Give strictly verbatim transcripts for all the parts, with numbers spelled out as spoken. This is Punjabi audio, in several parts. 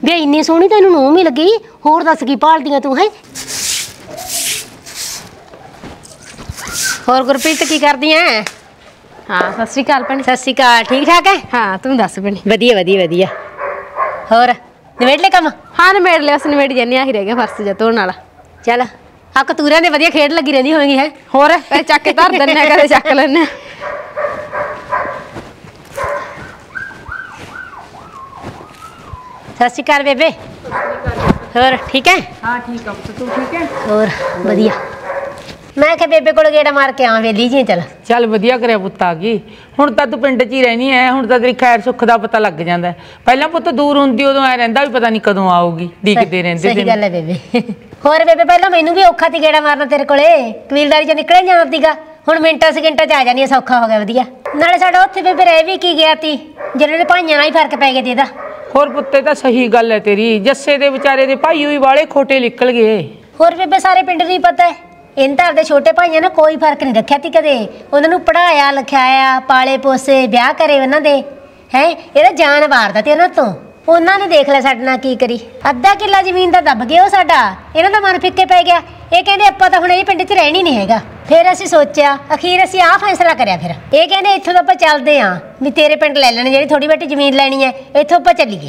ਵੇ ਇੰਨੀ ਸੋਹਣੀ ਤੈਨੂੰ ਨੂੰਹ ਮਿਲ ਗਈ, ਹੋਰ ਦੱਸ ਕੀ ਭਾਲਦੀਆਂ ਤੂੰ ਹੈ। ਹੋਰ ਗੁਰਪ੍ਰੀਤ ਕੀ ਕਰਦੀ ਐ? हाँ सत श्री अकाल भैन। सत श्री अकाल, ठीक ठाक है? हाँ तू दस भैन। वधिया वधिया वधिया। होर निबेड़ ले काम? हाँ निबेड़ लिया, बस निबेड़ जाने आही रह गया फर्श जा धोने वाला। चल आ कतूरियां दे वधिया खेड लगी रहिंदी होएगी है। होर कदे चक के धर दिन्ने कदे चक लैने। सत श्री अकाल बेबे। होर ठीक है? हाँ ठीक है, तू ठीक है? होर वधिया। मैं क्या बेबे कोल गेड़ा मार के आवां वेली जी। चल चल वधिया करिया पुत्त आ गई। हुण तां तू पिंड च ही रहनी है, हुण तां तेरी खैर सुख दा पता लग जांदा है। पहलां पुत्त दूर हुंदी उदों ऐ रहिंदा भी पता नहीं कदों आऊगी, डीकदे रहिंदे। सही गल है बेबे। होर बेबे पहलां मैनूं भी औखा ती गेड़ा मारना तेरे कोले, कबीलदारी च निकले जांदा सीगा। हुण मिंटां सेकंटां च आ जानी, सौखा हो गया वधिया। नाले साडा उत्थे बेबे रह भी की गया ती, जिन्हां दे भाईआं नाल ही फर्क पै गया ती इहदा। होर पुत्ते तां सही गल है तेरी, जस्से दे विचारे दे भाई होई वाले खोटे निकल गए। होर बेबे सारे पिंड नूं ही पता है इन तार दे छोटे भाईआं ने कोई फर्क नहीं रखिया ती कदे। उन्हां नूं पढ़ाया लिखाया, पाले पोसे, ब्याह करे उन्हां दे है। इहदा जान वारदा ते उन्हां तों। उन्हां ने देख लिया साडे नाल की करी, अद्धा किला जमीन दा दब गया ओ साडा। इन्हां दा मन फिक्के पै गया, ये कहंदे आपां तां हुण इह पिंड च रहणी नहीं हैगा। फिर असीं सोचिया, अखीर असीं आह फैसला करिया। फिर ये कहंदे इत्थों तां आपां चलदे आं भी तेरे पिंड ले लैणे, जिहड़ी थोड़ी बहुती जमीन लैणी है इत्थों आपां चलीए।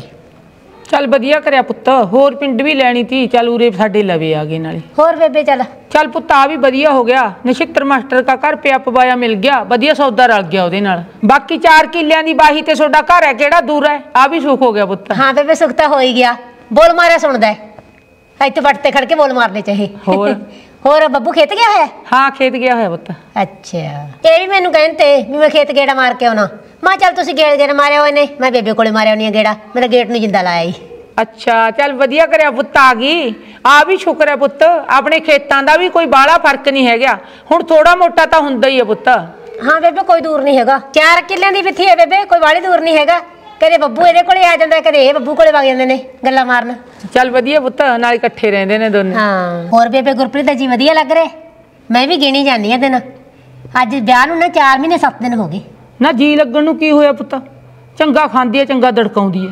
चल वधिया करिया पुत्त, होर पिंड भी लैनी थी, चल उरे साडे लवे आ गए नाले। होर बेबे चल चल पुत्त आ भी वधिया हो गया, नछित्र मास्टर का घर पिया पवाया मिल गया, वधिया सौदा रल गया ओहदे नाल। बाकी चार किलियां दी बाही ते सोडा घर है किहड़ा दूर है, आ भी सुख हो गया पुत्त। हाँ बेबे सुख तां हो ही गया, बोल मारिया सुनदा है, इत्थे वट ते खड़ के बोल मारने चाहे। होर होर बब्बू खेत गया है? हाँ खेत गया होया पुत्त। अच्छा ये भी मैनूं कहंदे भी मैं खेत गेड़ा मार के आउणा। मैं चल तुसीं गेड़ गेड़ मारिया होए ने, मैं बेबे कोले मारिया होनी गेड़ा, मेरा गेट नूं जिंदा लाया ही। अच्छा चल वधिया करिया पुत्त आ गई, आ भी शुक्र है पुत्त, अपने खेतां दा भी कोई बाहला फर्क नहीं है गया, हुण थोड़ा मोटा तां हुंदा ही है पुत्त। हाँ बेबे कोई दूर नहीं हैगा, चार किल्लियां दी बिथी है बेबे, कोई बाहली दूर नहीं हैगा। कदे बब्बू इहदे कोले आ जांदा, कदे इह बब्बू कोले वग जांदे ने गल्लां मारन। चल वधिया पुत्त, नाल इकट्ठे रहिंदे ने दोने। हाँ होर बेबे गुरप्रीत दा जी वधिया लग रहा, मैं भी गिणी जानी आ दिन। अज ब्याह नूं ना चार महीने सत्त दिन हो गए। ना जी लगण नूं की होया पुत्त, चंगा खांदी है चंगा दड़काउंदी है,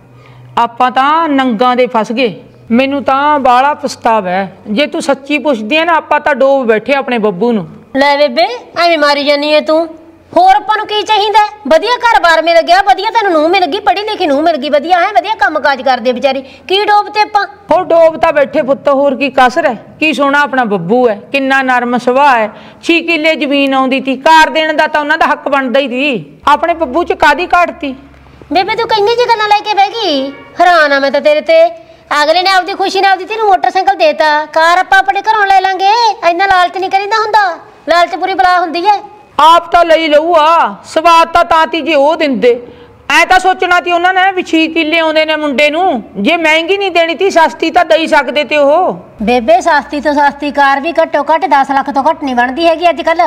ਆਪਾਂ ਤਾਂ ਨੰਗਾਂ ਦੇ ਫਸ ਗਏ। ਮੈਨੂੰ ਤਾਂ ਬਾਲਾ ਪਛਤਾਵਾ ਹੈ, ਜੇ ਤੂੰ ਸੱਚੀ ਪੁੱਛਦੀ ਹੈ ਨਾ ਆਪਾਂ ਤਾਂ ਡੋਬ ਬੈਠੇ ਆਪਣੇ ਬੱਬੂ ਨੂੰ। ਲੈ ਬੇਬੇ ਐਵੇਂ ਮਾਰੀ ਜਾਨੀ ਹੈ ਤੂੰ, ਹੋਰ ਆਪਾਂ ਨੂੰ ਕੀ ਚਾਹੀਦਾ? ਵਧੀਆ ਘਰ-ਬਾਰ ਮਿਲ ਗਿਆ, ਵਧੀਆ ਤੈਨੂੰ ਨੂੰਹ ਮਿਲ ਗਈ, ਪੜ੍ਹੀ ਲਿਖੀ ਨੂੰਹ ਮਿਲ ਗਈ, ਵਧੀਆ ਹੈ, ਵਧੀਆ ਕੰਮ-ਕਾਜ ਕਰਦੇ ਵਿਚਾਰੀ, ਕੀ ਡੋਬ ਤੇ ਆਪਾਂ? ਹੋਰ ਡੋਬ ਤਾਂ ਬੈਠੇ ਪੁੱਤ, ਹੋਰ ਕੀ ਕਸਰ ਹੈ? ਕੀ ਸੋਹਣਾ ਆਪਣਾ ਬੱਬੂ ਹੈ, ਕਿੰਨਾ ਨਰਮ ਸੁਭਾਅ ਹੈ, ਛੇ ਕਿੱਲੇ ਜ਼ਮੀਨ ਆਉਂਦੀ ਤੀ, ਕਾਰ ਦੇਣ ਦਾ ਤਾਂ ਉਹਨਾਂ ਦਾ ਹੱਕ ਬਣਦਾ ਹੀ ਸੀ। ਆਪਣੇ ਬੱਬੂ 'ਚ ਕਾਹਦੀ ਘਾਟ ਤੀ? बेबे तू कहीं जी गल्लां लेके बह गई, हैरान आ मैं तो तेरे ते। अगले ने आपदी खुशी ने आपदी तेनू मोटरसाइकिल देता, कार आपां अपने घरों ले लांगे, इन्ना लालच नहीं करीदा हुंदा, लालच पूरी बला हुंदी है। आप तां लई लऊ आ, सवाद तां तां ती जे ओह दिंदे, ऐ तां सोचना ती उन्हां ने भी छे किल्ले आउंदे ने मुंडे नूं, जे महंगी नहीं देनी ती सस्ती तां दई सकदे ते ओह। बेबे सस्ती तो सस्ती कार भी घट्टो घट्ट दस लाख तो घट्ट नहीं बनदी हैगी अजकल।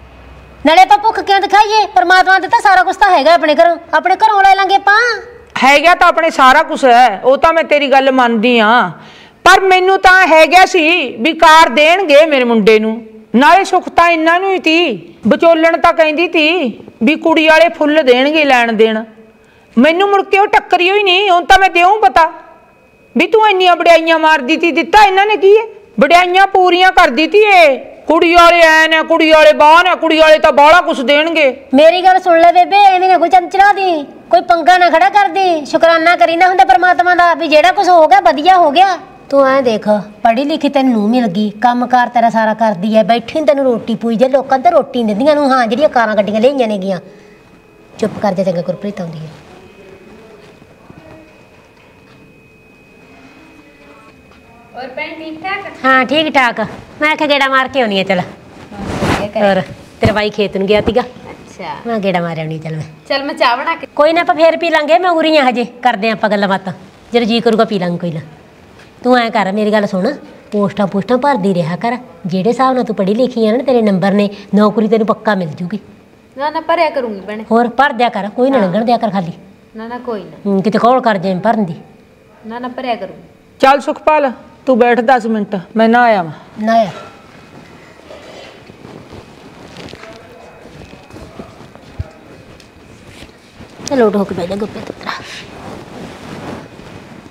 नाले आपां भुख क्यों दिखाईए, परमात्मा ने दित्ता सारा कुछ तां हैगा अपने घरों, अपने घरों ले लांगे आपां। हैगा तां अपने सारा कुछ है, ਉਹ ਤਾਂ ਮੈਂ ਤੇਰੀ ਗੱਲ ਮੰਨਦੀ ਆ, ਪਰ ਮੈਨੂੰ ਤਾਂ ਹੈਗਾ ਸੀ ਵੀ ਕਾਰ ਦੇਣਗੇ ਮੇਰੇ ਮੁੰਡੇ ਨੂੰ, ਨਾਲੇ ਸੁੱਖ ਤਾਂ ਇਹਨਾਂ ਨੂੰ ਹੀ ਤੀ। ਵਿਚੋਲਣ ਤਾਂ ਕਹਿੰਦੀ ਤੀ ਵੀ ਕੁੜੀ ਵਾਲੇ ਫੁੱਲ ਦੇਣਗੇ ਲੈਣ ਦੇਣ, ਮੈਨੂੰ ਮੁੜ ਕੇ ਉਹ ਟੱਕਰੀ ਹੋਈ ਨਹੀਂ। ਹੁਣ ਤਾਂ ਮੈਂ ਦੇਉਂ ਪਤਾ ਵੀ ਤੂੰ ਇੰਨੀਆਂ ਵਡਿਆਈਆਂ ਮਾਰਦੀ ਤੀ, ਦਿੱਤਾ ਇਹਨਾਂ ਨੇ ਕੀ ਹੈ? ਵਡਿਆਈਆਂ ਪੂਰੀਆਂ ਕਰਦੀ ਤੀ ਇਹ। ਕੁੜੀ ਵਾਲੇ ਐ ਨੇ, ਕੁੜੀ ਵਾਲੇ ਬਾਹ ਨੇ, ਕੁੜੀ ਵਾਲੇ ਤਾਂ ਬਾਹਲਾ ਕੁਛ ਦੇਣਗੇ। मेरी गल सुन ले बेबे, एवें ना कोई चमचड़ा दी, कोई पंगा ना खड़ा कर दी, शुकराना करी ना हुंदा परमात्मा दा भी जेड़ा कुछ हो गया वधिया हो गया। तू ऐ देख पढ़ी लिखी तैनूं नूंह मिल गई, काम कार तेरा सारा करदी है, बैठी तैनूं रोटी पूजदे, लोकां ते रोटी नहीं दिंदियां नूं। हाँ ਜਿਹੜੀਆਂ ਕਾਰਾਂ ਗੱਡੀਆਂ ਲਈਆਂ ਨੇ ਗੀਆਂ, चुप कर जा चंगा गुरप्रीत आउंदी है। और भैन ठीक ठाक? हाँ ठीक ठाक, मैं आख्या गेड़ा मार के आउणी है। चल और तेरा भाई खेत नूं गया तीगा, अच्छा मैं गेड़ा मार आउणी। चल मैं चल मैं चाह बना के, कोई ना आपां फेर पी लांगे, मैं उरी हाँ हजे करदे आपां गल्लां बातां, जद जी करूगा पी लांगे कोई ना। तू ऐ कर मेरी गल सुन, पोस्टां पोस्टां भरदी रहा कर, जेहड़े हिसाब नाल तू पढ़ी लिखी है ना, तेरे नंबर ने, नौकरी तेनूं पक्का मिल जूगी। ना ना भरिया करूंगी भैन। होर भर दिया कर, कोई ना लंघण दिया कर खाली। ना ना कोई ना, किते कौल कर जाए भरन दी। ना ना भरिया करूंगी। चल सुखपाल तू बैठ दस मिनट, मैं ना आया वहाँ ना आया। चलो उठ होके बैठ गुप्पे तेरा।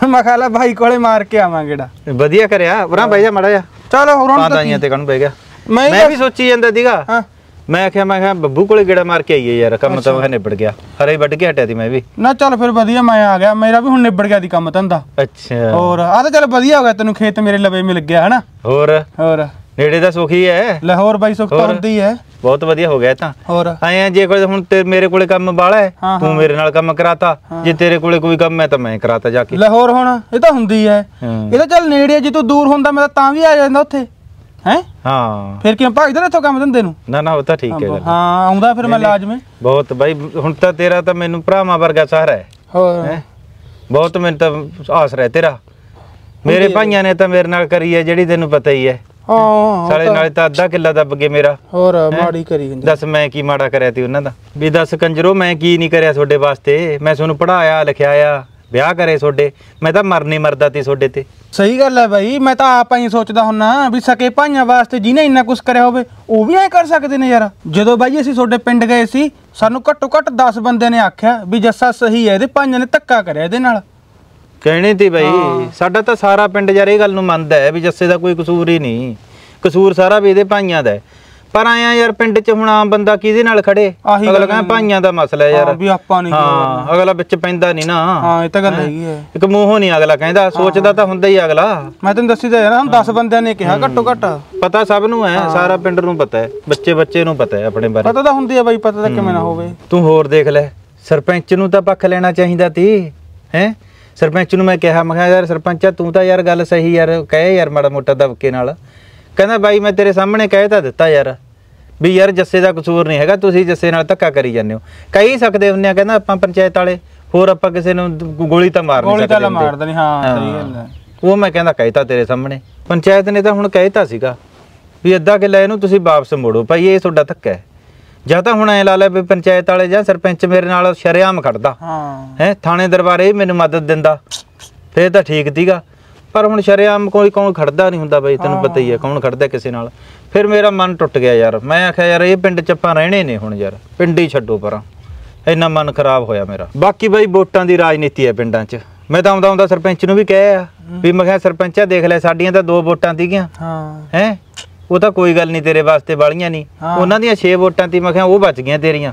ਮੈਂ ਕਿਹਾ ਲੈ ਭਾਈ ਕੋਲੇ ਮਾਰ ਕੇ ਆਵਾਂ ਗੇੜਾ। ਵਧੀਆ ਕਰਿਆ ਉਰਾਂ ਬਹਿ ਜਾ ਮੜਾ ਜਾ ਚਲ ਹੋਰਾਂ ਨੂੰ ਆਈਆਂ ਤੇ ਕਣ ਬਹਿ ਗਿਆ। ਮੈਂ ਮੈਂ ਵੀ ਸੋਚੀ ਜਾਂਦਾ ਸੀਗਾ ਹਾਂ ਮੈਂ ਆਖਿਆ ਮੈਂ ਕਿਹਾ ਬੱਬੂ ਕੋਲੇ ਗੇੜਾ ਮਾਰ ਕੇ ਆਈਏ ਯਾਰ ਕੰਮ ਤਾਂ ਮੈਂ ਨਿਬੜ ਗਿਆ ਹਰੇ ਵੱਢ ਕੇ ਹਟਿਆ ਸੀ ਮੈਂ ਵੀ ਨਾ ਚੱਲ ਫਿਰ ਵਧੀਆ ਮੈਂ ਆ ਗਿਆ ਮੇਰਾ ਵੀ ਹੁਣ ਨਿਬੜ ਗਿਆ ਦੀ ਕੰਮ ਧੰਦਾ। ਅੱਛਾ ਹੋਰ ਆ ਤਾਂ ਚੱਲ ਵਧੀਆ ਹੋ ਗਿਆ ਤੈਨੂੰ ਖੇਤ ਮੇਰੇ ਲਵੇ ਮਿਲ ਗਿਆ ਹਨਾ। ਹੋਰ ਹੋਰ ਨੇੜੇ ਦਾ ਸੁਖੀ ਹੈ ਲਾਹੌਰ ਬਾਈ ਸੁੱਖ ਤਾਂ ਹੁੰਦੀ ਹੈ ਬਹੁਤ ਵਧੀਆ ਹੋ ਗਿਆ ਤਾਂ ਹੋਰ ਆਏ ਜੇ ਕੋਈ ਹੁਣ ਤੇ ਮੇਰੇ ਕੋਲੇ ਕੰਮ ਬਾਲਾ ਹੈ ਤੂੰ ਮੇਰੇ ਨਾਲ ਕੰਮ ਕਰਾਤਾ ਜੇ ਤੇਰੇ ਕੋਲੇ ਕੋਈ ਕੰਮ ਹੈ ਤਾਂ ਮੈਂ ਕਰਾਤਾ ਜਾ ਕੇ ਲਾਹੌਰ ਹੁਣ ਇਹ ਤਾਂ ਹੁੰਦੀ ਹੈ ਇਹ ਤਾਂ ਚੱਲ ਨੇੜੇ ਜੇ ਤੂੰ ਦੂਰ ਹੁੰਦਾ ਮੈਂ ਤਾਂ ਵੀ ਆ ਜਾਂਦਾ ਉੱਥੇ ਹੈ ਹਾਂ ਫਿਰ ਕਿਉਂ ਭੱਜਦਾ ਇੱਥੋਂ ਕੰਮ ਧੰਦੇ ਨੂੰ ਨਾ ਨਾ ਉਹ ਤਾਂ ਠੀਕ ਹੈ ਗੱਲ ਹਾਂ ਆਉਂਦਾ ਫਿਰ ਮੈਂ ਲਾਜ਼ਮੀ ਬਹੁਤ ਬਾਈ ਹੁਣ ਤਾਂ ਤੇਰਾ ਤਾਂ ਮੈਨੂੰ ਭਰਾਵਾਂ ਵਰਗਾ ਸਹਾਰਾ ਹੈ ਹੋਰ ਬਹੁਤ ਮੈਨੂੰ ਤਾਂ ਆਸ ਰਹਿ ਤੇਰਾ ਮੇਰੇ ਭਾਈਆਂ ਨੇ ਤਾਂ ਮੇਰੇ ਨਾਲ ਕਰੀ ਹੈ ਜਿਹੜੀ ਤੈਨੂੰ ਪਤਾ ਹੀ ਹੈ ਹਾਂ ਸਾਲੇ ਨਾਲੇ ਤਾਂ ਅੱਧਾ ਕਿੱਲਾ ਦੱਬ ਗਏ ਮੇਰਾ ਹੋਰ ਮਾੜੀ ਕਰੀ ਦੱਸ ਮੈਂ ਕੀ ਮਾੜਾ ਕਰਿਆ ਤੀ ਉਹਨਾਂ ਦਾ ਵੀ ਦੱਸ ਕੰਜਰੋ ਮੈਂ ਕੀ ਨਹੀਂ ਕਰਿਆ ਤੁਹਾਡੇ ਵਾਸਤੇ ਮੈਂ ਤੁਹਾਨੂੰ ਪੜਾਇਆ ਲਿਖਾਇਆ ਵਿਆਹ ਕਰੇ ਤੁਹਾਡੇ ਮੈਂ ਤਾਂ ਮਰ ਨਹੀਂ ਮਰਦਾ ਤੀ ਤੁਹਾਡੇ ਤੇ ਸਹੀ ਗੱਲ ਹੈ ਬਾਈ ਮੈਂ ਤਾਂ ਆਪ ਹੀ ਸੋਚਦਾ ਹੁੰਨਾ ਵੀ ਸਕੇ ਭਾਈਆਂ ਵਾਸਤੇ ਜਿਹਨੇ ਇੰਨਾ ਕੁਝ ਕਰਿਆ ਹੋਵੇ ਉਹ ਵੀ ਐ ਕਰ ਸਕਦੇ ਨੇ ਯਾਰ। ਜਦੋਂ ਬਾਈ ਅਸੀਂ ਤੁਹਾਡੇ ਪਿੰਡ ਗਏ ਸੀ ਸਾਨੂੰ ਘੱਟੋ ਘੱਟ ਦਸ ਬੰਦਿਆਂ ਨੇ ਆਖਿਆ ਵੀ ਜੱਸਾ ਸਹੀ ਹੈ ਇਹਦੇ ਭਾਈਆਂ ਨੇ ਧੱਕਾ ਕਰਿਆ ਇਹਦੇ ਨਾਲ। ਕਹਿਣੀ ਤੀ ਬਾਈ ਸਾਡਾ ਤਾਂ ਸਾਰਾ ਪਿੰਡ ਯਾਰ ਇਹ ਗੱਲ ਨੂੰ ਮੰਨਦਾ ਹੈ ਵੀ ਜੱਸੇ ਦਾ ਕੋਈ ਕਸੂਰ ਹੀ ਨਹੀਂ ਕਸੂਰ ਸਾਰਾ ਵੀ ਇਹਦੇ ਭਾਈਆਂ ਦਾ ਪਰ ਆਇਆ ਯਾਰ ਪਿੰਡ 'ਚ ਹੁਣ ਆਮ ਬੰਦਾ ਕਿਹਦੇ ਨਾਲ ਖੜੇ ਅਗਲਾ ਕਹਿੰਦਾ ਭਾਈਆਂ ਦਾ ਮਸਲਾ ਯਾਰ ਵੀ ਆਪਾਂ ਨਹੀਂ ਹਾਂ ਅਗਲਾ ਵਿੱਚ ਪੈਂਦਾ ਨਹੀਂ ਨਾ ਹਾਂ ਇਹ ਤਾਂ ਗੱਲ ਹੈਗੀ ਹੈ ਇੱਕ ਮੂੰਹੋਂ ਨਹੀਂ ਅਗਲਾ ਕਹਿੰਦਾ ਸੋਚਦਾ ਤਾਂ ਹੁੰਦਾ ਹੀ ਅਗਲਾ। ਮੈਂ ਤੈਨੂੰ ਦੱਸੀ ਤਾਂ ਯਾਰ ਹਮ ਦਸ ਬੰਦਿਆਂ ਨੇ ਕਿਹਾ ਘੱਟੋ ਘੱਟ ਪਤਾ ਸਭ ਨੂੰ ਹੈ ਸਾਰਾ ਪਿੰਡ ਨੂੰ ਪਤਾ ਹੈ ਬੱਚੇ ਬੱਚੇ ਨੂੰ ਪਤਾ ਹੈ ਆਪਣੇ ਬਾਰੇ ਪਤਾ ਤਾਂ ਹੁੰਦੀ ਹੈ ਬਾਈ ਪਤਾ ਤਾਂ ਕਿਵੇਂ ਨਾ ਹੋਵੇ। ਤੂੰ ਹੋਰ ਦੇਖ ਲੈ ਸਰਪੰਚ ਨੂੰ ਤਾਂ ਪੱਖ ਲੈਣਾ ਚਾਹੀਦਾ ਤੀ ਹੈ ਸਰਪੰਚ ਨੂੰ ਮੈਂ ਕਿਹਾ ਮੈਂ ਕਿਹਾ ਯਾਰ ਸਰਪੰਚਾ ਤੂੰ ਤਾਂ ਯਾਰ ਗੱਲ ਸਹੀ ਯਾਰ ਕਹੇ ਯਾਰ ਮਾੜਾ ਮੋਟਾ ਦਬਕੇ ਨਾਲ ਕਹਿੰਦਾ ਬਾਈ ਮੈਂ ਤੇਰੇ ਸਾਹਮਣੇ ਕਹਿ ਤਾਂ ਦਿੱਤਾ ਯਾਰ ਵੀ ਯਾਰ ਜੱਸੇ ਦਾ ਕਸੂਰ ਨਹੀਂ ਹੈਗਾ ਤੁਸੀਂ ਜੱਸੇ ਨਾਲ ਧੱਕਾ ਕਰੀ ਜਾਂਦੇ ਹੋ ਕਹਿ ਸਕਦੇ ਹੁੰਦੇ ਆ ਕਹਿੰਦਾ ਆਪਾਂ ਪੰਚਾਇਤ ਵਾਲੇ ਹੋਰ ਆਪਾਂ ਕਿਸੇ ਨੂੰ ਗੋਲੀ ਤਾਂ ਮਾਰ ਨਹੀਂ ਸਕਦੇ ਗੋਲੀ ਤਾਂ ਮਾਰਦਾ ਨਹੀਂ ਹਾਂ ਸਹੀ ਗੱਲ ਹੈ ਉਹ ਮੈਂ ਕਹਿੰਦਾ ਕਹਿਤਾ ਤੇਰੇ ਸਾਹਮਣੇ ਪੰਚਾਇਤ ਨੇ ਤਾਂ ਹੁਣ ਕਹਿਤਾ ਸੀਗਾ ਵੀ ਅੱਧਾ ਕਿੱਲਾ ਇਹਨੂੰ ਤੁਸੀਂ ਵਾਪਸ ਮੋੜੋ ਭਾਈ ਇਹ ਤੁਹਾਡਾ ਧੱਕਾ ਹੈ ਜਾਂ ਤਾਂ ਹੁਣ ਐ ਲਾ ਲੈ ਵੀ ਪੰਚਾਇਤ ਵਾਲੇ ਜਾਂ ਸਰਪੰਚ ਮੇਰੇ ਨਾਲ ਸ਼ਰੇਆਮ ਖੜਦਾ ਹੈ ਥਾਣੇ ਦਰਬਾਰੇ ਮੈਨੂੰ ਮਦਦ ਦਿੰਦਾ ਫੇਰ ਤਾਂ ਠੀਕ ਸੀਗਾ ਪਰ ਹੁਣ ਸ਼ਰੇਆਮ ਕੋਈ ਕੌਣ ਖੜਦਾ ਨਹੀਂ ਹੁੰਦਾ ਬਈ ਤੈਨੂੰ ਪਤਾ ਹੀ ਹੈ ਕੌਣ ਖੜਦਾ ਕਿਸੇ ਨਾਲ ਫਿਰ ਮੇਰਾ ਮਨ ਟੁੱਟ ਗਿਆ ਯਾਰ ਮੈਂ ਆਖਿਆ ਯਾਰ ਇਹ ਪਿੰਡ 'ਚ ਆਪਾਂ ਰਹਿਣੇ ਨੇ ਹੁਣ ਯਾਰ ਪਿੰਡ ਹੀ ਛੱਡੋ ਪਰਾਂ ਇੰਨਾ ਮਨ ਖਰਾਬ ਹੋਇਆ ਮੇਰਾ। ਬਾਕੀ ਬਈ ਵੋਟਾਂ ਦੀ ਰਾਜਨੀਤੀ ਹੈ ਪਿੰਡਾਂ 'ਚ ਮੈਂ ਤਾਂ ਆਉਂਦਾ ਆਉਂਦਾ ਸਰਪੰਚ ਨੂੰ ਵੀ ਕਿਹਾ ਵੀ ਮੈਂ ਕਿਹਾ ਸਰਪੰਚਾ ਦੇਖ ਲੈ ਸਾਡੀਆਂ ਤਾਂ ਦੋ ਵੋਟਾਂ ਸੀਗੀਆਂ ਹੈ ਉਹ ਤਾਂ ਕੋਈ ਗੱਲ ਨਹੀਂ ਤੇਰੇ ਵਾਸਤੇ ਵਾਲੀਆਂ ਨਹੀਂ ਉਹਨਾਂ ਦੀਆਂ ਛੇ ਵੋਟਾਂ ਤੀ ਮੈਂ ਕਿਹਾ ਉਹ ਬਚ ਗਈਆਂ ਤੇਰੀਆਂ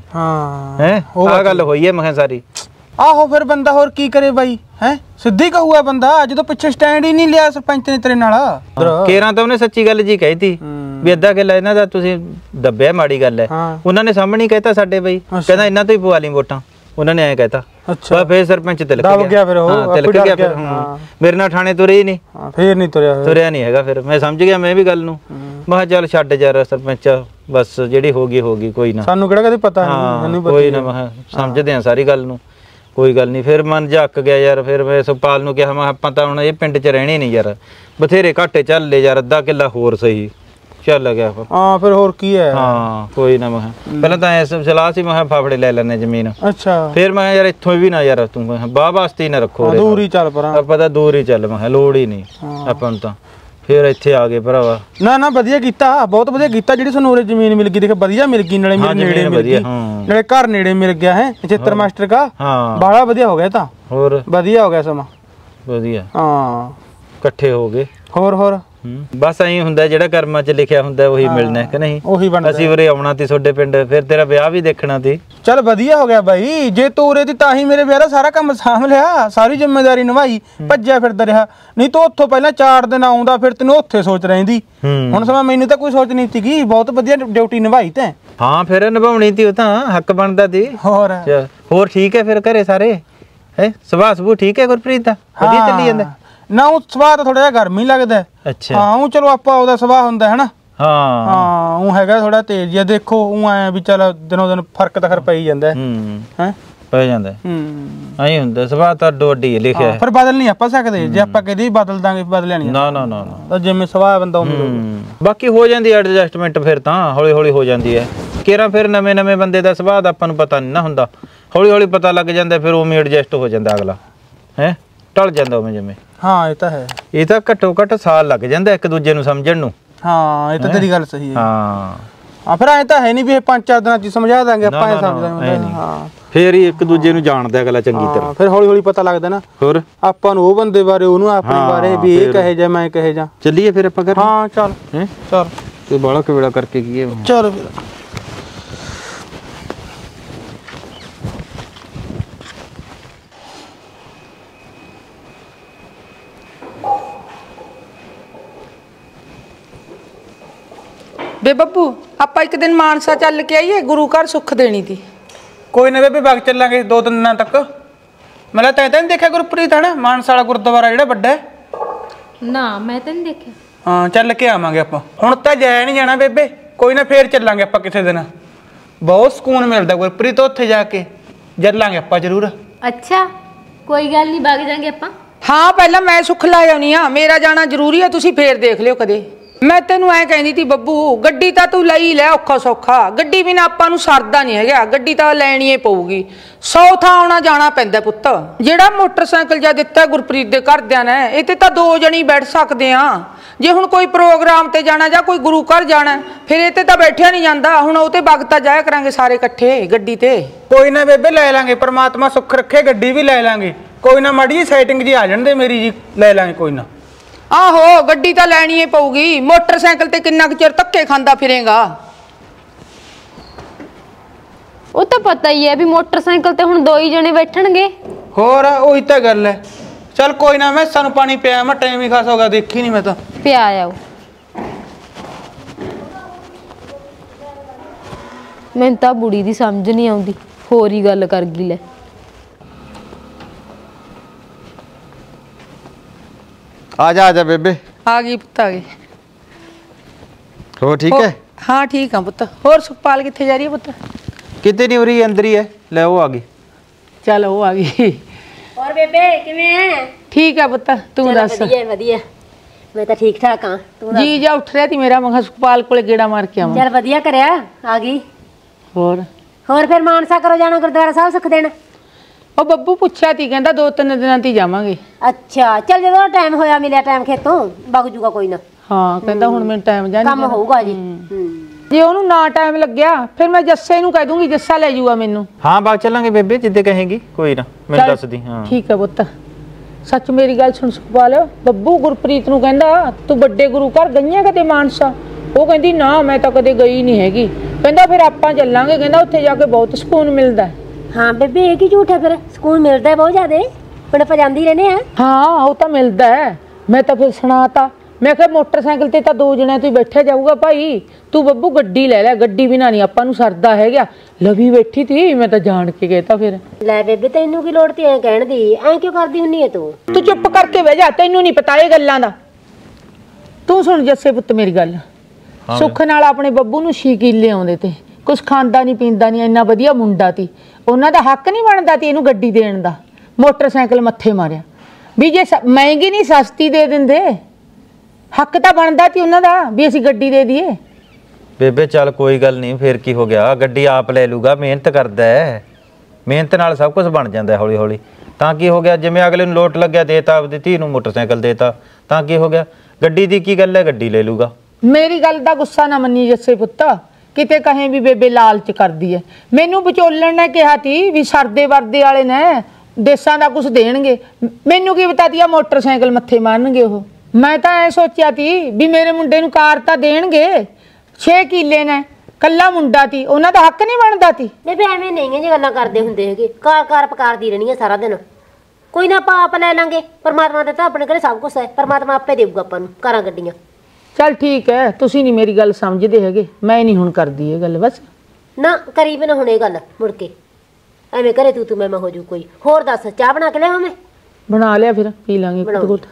ਹੈ ਆਹ ਗੱਲ ਹੋਈ ਹੈ ਮੈਂ ਕਿਹਾ ਸਾਰੀ। ਆਹੋ ਫਿਰ ਬੰਦਾ ਹੋਰ ਕੀ ਕਰੇ ਬਾਈ ਹੈ ਸਿੱਧੀ ਕਹੂਗਾ ਬੰਦਾ ਜਦੋਂ ਪਿੱਛੇ ਸਟੈਂਡ ਹੀ ਨਹੀਂ ਲਿਆ ਸਰਪੰਚ ਨੇ ਤੇਰੇ ਨਾਲ। ਕੇਰਾਂ ਤਾਂ ਉਹਨੇ ਸੱਚੀ ਗੱਲ ਜੀ ਕਹੀ ਤੀ ਵੀ ਅੱਧਾ ਕਿੱਲਾ ਇਹਨਾਂ ਦਾ ਤੁਸੀਂ ਦੱਬਿਆ ਮਾੜੀ ਗੱਲ ਹੈ ਉਹਨਾਂ ਨੇ ਸਾਹਮਣੇ ਹੀ ਕਹਿਤਾ ਸਾਡੇ ਬਈ ਕਹਿੰਦਾ ਇਹਨਾਂ ਤੋਂ ਹੀ ਪਵਾ ਲਈ ਵੋਟਾਂ ਉਹਨਾਂ ਨੇ ਐਂ ਕਹਿਤਾ ਅੱਛਾ ਫੇਰ ਸਰਪੰਚ ਤਿਲਕ ਗਿਆ ਫਿਰ ਉਹ ਤਿਲਕ ਗਿਆ ਫਿਰ ਮੇਰੇ ਨਾਲ ਥਾਣੇ ਤੁਰੇ ਹੀ ਨਹੀਂ ਫੇਰ ਨਹੀਂ ਤੁਰਿਆ ਤੁਰਿਆ ਨਹੀਂ ਹੈਗਾ ਫਿਰ ਮੈਂ ਸਮਝ ਗਿਆ ਮੈਂ ਵੀ ਗੱਲ ਨੂੰ ਮੈਂ ਕਿਹਾ ਚੱਲ ਛੱਡ ਯਾਰ ਸਰਪੰਚ ਬਸ ਜਿਹੜੀ ਹੋ ਗਈ ਹੋ ਗਈ ਕੋਈ ਨਾ ਸਾਨੂੰ ਕਿਹੜਾ ਕਦੇ ਪਤਾ ਨਹੀਂ ਮੈਨੂੰ ਕੋਈ ਨਾ ਮੈਂ ਸਮਝਦੇ ਆ ਸਾਰੀ ਗੱਲ ਨੂੰ ਕੋਈ ਗੱਲ ਨਹੀਂ ਫਿਰ ਮਨ ਝੱਕ ਗਿਆ ਯਾਰ ਫਿਰ ਮੈਂ ਸੁਪਾਲ ਨੂੰ ਕਿਹਾ ਮੈਂ ਆਪਾਂ ਤਾਂ ਹੁਣ ਇਹ ਪਿੰਡ 'ਚ ਰਹਿਣੇ ਨਹੀਂ ਯਾਰ ਬਥੇਰੇ ਘਾਟੇ ਚੱਲ ਲੈ ਯਾਰ ਅੱਧਾ ਕਿੱਲਾ ਹੋਰ ਸਹੀ ਚੱਲ ਗਿਆ ਫਿਰ ਹਾਂ ਫਿਰ ਹੋਰ ਕੀ ਹੈ ਹਾਂ ਕੋਈ ਨਾ ਮੈਂ ਪਹਿਲਾਂ ਤਾਂ ਐ ਸਲਾਹ ਸੀ ਮੈਂ ਫਾਫੜੇ ਲੈ ਲੈਣੇ ਜ਼ਮੀਨ ਅੱਛਾ ਫਿਰ ਮੈਂ ਯਾਰ ਇੱਥੋਂ ਵੀ ਨਾ ਯਾਰ ਤੂੰ ਬਾਹ ਵਾਸਤੇ ਹੀ ਨਾ ਰੱਖੋ ਦੂਰ ਹੀ ਚੱਲ ਪਰਾਂ ਆਪਾਂ ਤਾਂ ਦੂਰ ਹੀ ਚੱਲ ਮੈਂ ਲੋੜ ਹੀ ਨਹੀਂ ਆਪਾਂ ਨੂੰ ਤਾਂ ਫਿਰ ਇੱਥੇ ਆ ਗਏ ਭਰਾਵਾ ਨਾ ਨਾ ਵਧੀਆ ਕੀਤਾ ਬਹੁਤ ਵਧੀਆ ਕੀਤਾ ਜਿਹੜੀ ਸਾਨੂੰ ਉਰੇ ਜ਼ਮੀਨ ਮਿਲ ਗਈ ਦੇਖ ਵਧੀਆ ਮਿਲ ਗਈ ਨਾਲੇ ਮੇਰੇ ਨੇੜੇ ਮਿਲ ਗਈ ਨਾਲੇ ਘਰ ਨੇੜੇ ਮਿਲ ਗਿਆ ਹੈ ਨਛੱਤਰ ਮਾਸਟਰ ਦਾ ਹਾਂ ਬਾਲਾ ਵਧੀਆ ਹੋ ਗਿਆ ਤਾਂ ਹੋਰ ਵਧੀਆ ਹੋ ਗਿਆ ਸਮਾਂ ਵਧੀਆ ਹਾਂ ਇਕੱਠੇ ਹੋ ਗਏ ਹੋਰ ਹੋਰ ਬਸ ਐਂ ਹੁੰਦਾ ਜਿਹੜਾ ਕਰਮਾਂ 'ਚ ਲਿਖਿਆ ਹੁੰਦਾ ਉਹੀ ਮਿਲਣਾ ਕਿ ਨਹੀਂ ਉਹੀ ਬਣਦਾ ਅਸੀਂ ਉਰੇ ਆਉਣਾ ਤੀ ਤੁਹਾਡੇ ਪਿੰਡ ਫਿਰ ਤੇਰਾ ਵਿਆਹ ਵੀ ਦੇਖਣਾ ਤੀ ਚੱਲ ਵਧੀਆ ਹੋ ਗਿਆ ਬਾਈ ਜੇ ਤੂੰ ਉਰੇ ਦੀ ਤਾਂ ਹੀ ਮੇਰੇ ਵਿਆਹ ਦਾ ਸਾਰਾ ਕੰਮ ਸਾਂਭ ਲਿਆ ਸਾਰੀ ਜ਼ਿੰਮੇਵਾਰੀ ਨਿਭਾਈ ਭੱਜਿਆ ਫਿਰਦਾ ਰਿਹਾ ਨਹੀਂ ਤੂੰ ਉੱਥੋਂ ਪਹਿਲਾਂ ਚਾਰ ਦਿਨ ਆਉਂਦਾ ਫਿਰ ਤੈਨੂੰ ਉੱਥੇ ਸੋਚ ਰਹਿੰਦੀ ਹੁਣ ਸਮਾਂ ਮੈਨੂੰ ਤਾਂ ਕੋਈ ਸੋਚ ਨਹੀਂ ਸੀਗੀ ਬਹੁਤ ਵਧੀਆ ਡਿਊਟੀ ਨਿਭਾਈ ਤੈਂ ਹਾਂ ਫਿਰ ਨਿਭਾਉਣੀ ਤੀ ਉਹ ਤਾਂ ਹੱਕ ਬਣਦਾ ਤੀ ਹੋਰ ਹੋਰ ਠੀਕ ਹੈ ਫਿਰ ਘਰੇ ਸਾਰੇ ਹੈ ਸੁਭਾਅ ਸੁਭੂ ਠੀਕ ਹੈ ਗੁਰਪ੍ਰੀਤ ਦਾ ਵਧੀਆ ਚੱਲੀ ਜਾਂਦਾ ਨਾ ਉਹ ਸੁਭਾਅ ਤਾਂ ਥੋੜਾ ਜਿਹਾ ਗਰਮੀ ਲੱਗਦਾ ਅੱਛਾ ਹਾਂ ਉਹ ਚਲੋ ਆਪਾਂ ਉਹਦਾ ਸੁਭਾਅ ਹੁੰਦਾ ਹੈ ਨਾ ਹਾਂ ਹਾਂ ਉਹ ਹੈਗਾ ਥੋੜਾ ਤੇਜ਼ ਜਿਹਾ ਦੇਖੋ ਉਹ ਐ ਵੀ ਚਲ ਦਿਨੋਂ ਦਿਨ ਫਰਕ ਤਾਂ ਖਰ ਪਈ ਜਾਂਦਾ ਹੈ ਪੈ ਜਾਂਦਾ ਹੂੰ ਐਂ ਹੁੰਦਾ ਸੁਭਾਅ ਤਾਂ ਡੋਡੀ ਲਿਖਿਆ ਫਿਰ ਬਦਲ ਨਹੀਂ ਆਪਾਂ ਸਕਦੇ ਜੇ ਆਪਾਂ ਕਦੇ ਬਦਲ ਦਾਂਗੇ ਬਦਲਿਆ ਨਹੀਂ ਨਾ ਨਾ ਨਾ ਤਾਂ ਜਿਵੇਂ ਸੁਭਾਅ ਬੰਦਾ ਉਵੇਂ ਬਾਕੀ ਹੋ ਜਾਂਦੀ ਐਡਜਸਟਮੈਂਟ ਫਿਰ ਤਾਂ ਹੌਲੀ ਹੌਲੀ ਹੋ ਜਾਂਦੀ ਹੈ ਕੇਰਾਂ ਫਿਰ ਨਵੇਂ ਨਵੇਂ ਬੰਦੇ ਦਾ ਸੁਭਾਅ ਦਾ ਆਪਾਂ ਨੂੰ ਪਤਾ ਨਹੀਂ ਨਾ ਹੁੰਦਾ ਹੌਲੀ ਹੌਲੀ ਪਤਾ ਲੱਗ ਜਾਂਦਾ ਫਿਰ ਉਵੇਂ ਐਡਜਸਟ ਹੋ ਜਾਂਦਾ ਅਗਲਾ ਹੈ ਟਲ ਜਾਂਦਾ ਉਵੇਂ ਜਿਵੇਂ ਹਾਂ ਇਹ ਤਾਂ ਹੈ ਇਹ ਤਾਂ ਘੱਟੋ ਘੱਟ ਸਾਲ ਲੱਗ ਜਾਂਦਾ ਇੱਕ ਦੂਜੇ ਨੂੰ ਸਮਝਣ ਨੂੰ ਹਾਂ ਇਹ ਤਾਂ ਤੇਰੀ ਗੱਲ ਸਹੀ ਹੈ ਹਾਂ ਹਾਂ ਫਿਰ ਐ ਤਾਂ ਹੈ ਨਹੀਂ ਵੀ ਇਹ ਪੰਜ ਚਾਰ ਦਿਨਾਂ ਚ ਸਮਝਾ ਦਾਂਗੇ ਆਪਾਂ ਇਹ ਸਮਝਾਂਗੇ ਹਾਂ ਫੇਰ ਹੀ ਇੱਕ ਦੂਜੇ ਨੂੰ ਜਾਣਦਾ ਅਗਲਾ ਚੰਗੀ ਤਰ੍ਹਾਂ ਫਿਰ ਹੌਲੀ ਹੌਲੀ ਪਤਾ ਲੱਗਦਾ ਨਾ ਹੋਰ ਆਪਾਂ ਨੂੰ ਉਹ ਬੰਦੇ ਬਾਰੇ ਉਹਨੂੰ ਆਪਣੇ ਬਾਰੇ ਵੀ ਇਹ ਕਹੇ ਜਾਂ ਮੈਂ ਕਹੇ ਜਾਂ ਚੱਲੀਏ ਫਿਰ ਆਪਾਂ ਕਰ ਹਾਂ ਚੱਲ ਹੈ ਚੱਲ ਤੇ ਬਾਲਾ ਕਵੇੜਾ ਕਰਕੇ ਕੀ ਹੈ ਚੱਲ ਫਿਰ ਬੇ ਬੱਬੂ ਆਪਾਂ ਇੱਕ ਦਿਨ ਮਾਨਸਾ ਚੱਲ ਕੇ ਆਈਏ ਗੁਰੂ ਘਰ ਸੁੱਖ ਦੇਣੀ ਤੀ ਕੋਈ ਨਾ ਬੇਬੇ ਬਾਗ ਚੱਲਾਂਗੇ ਦੋ ਤਿੰਨ ਦਿਨਾਂ ਤੱਕ ਮੈਂ ਤਾਂ ਤਾਂ ਨਹੀਂ ਦੇਖਿਆ ਗੁਰਪ੍ਰੀਤ ਹੈ ਨਾ ਮਾਨਸਾ ਵਾਲਾ ਗੁਰਦੁਆਰਾ ਜਿਹੜਾ ਵੱਡਾ ਹੈ ਨਾ ਮੈਂ ਤਾਂ ਨਹੀਂ ਦੇਖਿਆ। ਹਾਂ ਚੱਲ ਕੇ ਆਵਾਂਗੇ ਆਪਾਂ ਹੁਣ ਤਾਂ ਜਾਇਆ ਨਹੀਂ ਜਾਣਾ ਬੇਬੇ ਕੋਈ ਨਾ ਫੇਰ ਚੱਲਾਂਗੇ ਆਪਾਂ ਕਿਸੇ ਦਿਨ ਬਹੁਤ ਸਕੂਨ ਮਿਲਦਾ ਗੁਰਪ੍ਰੀਤ ਉੱਥੇ ਜਾ ਕੇ ਚੱਲਾਂਗੇ ਆਪਾਂ ਜ਼ਰੂਰ ਅੱਛਾ ਕੋਈ ਗੱਲ ਨਹੀਂ ਵਗ ਜਾਾਂਗੇ ਆਪਾਂ। ਹਾਂ ਪਹਿਲਾਂ ਮੈਂ ਸੁੱਖ ਲਾ ਆਉਣੀ ਆ ਮੇਰਾ ਜਾਣਾ ਜ਼ਰੂਰੀ ਆ ਤੁਸੀਂ ਫੇਰ ਦੇਖ ਲਿਓ ਕਦੇ ਮੈਂ ਤੈਨੂੰ ਐ ਕਹਿੰਦੀ ਤੀ ਬੱਬੂ ਗੱਡੀ ਤਾਂ ਤੂੰ ਲਈ ਲੈ ਔਖਾ ਸੌਖਾ ਗੱਡੀ ਬਿਨਾਂ ਆਪਾਂ ਨੂੰ ਸਰਦਾ ਨਹੀਂ ਹੈਗਾ ਗੱਡੀ ਤਾਂ ਲੈਣੀ ਏ ਪਊਗੀ ਸੌ ਥਾਂ ਆਉਣਾ ਜਾਣਾ ਪੈਂਦਾ ਪੁੱਤ ਜਿਹੜਾ ਮੋਟਰਸਾਈਕਲ ਜਾਂ ਦਿੱਤਾ ਗੁਰਪ੍ਰੀਤ ਦੇ ਘਰਦਿਆਂ ਨੇ ਇਹ ਤੇ ਤਾਂ ਦੋ ਜਣੀ ਬੈਠ ਸਕਦੇ ਆ ਜੇ ਹੁਣ ਕੋਈ ਪ੍ਰੋਗਰਾਮ ਤੇ ਜਾਣਾ ਜਾਂ ਕੋਈ ਗੁਰੂ ਘਰ ਜਾਣਾ ਫਿਰ ਇਹ ਤੇ ਤਾਂ ਬੈਠਿਆ ਨਹੀਂ ਜਾਂਦਾ ਹੁਣ ਉਹ ਤੇ ਵਗਤਾ ਜਾਇਆ ਕਰਾਂਗੇ ਸਾਰੇ ਇਕੱਠੇ ਗੱਡੀ ਤੇ ਕੋਈ ਨਾ ਬੇਬੇ ਲੈ ਲਾਂਗੇ ਪ੍ਰਮਾਤਮਾ ਸੁੱਖ ਰੱਖੇ ਗੱਡੀ ਵੀ ਲੈ ਲਾਂਗੇ ਕੋਈ ਨਾ ਮਾੜੀ ਜੀ ਸੈਟਿੰਗ ਜੀ ਆ ਜਾਣ ਦੇ ਮੇਰੀ ਜੀ ਲੈ ਲਾਂਗੇ ਕੋਈ ਨਾ ਆਹੋ ਗੱਡੀ ਤਾਂ ਲੈਣੀ ਏ ਪਊਗੀ ਮੋਟਰਸਾਈਕਲ ਤੇ ਕਿੰਨਾ ਕੁ ਚਿਰ ਧੱਕੇ ਖਾਂਦਾ ਫਿਰੇਗਾ ਉਹ ਤਾਂ ਪਤਾ ਹੀ ਹੈ ਵੀ ਮੋਟਰਸਾਈਕਲ ਤੇ ਹੁਣ ਦੋ ਹੀ ਜਣੇ ਬੈਠਣਗੇ ਹੋਰ ਉਹੀ ਤਾਂ ਗੱਲ ਹੈ ਚੱਲ ਕੋਈ ਨਾ ਮੈਂ ਸਾਨੂੰ ਪਾਣੀ ਪਿਆ ਮੈਂ ਟਾਈਮ ਹੀ ਖਾਸ ਹੋ ਗਿਆ ਦੇਖੀ ਨਹੀਂ ਮੈਂ ਤਾਂ ਪਿਆ ਆਓ ਮੈਨੂੰ ਤਾਂ ਬੁੜੀ ਦੀ ਸਮਝ ਨਹੀਂ ਆਉਂਦੀ ਹੋਰ ਹੀ ਗੱਲ ਕਰ ਗਈ ਲੈ ਆ ਜਾ ਆ ਜਾ ਬੇਬੇ ਆ ਗਈ ਪੁੱਤ ਆ ਗਈ ਹੋ ਠੀਕ ਹੈ ਹਾਂ ਠੀਕ ਆ ਪੁੱਤ ਹੋਰ ਸੁਖਪਾਲ ਕਿੱਥੇ ਜਾ ਰਹੀ ਹੈ ਪੁੱਤ ਕਿਤੇ ਨਹੀਂ ਉਰੀ ਅੰਦਰ ਹੀ ਹੈ ਲੈ ਉਹ ਆ ਗਈ ਚੱਲ ਉਹ ਆ ਗਈ ਹੋਰ ਬੇਬੇ ਕਿਵੇਂ ਹੈ ਠੀਕ ਆ ਪੁੱਤ ਤੂੰ ਦੱਸ ਵਧੀਆ ਵਧੀਆ ਮੈਂ ਤਾਂ ਠੀਕ ਠਾਕ ਹਾਂ ਤੂੰ ਜੀ ਜਾ ਉੱਠ ਰਿਹਾ ਤੀ ਮੇਰਾ ਮੈਂ ਕਿਹਾ ਸੁਖਪਾਲ ਕੋਲੇ ਗੇੜਾ ਮਾਰ ਕੇ ਆਵਾਂ ਚੱਲ ਵਧੀਆ ਕਰਿਆ ਆ ਗਈ ਹੋਰ ਹੋਰ ਫਿਰ ਮਾਨਸਾ ਕਰੋ ਜਾਣਾ ਗੁਰਦੁਆਰਾ ਸਾਹਿਬ ਸੁੱਖ ਦੇਣ ਉਹ ਬੱਬੂ ਪੁੱਛਿਆ ਤੀ ਕਹਿੰਦਾ ਦੋ ਤਿੰਨ ਦਿਨਾਂ ਤੇ ਜਾਵਾਂਗੇ ਅੱਛਾ ਚੱਲ ਜਦੋਂ ਟਾਈਮ ਹੋਇਆ ਮਿਲਿਆ ਟਾਈਮ ਖੇਤੋਂ ਵਗ ਜੂਗਾ ਕੋਈ ਨਾ ਹਾਂ ਕਹਿੰਦਾ ਹੁਣ ਮੈਨੂੰ ਟਾਈਮ ਜਾ ਕੰਮ ਹੋਊਗਾ ਜੀ ਜੇ ਉਹਨੂੰ ਨਾ ਟਾਈਮ ਲੱਗਿਆ ਫਿਰ ਮੈਂ ਜੱਸੇ ਨੂੰ ਕਹਿ ਦੂੰਗੀ ਜੱਸਾ ਲੈ ਜਾਊਗਾ ਮੈਨੂੰ ਹਾਂ ਬਾਗ ਚੱਲਾਂਗੇ ਬੇਬੇ ਜਿੱਦੇ ਕਹੇਗੀ ਕੋਈ ਨਾ ਮੈਨੂੰ ਦੱਸ ਦੀ ਹਾਂ ਠੀਕ ਹੈ ਪੁੱਤ ਸੱਚ ਮੇਰੀ ਗੱਲ ਸੁਣ ਸੁਖਪਾਲ ਬੱਬੂ ਗੁਰਪ੍ਰੀਤ ਨੂੰ ਕਹਿੰਦਾ ਤੂੰ ਵੱਡੇ ਗੁਰੂ ਘਰ ਗਈਆਂ ਕਦੇ ਮਾਨਸਾ ਉਹ ਕਹਿੰਦੀ ਨਾ ਮੈਂ ਤਾਂ ਕਦੇ ਗਈ ਨਹੀਂ ਹੈਗੀ ਕਹਿੰਦਾ ਫਿਰ ਆਪਾਂ ਚੱਲਾਂਗੇ ਕਹਿੰਦਾ ਉੱਥੇ ਜਾ ਕੇ ਬਹੁਤ ਸਕੂਨ ਮਿਲਦਾ ਹਾਂ ਬੇਬੇ ਇਹ ਕੀ ਝੂਠ ਹੈ ਫਿਰ ਸਕੂਨ ਮਿਲਦਾ ਬਹੁਤ ਜ਼ਿਆਦੇ ਹੁਣ ਆਪਾਂ ਜਾਂਦੀ ਰਹਿੰਦੇ ਆ ਹਾਂ ਉਹ ਤਾਂ ਮਿਲਦਾ ਹੈ ਮੈਂ ਤਾਂ ਫਿਰ ਸੁਣਾਤਾ ਮੈਂ ਕਿਹਾ ਮੋਟਰਸਾਈਕਲ ਤੇ ਤਾਂ ਦੋ ਜਣਿਆਂ ਤੋਂ ਬੈਠਿਆ ਜਾਊਗਾ ਭਾਈ ਤੂੰ ਬੱਬੂ ਗੱਡੀ ਲੈ ਲੈ ਗੱਡੀ ਬਿਨਾ ਨਹੀਂ ਆਪਾਂ ਨੂੰ ਸਰਦਾ ਹੈਗਾ ਲਵੀ ਬੈਠੀ ਤੀ ਮੈਂ ਤਾਂ ਜਾਣ ਕੇ ਕਹਿਤਾ ਫਿਰ ਲੈ ਬੇਬੇ ਤੈਨੂੰ ਕੀ ਲੋੜ ਤੀ ਐ ਕਹਿਣ ਦੀ ਐ ਕਿਉਂ ਕਰਦੀ ਹੁੰਨੀ ਐ ਤੂੰ ਤੂੰ ਚੁੱਪ ਕਰਕੇ ਬਹਿ ਜਾ ਤੈਨੂੰ ਨਹੀਂ ਪਤਾ ਇਹ ਗੱਲਾਂ ਦਾ ਤੂੰ ਸੁਣ ਜੱਸੇ ਪੁੱਤ ਮੇਰੀ ਗੱਲ ਸੁੱਖ ਨਾਲ ਆਪਣੇ ਬੱਬੂ ਨੂੰ ਛੇ ਕਿੱਲੇ ਆਉਂਦੇ ਤੇ ਕੁਛ ਖਾਂਦਾ ਨਹੀਂ ਪੀਂਦਾ ਨਹੀਂ ਇੰਨਾ ਵਧੀਆ ਮੁੰਡਾ ਤੀ ਉਹਨਾਂ ਦਾ ਹੱਕ ਨਹੀਂ ਬਣਦਾ ਤੀ ਇਹਨੂੰ ਗੱਡੀ ਦੇਣ ਦਾ ਮੋਟਰਸਾਈਕਲ ਮੱਥੇ ਮਾਰਿਆ ਵੀ ਜੇ ਮਹਿੰਗੀ ਨਹੀਂ ਸਸਤੀ ਦੇ ਦਿੰਦੇ ਹੱਕ ਤਾਂ ਬਣਦਾ ਤੀ ਉਹਨਾਂ ਦਾ ਵੀ ਅਸੀਂ ਗੱਡੀ ਦੇ ਦਈਏ ਬੇਬੇ ਚੱਲ ਕੋਈ ਗੱਲ ਨਹੀਂ ਫੇਰ ਕੀ ਹੋ ਗਿਆ ਗੱਡੀ ਆਪ ਲੈ ਲੂਗਾ ਮਿਹਨਤ ਕਰਦਾ ਹੈ ਮਿਹਨਤ ਨਾਲ ਸਭ ਕੁਝ ਬਣ ਜਾਂਦਾ ਹੌਲੀ ਹੌਲੀ ਤਾਂ ਕੀ ਹੋ ਗਿਆ ਜਿਵੇਂ ਅਗਲੇ ਨੂੰ ਲੋਟ ਲੱਗਿਆ ਦੇਤਾ ਆਪਦੀ ਧੀ ਨੂੰ ਮੋਟਰਸਾਈਕਲ ਦੇਤਾ ਤਾਂ ਕੀ ਹੋ ਗਿਆ ਗੱਡੀ ਦੀ ਕੀ ਗੱਲ ਹੈ ਗੱਡੀ ਲੈ ਲੂਗਾ ਮੇਰੀ ਗੱਲ ਦਾ ਗੁੱਸਾ ਨਾ ਮੰਨੀ ਜੱਸੇ ਪੁੱਤ ਕਿਤੇ ਕਹੇ ਵੀ ਬੇਬੇ ਲਾਲਚ ਕਰਦੀ ਹੈ ਮੈਨੂੰ ਵਿਚੋਲਣ ਨੇ ਕਿਹਾ ਤੀ ਵੀ ਸਰਦੇ ਵਰਦੇ ਵਾਲੇ ਨੇ ਦੇਸਾਂ ਦਾ ਕੁਝ ਦੇਣਗੇ ਮੈਨੂੰ ਕੀ ਪਤਾ ਤੀ ਆ ਮੋਟਰਸਾਈਕਲ ਮੱਥੇ ਮਾਰਨਗੇ ਉਹ ਮੈਂ ਤਾਂ ਐ ਸੋਚਿਆ ਤੀ ਵੀ ਮੇਰੇ ਮੁੰਡੇ ਨੂੰ ਕਾਰ ਤਾਂ ਦੇਣਗੇ ਛੇ ਕਿੱਲੇ ਨੇ ਕੱਲਾ ਮੁੰਡਾ ਤੀ ਉਹਨਾਂ ਦਾ ਹੱਕ ਨਹੀਂ ਬਣਦਾ ਤੀ ਬੇਬੇ ਐਵੇਂ ਨਹੀਂ ਜੇ ਗੱਲਾਂ ਕਰਦੇ ਹੁੰਦੇ ਹੈਗੇ ਕਾਰ ਕਾਰ ਪਕਾਰਦੀ ਰਹਿਣੀ ਹੈ ਸਾਰਾ ਦਿਨ ਕੋਈ ਨਾ ਆਪਾਂ ਆਪ ਲੈ ਲਾਂਗੇ ਪਰਮਾਤਮਾ ਦੇ ਤਾਂ ਆਪਣੇ ਘਰੇ ਸਭ ਕੁਝ ਹੈ ਪਰਮਾਤਮਾ ਆਪੇ ਦੇਊਗਾ ਆਪਾਂ ਨੂੰ ਕਾਰਾਂ ਗੱਡੀਆਂ ਚੱਲ ਠੀਕ ਹੈ ਤੁਸੀਂ ਨਹੀਂ ਮੇਰੀ ਗੱਲ ਸਮਝਦੇ ਹੈਗੇ ਮੈਂ ਨਹੀਂ ਹੁਣ ਕਰਦੀ ਇਹ ਗੱਲ ਬਸ ਨਾ ਕਰੀ ਵੀ ਨਾ ਹੁਣ ਇਹ ਗੱਲ ਮੁੜ ਕੇ ਐਵੇਂ ਕਰੇ ਤੂੰ ਤੂੰ ਮੈਂ ਮੈਂ ਹੋ ਜੂ ਕੋਈ ਹੋਰ ਦੱਸ ਚਾਹ ਬਣਾ ਕੇ ਲਿਆਵਾਂ ਮੈਂ ਬਣਾ ਲਿਆ ਫਿਰ ਪੀ ਲਾਂਗੇ ਬਣਾਓ। ਘੁੱਟ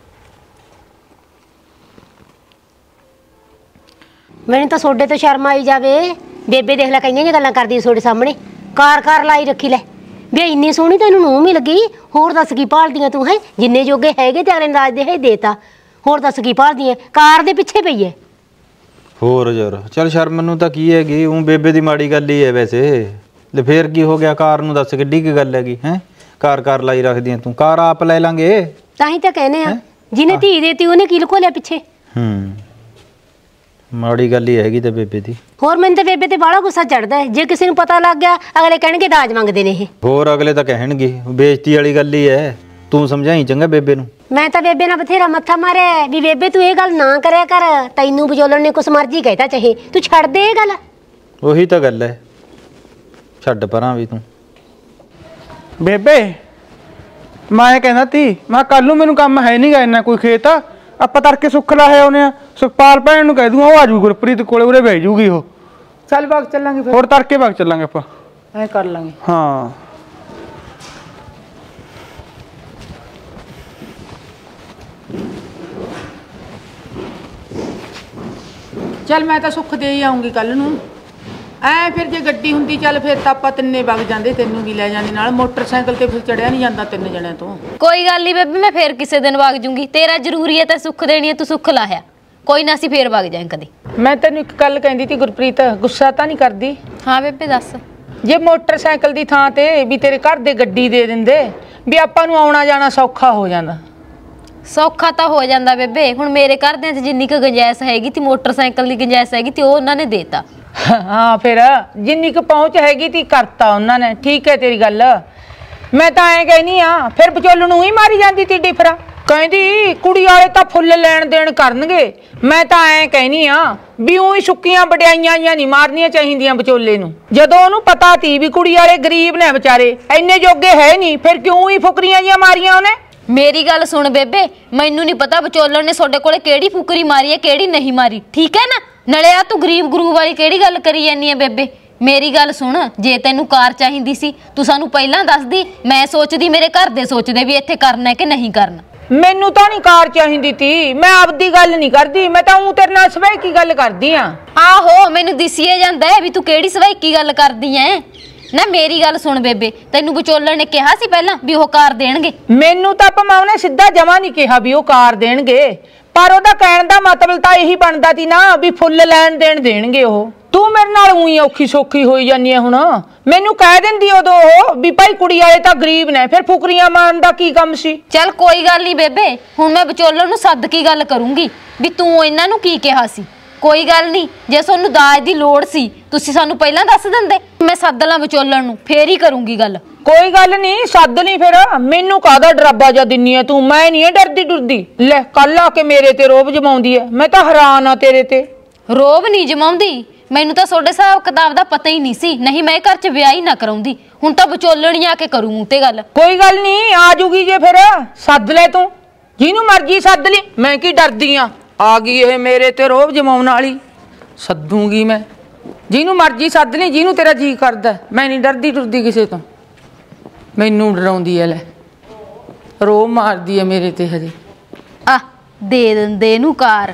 ਮੈਨੂੰ ਤਾਂ ਸੋਡੇ ਤੋਂ ਸ਼ਰਮ ਆਈ ਜਾਵੇ ਬੇਬੇ ਦੇਖ ਲੈ ਕਈਆਂ ਜਿਹੀਆਂ ਗੱਲਾਂ ਕਰਦੀ ਸੋਡੇ ਸਾਹਮਣੇ ਕਾਰ ਕਾਰ ਲਾਈ ਰੱਖੀ ਲੈ ਵੀ ਇੰਨੀ ਸੋਹਣੀ ਤੈਨੂੰ ਨੂੰ ਮਿਲ ਗਈ ਹੋਰ ਦੱਸ ਕੀ ਭਾਲਦੀਆਂ ਤੂੰ ਹੈ ਜਿੰਨੇ ਜੋਗੇ ਹੈਗੇ ਤੇ ਅਗਲੇ ਰਾਜ ਦੇ ਹੈ ਦੇਤਾ ਹੋਰ ਦੱਸ ਕੀ ਭਾਲਦੀ ਐ ਕਾਰ ਦੇ ਪਿੱਛੇ ਪਈ ਐ ਹੋਰ ਯਾਰ ਚੱਲ ਸ਼ਰਮ ਨੂੰ ਤਾਂ ਕੀ ਹੈਗੀ ਉਹ ਬੇਬੇ ਦੀ ਮਾੜੀ ਗੱਲ ਹੀ ਹੈ ਵੈਸੇ ਲੈ ਫੇਰ ਕੀ ਹੋ ਗਿਆ ਕਾਰ ਨੂੰ ਦੱਸ ਕਿੱਡੀ ਕੀ ਗੱਲ ਹੈਗੀ ਹੈ ਕਾਰ ਕਾਰ ਲਾਈ ਰੱਖਦੀਆਂ ਤੂੰ ਕਾਰ ਆਪ ਲੈ ਲਾਂਗੇ ਤਾਂ ਹੀ ਤਾਂ ਕਹਿੰਦੇ ਆ ਜਿਹਨੇ ਧੀ ਦੇਤੀ ਉਹਨੇ ਕੀ ਲੁਕੋ ਲਿਆ ਪਿੱਛੇ ਹੂੰ ਮਾੜੀ ਗੱਲ ਹੀ ਹੈਗੀ ਤੇ ਬੇਬੇ ਦੀ। ਹੋਰ ਮੈਨੂੰ ਤਾਂ ਬੇਬੇ ਤੇ ਬਾਹਲਾ ਗੁੱਸਾ ਚੜਦਾ ਜੇ ਕਿਸੇ ਨੂੰ ਪਤਾ ਲੱਗ ਗਿਆ ਅਗਲੇ ਕਹਿਣਗੇ ਦਾਜ ਮੰਗਦੇ ਨੇ ਇਹ। ਹੋਰ ਅਗਲੇ ਤਾਂ ਕਹਿਣਗੇ, ਬੇਇੱਜ਼ਤੀ ਵਾਲੀ ਗੱਲ ਹੀ ਹੈ। ਤੂੰ ਸਮਝਾਈ ਚੰਗਾ ਬੇਬੇ ਨੂੰ। ਮੈਂ ਤਾਂ ਬੇਬੇ ਨਾਲ ਬਥੇਰਾ ਮੱਥਾ ਮਾਰਿਆ ਵੀ ਬੇਬੇ ਤੂੰ ਇਹ ਗੱਲ ਨਾ ਕਰਿਆ ਕਰ, ਤੈਨੂੰ ਵਿਚੋਲਣ ਨੇ ਕੁਛ ਮਰਜ਼ੀ ਕਹਿਤਾ ਚਾਹੇ, ਤੂੰ ਛੱਡ ਦੇ ਇਹ ਗੱਲ। ਉਹੀ ਤਾਂ ਗੱਲ ਹੈ, ਛੱਡ ਪਰਾਂ ਵੀ ਤੂੰ। ਬੇਬੇ ਮੈਂ ਕਹਿੰਦਾ ਤੀ ਮੈਂ ਕੱਲ ਨੂੰ ਮੈਨੂੰ ਕੰਮ ਹੈ ਨਹੀਂ ਗਾ ਇੰਨਾ ਕੋਈ ਖੇਤ, ਆਪਾਂ ਤੜਕੇ ਸੁੱਖ ਲਾਇਆ ਉਹਨੇ ਆ ਸੁਖਪਾਲ ਭੈਣ ਨੂੰ ਕਹਿ ਦੂੰਗਾ ਉਹ ਆ ਜੂ ਗੁਰਪ੍ਰੀਤ ਕੋਲੇ ਉਰੇ ਬਹਿ ਜੂਗੀ ਉਹ। ਚੱਲ ਬਾਗ ਚੱਲਾਂਗੇ ਫਿਰ। ਹੋਰ ਤੜਕੇ ਬਾਗ ਚੱਲਾਂਗੇ ਆਪਾਂ, ਐ ਕਰ ਲਾਂਗੇ। ਹਾਂ ਚੱਲ ਮੈਂ ਤਾਂ ਸੁੱਖ ਦੇ ਹੀ ਆਉਂਗੀ ਕੱਲ ਨੂੰ। ਐ ਫਿਰ ਜੇ ਗੱਡੀ ਹੁੰਦੀ ਚੱਲ ਫਿਰ ਤਾਂ ਆਪਾਂ ਤਿੰਨੇ ਵਗ ਜਾਂਦੇ, ਤੈਨੂੰ ਵੀ ਲੈ ਜਾਂਦੇ ਨਾਲ। ਮੋਟਰਸਾਈਕਲ ਤੇ ਫਿਰ ਚੜਿਆ ਨਹੀਂ ਜਾਂਦਾ ਤਿੰਨ ਜਣਿਆਂ ਤੋਂ। ਕੋਈ ਗੱਲ ਨਹੀਂ ਬੇਬੇ, ਮੈਂ ਫੇਰ ਕਿਸੇ ਦਿਨ ਵਗ ਜੂੰਗੀ। ਤੇਰਾ ਜ਼ਰੂਰੀ ਹੈ ਤਾਂ ਸੁੱਖ ਦੇਣੀ ਹੈ, ਤੂੰ ਸੁੱਖ ਲਾਇਆ। ਕੋਈ ਨਾ ਅਸੀਂ ਫੇਰ ਵਗ ਜਾਏ ਕਦੇ। ਮੈਂ ਤੈਨੂੰ ਇੱਕ ਗੱਲ ਕਹਿੰਦੀ ਤੀ ਗੁਰਪ੍ਰੀਤ, ਗੁੱਸਾ ਤਾਂ ਨਹੀਂ ਕਰਦੀ? ਹਾਂ ਬੇਬੇ ਦੱਸ। ਜੇ ਮੋਟਰਸਾਈਕਲ ਦੀ ਥਾਂ ਤੇ ਵੀ ਤੇਰੇ ਘਰ ਦੇ ਗੱਡੀ ਦੇ ਦਿੰਦੇ ਵੀ ਆਪਾਂ ਨੂੰ ਆਉਣਾ ਜਾਣਾ ਸੌਖਾ ਹੋ ਜਾਂਦਾ। ਸੌਖਾ ਤਾਂ ਹੋ ਜਾਂਦਾ ਬੇਬੇ, ਹੁਣ ਮੇਰੇ ਘਰਦਿਆਂ 'ਚ ਜਿੰਨੀ ਕੁ ਗੁੰਜਾਇਸ਼ ਹੈਗੀ ਤੀ, ਮੋਟਰਸਾਈਕਲ ਦੀ ਗੁੰਜਾਇਸ਼ ਹੈਗੀ ਤੀ, ਉਹ ਉਹਨਾਂ ਨੇ ਦੇਤਾ। ਹਾਂ ਫਿਰ ਜਿੰਨੀ ਕੁ ਪਹੁੰਚ ਹੈਗੀ ਤੀ ਕਰਤਾ ਉਹਨਾਂ ਨੇ। ਠੀਕ ਹੈ ਤੇਰੀ ਗੱਲ। ਮੈਂ ਤਾਂ ਐਂ ਕਹਿਨੀ ਆ ਫਿਰ ਵਿਚੋਲਣ ਨੂੰ ਹੀ ਮਾਰੀ ਜਾਂਦੀ ਤੀ ਡਿਫਰਾ। ਕਹਿੰਦੀ ਕੁੜੀ ਵਾਲੇ ਤਾਂ ਫੁੱਲ ਲੈਣ ਦੇਣ ਕਰਨਗੇ। ਮੈਂ ਤਾਂ ਐਂ ਕਹਿਨੀ ਆ ਵੀ ਉਹੀ ਸੁੱਕੀਆਂ ਵਡਿਆਈਆਂ ਜਾਂ ਨਹੀਂ ਮਾਰਨੀਆਂ ਚਾਹੀਦੀਆਂ ਵਿਚੋਲੇ ਨੂੰ। ਜਦੋਂ ਉਹਨੂੰ ਪਤਾ ਤੀ ਵੀ ਕੁੜੀ ਵਾਲੇ ਗਰੀਬ ਨੇ ਵਿਚਾਰੇ, ਇੰਨੇ ਜੋਗੇ ਹੈ ਨਹੀਂ, ਫਿਰ ਕਿਉਂ ਹੀ ਫੁਕਰੀਆਂ ਜੀਆਂ ਮਾਰੀਆਂ ਉਹਨੇ? ਮੇਰੀ ਗੱਲ ਸੁਣ ਬੇਬੇ, ਮੈਨੂੰ ਨਹੀਂ ਪਤਾ ਵਿਚੋਲਣ ਨੇ ਤੁਹਾਡੇ ਕੋਲੇ ਕਿਹੜੀ ਫੁਕਰੀ ਮਾਰੀ ਹੈ ਕਿਹੜੀ ਨਹੀਂ ਮਾਰੀ, ਠੀਕ ਹੈ ਨਾ? ਨਲੇ ਆ ਤੂੰ ਗਰੀਬ ਗਰੂਬ ਵਾਲੀ ਕਿਹੜੀ ਗੱਲ ਕਰੀ ਜਾਂਦੀ ਹੈ ਬੇਬੇ? ਮੇਰੀ ਗੱਲ ਸੁਣ, ਜੇ ਤੈਨੂੰ ਕਾਰ ਚਾਹੀਦੀ ਸੀ ਤੂੰ ਸਾਨੂੰ ਪਹਿਲਾਂ ਦੱਸਦੀ। ਮੈਂ ਸੋਚਦੀ ਮੇਰੇ ਘਰ ਦੇ ਸੋਚਦੇ ਵੀ ਇੱਥੇ ਕਰਨਾ ਕਿ ਨਹੀਂ ਕਰਨਾ। ਮੈਨੂੰ ਤਾਂ ਨਹੀਂ ਕਾਰ ਚਾਹੀਦੀ ਤੀ, ਮੈਂ ਆਪਦੀ ਗੱਲ ਨਹੀਂ ਕਰਦੀ। ਮੈਂ ਤਾਂ ਉਹ ਤੇਰੇ ਨਾਲ ਸਵੇਈ ਕੀ ਗੱਲ ਕਰਦੀ ਆ। ਆਹੋ ਮੈਨੂੰ ਦਿਸੀਏ ਜਾਂਦਾ ਹੈ ਵੀ ਤੂੰ ਕਿਹੜੀ ਸਵੇਈ ਕੀ ਗੱਲ ਕਰਦੀ ਐ ਨਾ। ਮੇਰੀ ਗੱਲ ਸੁਣ ਬੇਬੇ, ਤੈਨੂੰ ਵਿਚੋਲਣ ਨੇ ਕਿਹਾ ਸੀ ਪਹਿਲਾਂ ਵੀ ਉਹ ਕਾਰ ਦੇਣਗੇ? ਮੈਨੂੰ ਤਾਂ ਭਮਾ ਉਹਨੇ ਸਿੱਧਾ ਜਮਾ ਨਹੀਂ ਕਿਹਾ ਵੀ ਉਹ ਕਾਰ ਦੇਣਗੇ, ਪਰ ਉਹਦਾ ਕਹਿਣ ਦਾ ਮਤਲਬ ਤਾਂ ਇਹੀ ਬਣਦਾ ਸੀ ਨਾ ਵੀ ਫੁੱਲ ਲੈਣ ਦੇਣ ਦੇਣਗੇ ਉਹ। ਤੂੰ ਮੇਰੇ ਨਾਲ ਉਹੀ ਔਖੀ ਸੌਖੀ ਹੋਈ ਜਾਂਦੀ ਹੈ। ਹੁਣ ਮੈਨੂੰ ਕਹਿ ਦਿੰਦੀ ਉਦੋਂ ਉਹ ਵੀ ਭਾਈ ਕੁੜੀ ਵਾਲੇ ਤਾਂ ਗਰੀਬ ਨੇ, ਫਿਰ ਫੁਕਰੀਆਂ ਮਾਰਨ ਦਾ ਕੀ ਕੰਮ ਸੀ? ਚੱਲ ਕੋਈ ਗੱਲ ਨਹੀਂ ਬੇਬੇ, ਹੁਣ ਮੈਂ ਵਿਚੋਲਣ ਨੂੰ ਸੱਦ ਕੇ ਗੱਲ ਕਰੂੰਗੀ ਵੀ ਤੂੰ ਇਹਨਾਂ ਨੂੰ ਕੀ ਕਿਹਾ ਸੀ। ਕੋਈ ਗੱਲ ਨਹੀਂ, ਜੇ ਤੁਹਾਨੂੰ ਦਾਜ ਦੀ ਲੋੜ ਸੀ ਤੁਸੀਂ ਸਾਨੂੰ ਪਹਿਲਾਂ ਦੱਸ ਦਿੰਦੇ। ਮੈਂ ਸੱਦ ਲਾਂ ਵਿਚੋਲਣ ਨੂੰ, ਫੇਰ ਹੀ ਕਰੂੰਗੀ ਗੱਲ। ਕੋਈ ਗੱਲ ਨਹੀਂ, ਸੱਦ ਲਈ ਫਿਰ। ਮੈਨੂੰ ਕਾਹਦਾ ਡਰਾਬਾ ਜਾ ਦਿੰਨੀ ਐ ਤੂੰ? ਮੈਂ ਨਹੀਂ ਡਰਦੀ ਡੁਰਦੀ। ਲੈ ਕੱਲ ਆ ਕੇ ਮੇਰੇ ਤੇ ਰੋਬ ਜਮਾਉਂਦੀ ਐ, ਮੈਂ ਤਾਂ ਹੈਰਾਨ ਆ ਤੇਰੇ ਤੇ। ਰੋਬ ਨਹੀਂ ਜਮਾਉਂਦੀ, ਮੈਨੂੰ ਤਾਂ ਤੁਹਾਡੇ ਹਿਸਾਬ ਕਿਤਾਬ ਦਾ ਪਤਾ ਹੀ ਨਹੀਂ ਸੀ, ਨਹੀਂ ਮੈਂ ਘਰ 'ਚ ਵਿਆਹ ਹੀ ਨਾ ਕਰਾਉਂਦੀ। ਹੁਣ ਤਾਂ ਵਿਚੋਲਣ ਹੀ ਆ ਕੇ ਕਰੂ ਮੂੰਹ ਤੇ ਗੱਲ। ਕੋਈ ਗੱਲ ਨਹੀਂ, ਆ ਜੂਗੀ ਜੇ ਫਿਰ ਸੱਦ ਲੈ ਤੂੰ, ਜਿਹਨੂੰ ਮਰਜੀ ਸੱਦ ਲਈ। ਮੈਂ ਕੀ ਡਰਦੀ ਆ? ਆ ਗਈ ਇਹ ਮੇਰੇ ਤੇ ਰੋਬ ਜਮਾਉਣ ਵਾਲੀ, ਸੱਦੂਗੀ ਮੈਂ ਜਿਹਨੂੰ ਮਰਜੀ ਸੱਦ ਲਈ, ਜਿਹਨੂੰ ਤੇਰਾ ਜੀ ਕਰਦਾ। ਮੈਂ ਨਹੀਂ ਡਰਦੀ ਡਰਦੀ ਕਿਸੇ ਤੋਂ। ਮੈਨੂੰ ਡਰਾਉਂਦੀ ਐ, ਲੈ ਰੋਬ ਮਾਰਦੀ ਐ ਮੇਰੇ ਤੇ ਹਜੇ। ਆ ਦੇ ਦਿੰਦੇ ਇਹਨੂੰ ਕਾਰ,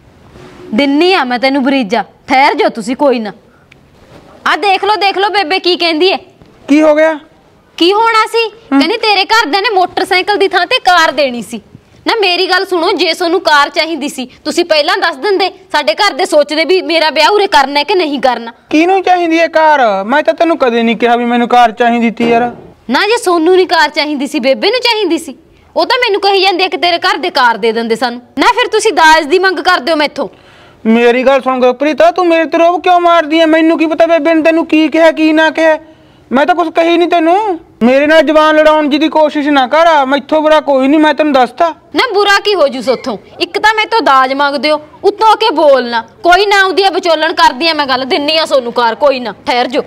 ਦਿੰਨੀ ਆ ਮੈਂ ਤੈਨੂੰ ਬਰੀਜਾ। ਠਹਿਰ ਜਾਓ ਤੁਸੀਂ, ਕੋਈ ਨਾ। ਆ ਦੇਖ ਲਓ ਦੇਖ ਲਓ ਬੇਬੇ ਕੀ ਕਹਿੰਦੀ ਐ। ਕੀ ਹੋ ਗਿਆ? ਕੀ ਹੋਣਾ ਸੀ? ਕਹਿੰਦੀ ਤੇਰੇ ਘਰਦਿਆਂ ਨੇ ਮੋਟਰਸਾਈਕਲ ਦੀ ਥਾਂ ਤੇ ਕਾਰ ਦੇਣੀ ਸੀ। ਨਾ ਮੇਰੀ ਗੱਲ ਸੁਣੋ, ਜੇ ਤੁਹਾਨੂੰ ਕਾਰ ਚਾਹੀਦੀ ਸੀ ਤੁਸੀਂ ਪਹਿਲਾਂ ਦੱਸ ਦਿੰਦੇ। ਸਾਡੇ ਘਰ ਦੇ ਸੋਚਦੇ ਵੀ ਮੇਰਾ ਵਿਆਹ ਉਰੇ ਕਰਨਾ ਕਿ ਨਹੀਂ ਕਰਨਾ। ਕਿਹਨੂੰ ਚਾਹੀਦੀ ਹੈ ਕਾਰ? ਮੈਂ ਤਾਂ ਤੈਨੂੰ ਕਦੇ ਨਹੀਂ ਕਿਹਾ ਵੀ ਮੈਨੂੰ ਕਾਰ ਚਾਹੀਦੀ ਤੀ ਯਾਰ। ਨਾ ਜੇ ਸੋਨੂੰ ਨਹੀਂ ਕਾਰ ਚਾਹੀਦੀ ਸੀ, ਬੇਬੇ ਨੂੰ ਚਾਹੀਦੀ ਸੀ। ਉਹ ਤਾਂ ਮੈਨੂੰ ਕਹੀ ਜਾਂਦੀ ਹੈ ਕਿ ਤੇਰੇ ਘਰ ਦੇ ਕਾਰ ਦੇ ਦਿੰਦੇ ਸਾਨੂੰ। ਨਾ ਫਿਰ ਤੁਸੀਂ ਦਾਜ ਦੀ ਮੰਗ ਕਰਦੇ ਹੋ ਮੈਥੋਂ। ਮੇਰੀ ਗੱਲ ਸੁਣ ਗੁਰਪ੍ਰੀਤ, ਤੂੰ ਮੇਰੇ ਤੇ ਰੋਬ ਕਿਉਂ ਮਾਰਦੀ ਐ? ਮੈਨੂੰ ਕੀ ਪਤਾ ਬੇਬੇ ਨੇ ਤੈਨੂੰ ਕੀ ਕਿਹਾ ਕੀ ਨਾ ਕਿਹਾ। ਮੈਂ ਤਾਂ ਕੁਝ ਕਹੀ ਨਹੀਂ ਤੈਨੂੰ। ਮੇਰੇ ਨਾਲ ਜ਼ਬਾਨ ਲੜਾਉਣ ਜੀ ਦੀ ਕੋਸ਼ਿਸ਼ ਨਾ ਕਰ। ਮੈਥੋਂ ਬੁਰਾ ਕੋਈ ਨਹੀਂ, ਮੈਂ ਤੈਨੂੰ ਦੱਸਤਾ ਨਾ। ਬੁਰਾ ਕੀ ਹੋ ਜੂ ਸੋਥੋਂ? ਇੱਕ ਤਾਂ ਮੈਥੋਂ ਦਾਜ ਮੰਗਦੇ ਹੋ, ਉੱਤੋਂ ਕੇ ਬੋਲਣਾ। ਕੋਈ ਨਾ, ਆਉਂਦੀ ਆ ਵਿਚੋਲਣ ਕਰਦੀ ਆ ਮੈਂ ਗੱਲ, ਦਿੰਨੀ ਆ ਸੋਨੂੰ ਕਾਰ। ਕੋਈ ਨਾ ਠਹਿਰ ਜੋ।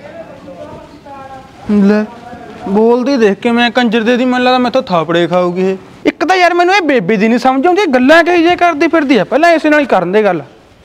ਲੈ ਬੋਲਦੀ ਦੇਖ ਕੇ ਮੈਂ ਕੰਜਰ ਦੇ ਦੀ, ਮੈਨੂੰ ਲੱਗਦਾ ਮੈਥੋਂ ਥਾਪੜੇ ਖਾਊਗੀ ਇਹ। ਇੱਕ ਤਾਂ ਯਾਰ ਮੈਨੂੰ ਇਹ ਬੇਬੇ ਦੀ ਨਹੀਂ ਸਮਝ ਆਉਂਦੀ, ਗੱਲਾਂ ਕਹੀ ਜੇ ਕਰਦੀ ਫਿਰਦੀ ਆ। ਪਹਿਲਾਂ ਇਸੇ ਨਾਲ ਹੀ ਕਰਨ ਦੇ ਗੱਲ।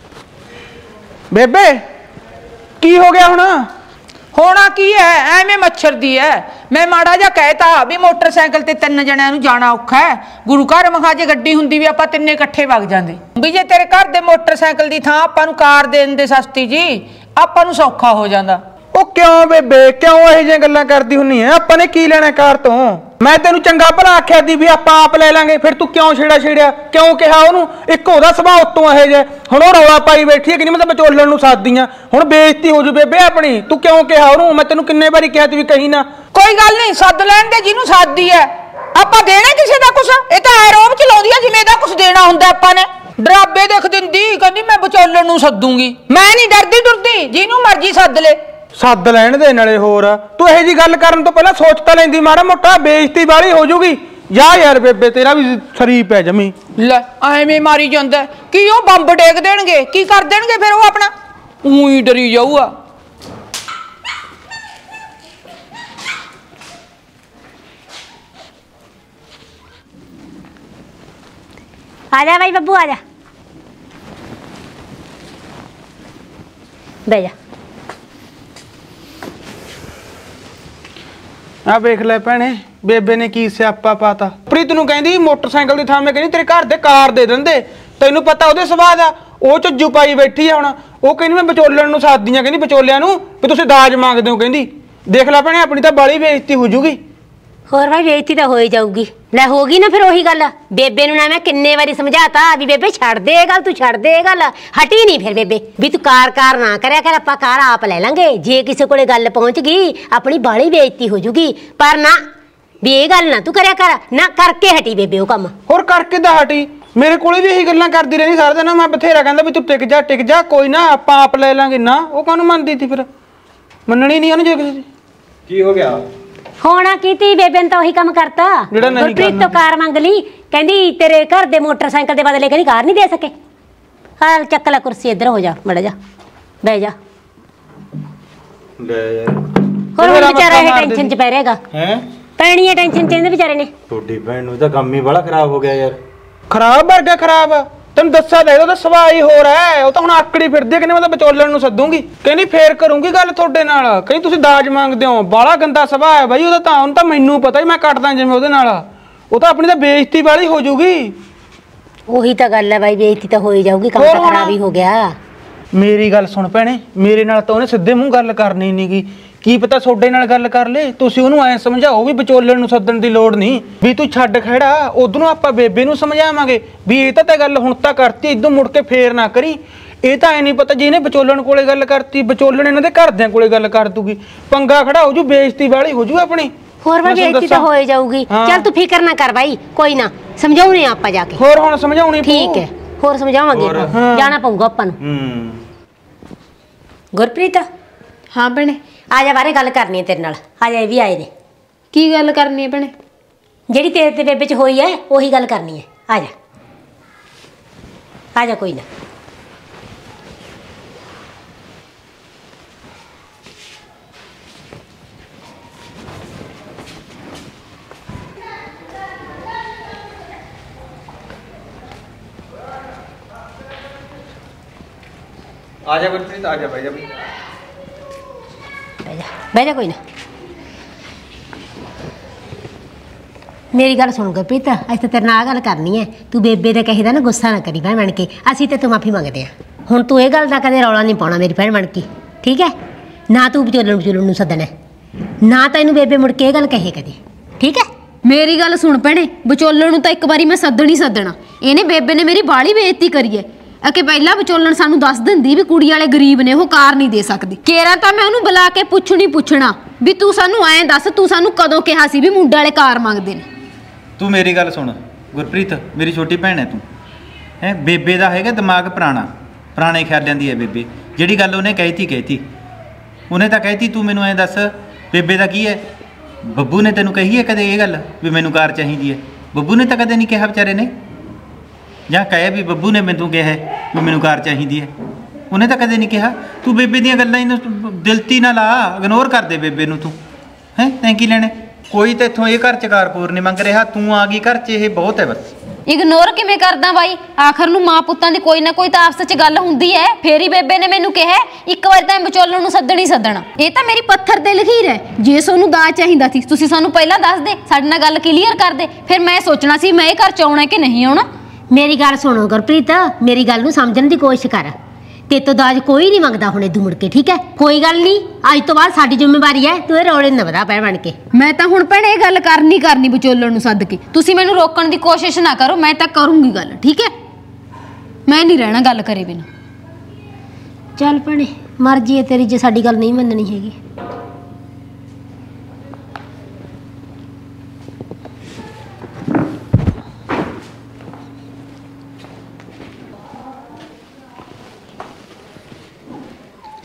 ਬੇਬੇ ਕੀ ਹੋ ਗਿਆ ਹੁਣ? ਹੋਣਾ ਕੀ ਹੈ, ਐਵੇਂ ਮੱਛਰ ਦੀ ਐ। ਮੈਂ ਮਾੜਾ ਜਿਹਾ ਕਹਿਤਾ ਵੀ ਮੋਟਰਸਾਈਕਲ ਤੇ ਤਿੰਨ ਜਣਿਆਂ ਨੂੰ ਜਾਣਾ ਔਖਾ ਹੈ। ਗੁਰੂ ਘਰ ਮਖਾ ਜੇ ਗੱਡੀ ਹੁੰਦੀ ਵੀ ਆਪਾਂ ਤਿੰਨੇ ਇਕੱਠੇ ਵਗ ਜਾਂਦੇ। ਵੀ ਜੇ ਤੇਰੇ ਘਰ ਦੇ ਮੋਟਰਸਾਈਕਲ ਦੀ ਥਾਂ ਆਪਾਂ ਨੂੰ ਕਾਰ ਦੇ ਦਿੰਦੇ ਸਸਤੀ ਜੀ, ਆਪਾਂ ਨੂੰ ਸੌਖਾ ਹੋ ਜਾਂਦਾ। ਉਹ ਕਿਉਂ ਬੇਬੇ, ਕਿਉਂ ਇਹੋ ਜਿਹੀਆਂ ਗੱਲਾਂ ਕਰਦੀ ਹੁੰਨੀ ਐ? ਆਪਾਂ ਨੇ ਕੀ ਲੈਣਾ ਕਾਰ ਤੋਂ? ਮੈਂ ਤੈਨੂੰ ਚੰਗਾ ਭਲਾ ਆਖਿਆ ਦੀ ਵੀ ਆਪਾਂ ਆਪ ਲੈ ਲਾਂਗੇ, ਫਿਰ ਤੂੰ ਕਿਉਂ ਛੇੜਾ ਛੇੜਿਆ? ਕਿਉਂ ਕਿਹਾ ਉਹਨੂੰ? ਇੱਕ ਉਹਦਾ ਸੁਭਾਅ ਉੱਤੋਂ ਇਹੋ ਜਿਹਾ, ਹੁਣ ਉਹ ਰੌਲਾ ਪਾਈ ਬੈਠੀ ਹੈ ਕਿ ਨਹੀਂ ਮੈਂ ਤਾਂ ਵਿਚੋਲਣ ਨੂੰ ਸੱਦਦੀ ਆ। ਹੁਣ ਬੇਇੱਜ਼ਤੀ ਹੋ ਜੂ ਬੇਬੇ ਆਪਣੀ। ਤੂੰ ਕਿਉਂ ਕਿਹਾ ਉਹਨੂੰ? ਮੈਂ ਤੈਨੂੰ ਕਿੰਨੇ ਵਾਰੀ ਕਿਹਾ ਤੂੰ ਵੀ ਕਹੀ ਨਾ। ਕੋਈ ਗੱਲ ਨਹੀਂ, ਸੱਦ ਲੈਣ ਦੇ ਜਿਹਨੂੰ ਸੱਦਦੀ ਐ। ਆਪਾਂ ਦੇਣਾ ਕਿਸੇ ਦਾ ਕੁਛ? ਇਹ ਤਾਂ ਐਰੋਬ ਚਲਾਉਂਦੀ ਆ ਜਿਵੇਂ ਇਹਦਾ ਕੁਛ ਦੇਣਾ ਹੁੰਦਾ ਆਪਾਂ ਨੇ। ਡਰਾਬੇ ਦੇਖ ਦਿੰਦੀ, ਕਹਿੰਦੀ ਮੈਂ ਵਿਚੋਲਣ ਨੂੰ ਸੱਦੂਗੀ। ਮੈਂ ਨਹੀਂ ਡਰਦੀ ਡਰਦੀ, ਜਿਹਨੂੰ ਮਰਜ਼ੀ ਸੱਦ ਲੈ। ਸੱਦ ਲੈਣ ਦੇ ਨਾਲੇ ਹੋਰ ਤੂੰ ਇਹੋ ਜੀ ਗੱਲ ਕਰਨ ਤੋਂ ਪਹਿਲਾਂ ਸੋਚ ਤਾਂ ਲੈਂਦੀ ਮਾੜਾ ਮੋਟਾ, ਬੇਇੱਜ਼ਤੀ ਵਾਲੀ ਹੋ ਜੂਗੀ। ਜਾ ਯਾਰ ਬੇਬੇ ਤੇਰਾ ਵੀ ਸ਼ਰੀਫ ਹੈ ਜਮੀ। ਲੈ ਐਵੇਂ ਮਾਰੀ ਜਾਂਦਾ, ਕੀ ਉਹ ਬੰਬ ਡੇਗ ਦੇਣਗੇ, ਕੀ ਕਰ ਦੇਣਗੇ ਫਿਰ ਉਹ ਆਪਣਾ, ਉਹੀ ਡਰੀ ਜਾਊਗਾ। ਆ ਜਾ भाई ਬੱਬੂ, ਆ ਜਾ ਬਹਿ ਜਾ। ਆ ਵੇਖ ਲੈ ਭੈਣੇ, ਬੇਬੇ ਨੇ ਕੀ ਸਿਆਪਾ ਪਾਤਾ। ਪ੍ਰੀਤ ਨੂੰ ਕਹਿੰਦੀ ਮੋਟਰਸਾਈਕਲ ਦੀ ਥਾਂ ਮੈਂ ਕਹਿੰਦੀ ਤੇਰੇ ਘਰ ਦੇ ਕਾਰ ਦੇ ਦਿੰਦੇ, ਤੈਨੂੰ ਪਤਾ ਉਹਦੇ ਸੁਭਾਅ ਦਾ। ਉਹ ਝੱਜੂ ਪਾਈ ਬੈਠੀ ਆ ਹੁਣ, ਉਹ ਕਹਿੰਦੀ ਮੈਂ ਵਿਚੋਲਣ ਨੂੰ ਸਾਦੀਆਂ, ਕਹਿੰਦੀ ਵਿਚੋਲਿਆਂ ਨੂੰ ਵੀ ਤੁਸੀਂ ਦਾਜ ਮੰਗਦੇ ਹੋ। ਕਹਿੰਦੀ ਦੇਖ ਲੈ ਭੈਣੇ, ਆਪਣੀ ਤਾਂ ਬਾਲੀ ਬੇਇੱਜ਼ਤੀ ਹੋ ਜੂਗੀ। ਹੋਰ ਭਾਈ ਬੇਇੱਜ਼ਤੀ ਤਾਂ ਹੋ ਹੀ ਜਾਊਗੀ। ਲੈ ਹੋ ਗਈ ਨਾ ਫਿਰ ਉਹੀ ਗੱਲ। ਬੇਬੇ ਨੂੰ ਨਾ ਮੈਂ ਕਿੰਨੇ ਵਾਰੀ ਸਮਝਾਤਾ ਵੀ ਬੇਬੇ ਛੱਡ ਦੇ ਇਹ ਗੱਲ, ਤੂੰ ਛੱਡ ਦੇ ਇਹ ਗੱਲ, ਹਟੀ ਨਹੀਂ ਫਿਰ ਬੇਬੇ ਵੀ ਤੂੰ ਕਾਰ ਕਾਰ ਨਾ ਕਰਿਆ ਕਰ, ਆਪਾਂ ਕਾਰ ਆਪ ਲੈ ਲਾਂਗੇ। ਜੇ ਕਿਸੇ ਕੋਲੇ ਗੱਲ ਪਹੁੰਚ ਗਈ ਆਪਣੀ ਬਾਲੀ ਬੇਇੱਜ਼ਤੀ ਹੋ ਜੂਗੀ। ਪਰ ਨਾ ਵੀ ਇਹ ਗੱਲ ਨਾ ਤੂੰ ਕਰਿਆ ਕਰ, ਨਾ ਕਰਕੇ ਹਟੀ ਬੇਬੇ ਉਹ ਕੰਮ। ਹੋਰ ਕਰਕੇ ਤਾਂ ਹਟੀ, ਮੇਰੇ ਕੋਲੇ ਵੀ ਇਹੀ ਗੱਲਾਂ ਕਰਦੀ ਰਹਿੰਦੀ ਸਾਰਾ ਦਿਨ। ਮੈਂ ਬਥੇਰਾ ਕਹਿੰਦਾ ਵੀ ਤੂੰ ਟਿਕ ਜਾ ਟਿਕ ਜਾ, ਕੋਈ ਨਾ ਆਪਾਂ ਆਪ ਲੈ ਲਾਂਗੇ। ਨਾ ਉਹ ਕਾਹਨੂੰ ਮੰਨਦੀ ਤੀ, ਫਿਰ ਮੰਨਣੀ ਨਹੀਂ ਉਹਨੇ। ਜੇ ਕਿਸੇ ਕੀ ਹੋ ਗਿਆ ਹੋਣਾ ਕੀਤੀ ਬੇਬੇ ਨੇ ਤਾਂ ਉਹੀ ਕੰਮ ਕਰਤਾ। ਗੁਰਪ੍ਰੀਤ ਤੋਂ ਕਾਰ ਮੰਗ ਲਈ, ਕਹਿੰਦੀ ਤੇਰੇ ਘਰ ਦੇ ਮੋਟਰਸਾਈਕਲ ਦੇ ਬਦਲੇ ਕਹਿੰਦੀ ਕਾਰ ਨਹੀਂ ਦੇ ਸਕੇ। ਹਾਂ ਚੱਕ ਲੈ ਕੁਰਸੀ, ਇੱਧਰ ਹੋ ਜਾ ਮੜਾ ਜਾ, ਬਹਿ ਜਾ। ਲੈ ਯਾਰ ਹੋਰ ਹੁਣ ਵਿਚਾਰਾ ਇਹ ਟੈਨਸ਼ਨ ਚ ਪੈ ਰਹੇਗਾ। ਹੈ ਪੈਣੀ ਹੈ ਟੈਨਸ਼ਨ ਚ ਇਹਦੇ ਵਿਚਾਰੇ ਨੇ। ਤੁਹਾਡੀ ਭੈਣ ਨੂੰ ਤਾਂ ਕੰਮ ਹੀ ਬੜਾ ਖਰਾਬ ਹੋ ਗਿਆ ਯਾਰ। ਖਰਾਬ ਵਰਗਾ ਖਰਾਬ, ਤੈਨੂੰ ਦੱਸਿਆ ਤਾਂ ਉਹਦਾ ਸੁਭਾਅ ਹੀ ਹੋਰ ਹੈ। ਉਹ ਤਾਂ ਹੁਣ ਆਕੜੀ ਫਿਰਦੀ, ਕਹਿੰਦੀ ਮੈਂ ਤਾਂ ਵਿਚੋਲਣ ਨੂੰ ਸੱਦੂਗੀ, ਕਹਿੰਦੀ ਫੇਰ ਕਰੂੰਗੀ ਗੱਲ ਤੁਹਾਡੇ ਨਾਲ, ਕਹਿੰਦੀ ਤੁਸੀਂ ਦਾਜ ਮੰਗਦੇ ਹੋ। ਬਾਲਾ ਗੰਦਾ ਸੁਭਾਅ ਹੈ ਬਾਈ ਉਹਦਾ ਤਾਂ। ਉਹਨੂੰ ਤਾਂ ਮੈਨੂੰ ਪਤਾ ਹੀ, ਮੈਂ ਕੱਟਦਾ ਜਿਵੇਂ ਉਹਦੇ ਨਾਲ। ਉਹ ਤਾਂ ਆਪਣੀ ਤਾਂ ਬੇਇੱਜ਼ਤੀ ਵਾਲੀ ਹੋ ਜੂਗੀ। ਉਹੀ ਤਾਂ ਗੱਲ ਹੈ ਬਾਈ, ਬੇਇੱਜ਼ਤੀ ਤਾਂ ਹੋ ਹੀ ਜਾਊਗੀ, ਕੰਮ ਤਾਂ ਖਰਾਬ ਹੀ ਹੋ ਗਿਆ। ਮੇਰੀ ਗੱਲ ਸੁਣ ਭੈਣੇ, ਮੇਰੇ ਨਾਲ ਤਾਂ ਉਹਨੇ ਸਿੱਧੇ ਮੂੰਹ ਗੱਲ ਕਰਨੀ ਨਹੀਂਗੀ। ਕੀ ਪਤਾ ਤੁਹਾਡੇ ਨਾਲ ਗੱਲ ਕਰ ਲੇ, ਤੁਸੀਂ ਉਹਨੂੰ ਐ ਸਮਝਾਓ ਵੀ ਵਿਚੋਲਣ ਨੂੰ ਸੱਦਣ ਦੀ ਲੋੜ ਨਹੀਂ, ਵੀ ਤੂੰ ਛੱਡ ਖੜਾ। ਉਧਰੋਂ ਆਪਾਂ ਬੇਬੇ ਨੂੰ ਸਮਝਾਵਾਂਗੇ ਵੀ ਇਹ ਤਾਂ ਤਾਂ ਗੱਲ ਹੁਣ ਤਾਂ ਕਰਤੀ, ਇਦੋਂ ਮੁੜ ਕੇ ਫੇਰ ਨਾ ਕਰੀ। ਇਹ ਤਾਂ ਐ ਨਹੀਂ ਪਤਾ ਜੀ ਇਹਨੇ ਵਿਚੋਲਣ ਕੋਲੇ ਗੱਲ ਕਰਤੀ, ਵਿਚੋਲਣ ਇਹਨਾਂ ਦੇ ਘਰਦਿਆਂ ਕੋਲੇ ਗੱਲ ਕਰ ਦੂਗੀ, ਪੰਗਾ ਖੜਾ ਹੋ ਜੂ, ਬੇਇੱਜ਼ਤੀ ਵਾਲੀ ਹੋ ਜੂ ਆਪਣੀ। ਹੋਰ ਭਾਈ ਬੇਇੱਜ਼ਤੀ ਤਾਂ ਹੋ ਹੀ ਜਾਊਗੀ। ਚੱਲ ਤੂੰ ਫਿਕਰ ਨਾ ਕਰ ਬਾਈ, ਕੋਈ ਨਾ ਸਮਝਾਉਣੇ ਆਪਾਂ ਜਾ ਕੇ। ਹੋਰ ਹੁਣ ਸਮਝਾਉਣੀ ਠੀਕ ਹੈ, ਹੋਰ ਸਮਝਾਵਾਂਗੇ, ਜਾਣਾ ਪਊਗਾ ਆਪਾਂ ਨੂੰ। ਹੂੰ ਗੁਰਪ੍ਰੀਤ ਹਾਂ ਭੈਣੇ, ਆ ਜਾ, ਬਾਰੇ ਗੱਲ ਕਰਨੀ ਹੈ ਤੇਰੇ ਨਾਲ। ਆ ਜਾ, ਇਹ ਵੀ ਆਏ ਨੇ। ਕੀ ਗੱਲ ਕਰਨੀ ਹੈ ਭੈਣੇ? ਜਿਹੜੀ ਤੇਰੇ ਤੇ ਬੇਬੇ ਚ ਹੋਈ ਹੈ ਉਹੀ ਗੱਲ ਕਰਨੀ ਹੈ। ਆ ਜਾ ਆ ਜਾ, ਕੋਈ ਨਾ। ਆ ਜਾ ਗੁਰਪ੍ਰੀਤ, ਆ ਜਾ ਭਾਈ ਜਾ। ਬਹਿ ਜਾ ਬਹਿ ਜਾ, ਕੋਈ ਨਾ। ਮੇਰੀ ਗੱਲ ਸੁਣ ਗੁਰਪ੍ਰੀਤ, ਅੱਜ ਤਾਂ ਤੇਰੇ ਨਾਲ ਗੱਲ ਕਰਨੀ ਹੈ। ਤੂੰ ਬੇਬੇ ਦੇ ਕਹੇ ਦਾ ਨਾ ਗੁੱਸਾ ਨਾ ਕਰੀ ਭੈਣ ਬਣ ਕੇ, ਅਸੀਂ ਤੇ ਤੂੰ ਮਾਫੀ ਮੰਗਦੇ ਹਾਂ। ਹੁਣ ਤੂੰ ਇਹ ਗੱਲ ਦਾ ਕਦੇ ਰੌਲਾ ਨਹੀਂ ਪਾਉਣਾ ਮੇਰੀ ਭੈਣ ਬਣ ਕੇ, ਠੀਕ ਹੈ? ਨਾ ਤੂੰ ਵਿਚੋਲਣ ਵਿਚੋਲਣ ਨੂੰ ਸੱਦਣਾ, ਨਾ ਤੈਨੂੰ ਬੇਬੇ ਮੁੜ ਕੇ ਇਹ ਗੱਲ ਕਹੇ ਕਦੇ, ਠੀਕ ਹੈ? ਮੇਰੀ ਗੱਲ ਸੁਣ ਭੈਣੇ, ਵਿਚੋਲਣ ਨੂੰ ਤਾਂ ਇੱਕ ਵਾਰੀ ਮੈਂ ਸੱਦਣ ਹੀ ਸੱਦਣਾ। ਇਹਨੇ ਬੇਬੇ ਨੇ ਮੇਰੀ ਬਾਲੀ ਬੇਇੱਜ਼ਤੀ ਕਰੀ ਹੈ। ਅਕੇ ਪਹਿਲਾਂ ਵਿਚੋਲਣ ਸਾਨੂੰ ਦੱਸ ਦਿੰਦੀ ਵੀ ਕੁੜੀ ਵਾਲੇ ਗਰੀਬ ਨੇ, ਉਹ ਕਾਰ ਨਹੀਂ ਦੇ ਸਕਦੀ। ਕੇਰਾ ਤਾਂ ਮੈਂ ਉਹਨੂੰ ਬੁਲਾ ਕੇ ਪੁੱਛਣੀ ਪੁੱਛਣਾ ਵੀ ਤੂੰ ਸਾਨੂੰ ਐਂ ਦੱਸ, ਤੂੰ ਸਾਨੂੰ ਕਦੋਂ ਕਿਹਾ ਸੀ ਵੀ ਮੁੰਡੇ ਵਾਲੇ ਕਾਰ ਮੰਗਦੇ ਨੇ? ਤੂੰ ਮੇਰੀ ਗੱਲ ਸੁਣ ਗੁਰਪ੍ਰੀਤ, ਮੇਰੀ ਛੋਟੀ ਭੈਣ ਹੈ ਤੂੰ, ਹੈ ਬੇਬੇ ਦਾ ਹੈਗਾ ਦਿਮਾਗ ਪੁਰਾਣਾ, ਪੁਰਾਣੇ ਖਿਆਲਾਂ ਦੀ ਹੈ ਬੇਬੇ। ਜਿਹੜੀ ਗੱਲ ਉਹਨੇ ਕਹਿਤੀ ਕਹਿਤੀ, ਉਹਨੇ ਤਾਂ ਕਹਿਤੀ। ਤੂੰ ਮੈਨੂੰ ਐਂ ਦੱਸ ਬੇਬੇ ਦਾ ਕੀ ਹੈ? ਬੱਬੂ ਨੇ ਤੈਨੂੰ ਕਹੀ ਹੈ ਕਦੇ ਇਹ ਗੱਲ ਵੀ ਮੈਨੂੰ ਕਾਰ ਚਾਹੀਦੀ ਹੈ? ਬੱਬੂ ਨੇ ਤਾਂ ਕਦੇ ਨਹੀਂ ਕਿਹਾ ਵਿਚਾਰੇ ਨੇ। ਜਾਂ ਕਹੇ ਵੀ ਬੱਬੂ ਨੇ ਮੈਨੂੰ ਕਿਹਾ ਵੀ ਮੈਨੂੰ ਕਾਰ ਚਾਹੀਦੀ ਹੈ, ਉਹਨੇ ਤਾਂ ਕਦੇ ਨਹੀਂ ਕਿਹਾ। ਤੂੰ ਬੇਬੇ ਦੀਆਂ ਗੱਲਾਂ ਇਹਨੂੰ ਦਿਲਤੀ ਨਾ ਲਾ, ਇਗਨੋਰ ਕਰ ਦੇ ਬੇਬੇ ਨੂੰ ਤੂੰ। ਹੈ ਤੈਂ ਕੀ ਲੈਣੇ? ਕੋਈ ਤਾਂ ਇੱਥੋਂ ਇਹ ਘਰ ਚ ਕਾਰਪੂਰ ਨਹੀਂ ਮੰਗ ਰਿਹਾ, ਤੂੰ ਆ ਗਈ ਘਰ ਚ, ਇਹ ਬਹੁਤ ਹੈ ਬਸ। ਇਗਨੋਰ ਕਿਵੇਂ ਕਰਦਾ ਬਾਈ? ਆਖਰ ਨੂੰ ਮਾਂ ਪੁੱਤਾਂ ਦੀ ਕੋਈ ਨਾ ਕੋਈ ਤਾਂ ਆਪਸ ਚ ਗੱਲ ਹੁੰਦੀ ਹੈ। ਫੇਰ ਹੀ ਬੇਬੇ ਨੇ ਮੈਨੂੰ ਕਿਹਾ ਇੱਕ ਵਾਰ ਤਾਂ ਵਿਚੋਲਣ ਨੂੰ ਸੱਦਣੀ ਸੱਦਣਾ। ਇਹ ਤਾਂ ਮੇਰੀ ਪੱਥਰ ਤੇ ਲਖੀਰ ਹੈ। ਜੇ ਤੁਹਾਨੂੰ ਦਾਜ ਚਾਹੀਦਾ ਸੀ ਤੁਸੀਂ ਸਾਨੂੰ ਪਹਿਲਾਂ ਦੱਸ ਦੇ, ਸਾਡੇ ਨਾਲ ਗੱਲ ਕਲੀਅਰ ਕਰਦੇ, ਫਿਰ ਮੈਂ ਸੋਚਣਾ ਸੀ ਮੈਂ ਇਹ ਘਰ ਚ ਆਉਣਾ ਕਿ ਨਹੀਂ ਆਉਣਾ। ਮੇਰੀ ਗੱਲ ਸੁਣੋ ਗੁਰਪ੍ਰੀਤ, ਮੇਰੀ ਗੱਲ ਨੂੰ ਸਮਝਣ ਦੀ ਕੋਸ਼ਿਸ਼ ਕਰ। ਤੇ ਤੋਂ ਦਾਜ ਕੋਈ ਨਹੀਂ ਮੰਗਦਾ ਹੁਣ ਇਦੋਂ ਮੁੜ ਕੇ, ਠੀਕ ਹੈ? ਕੋਈ ਗੱਲ ਨਹੀਂ, ਅੱਜ ਤੋਂ ਬਾਅਦ ਸਾਡੀ ਜ਼ਿੰਮੇਵਾਰੀ ਹੈ, ਤੂੰ ਇਹ ਰੌਲੇ ਨਾ ਵਧਾ ਪੈ ਬਣ ਕੇ। ਮੈਂ ਤਾਂ ਹੁਣ ਭੈਣੇ ਇਹ ਗੱਲ ਕਰਨੀ ਕਰਨੀ ਵਿਚੋਲਣ ਨੂੰ ਸੱਦ ਕੇ। ਤੁਸੀਂ ਮੈਨੂੰ ਰੋਕਣ ਦੀ ਕੋਸ਼ਿਸ਼ ਨਾ ਕਰੋ, ਮੈਂ ਤਾਂ ਕਰੂੰਗੀ ਗੱਲ, ਠੀਕ ਹੈ? ਮੈਂ ਨਹੀਂ ਰਹਿਣਾ ਗੱਲ ਕਰੇ ਬਿਨਾਂ। ਚੱਲ ਭੈਣੇ, ਮਰਜ਼ੀ ਹੈ ਤੇਰੀ, ਜੇ ਸਾਡੀ ਗੱਲ ਨਹੀਂ ਮੰਨਣੀ ਹੈਗੀ।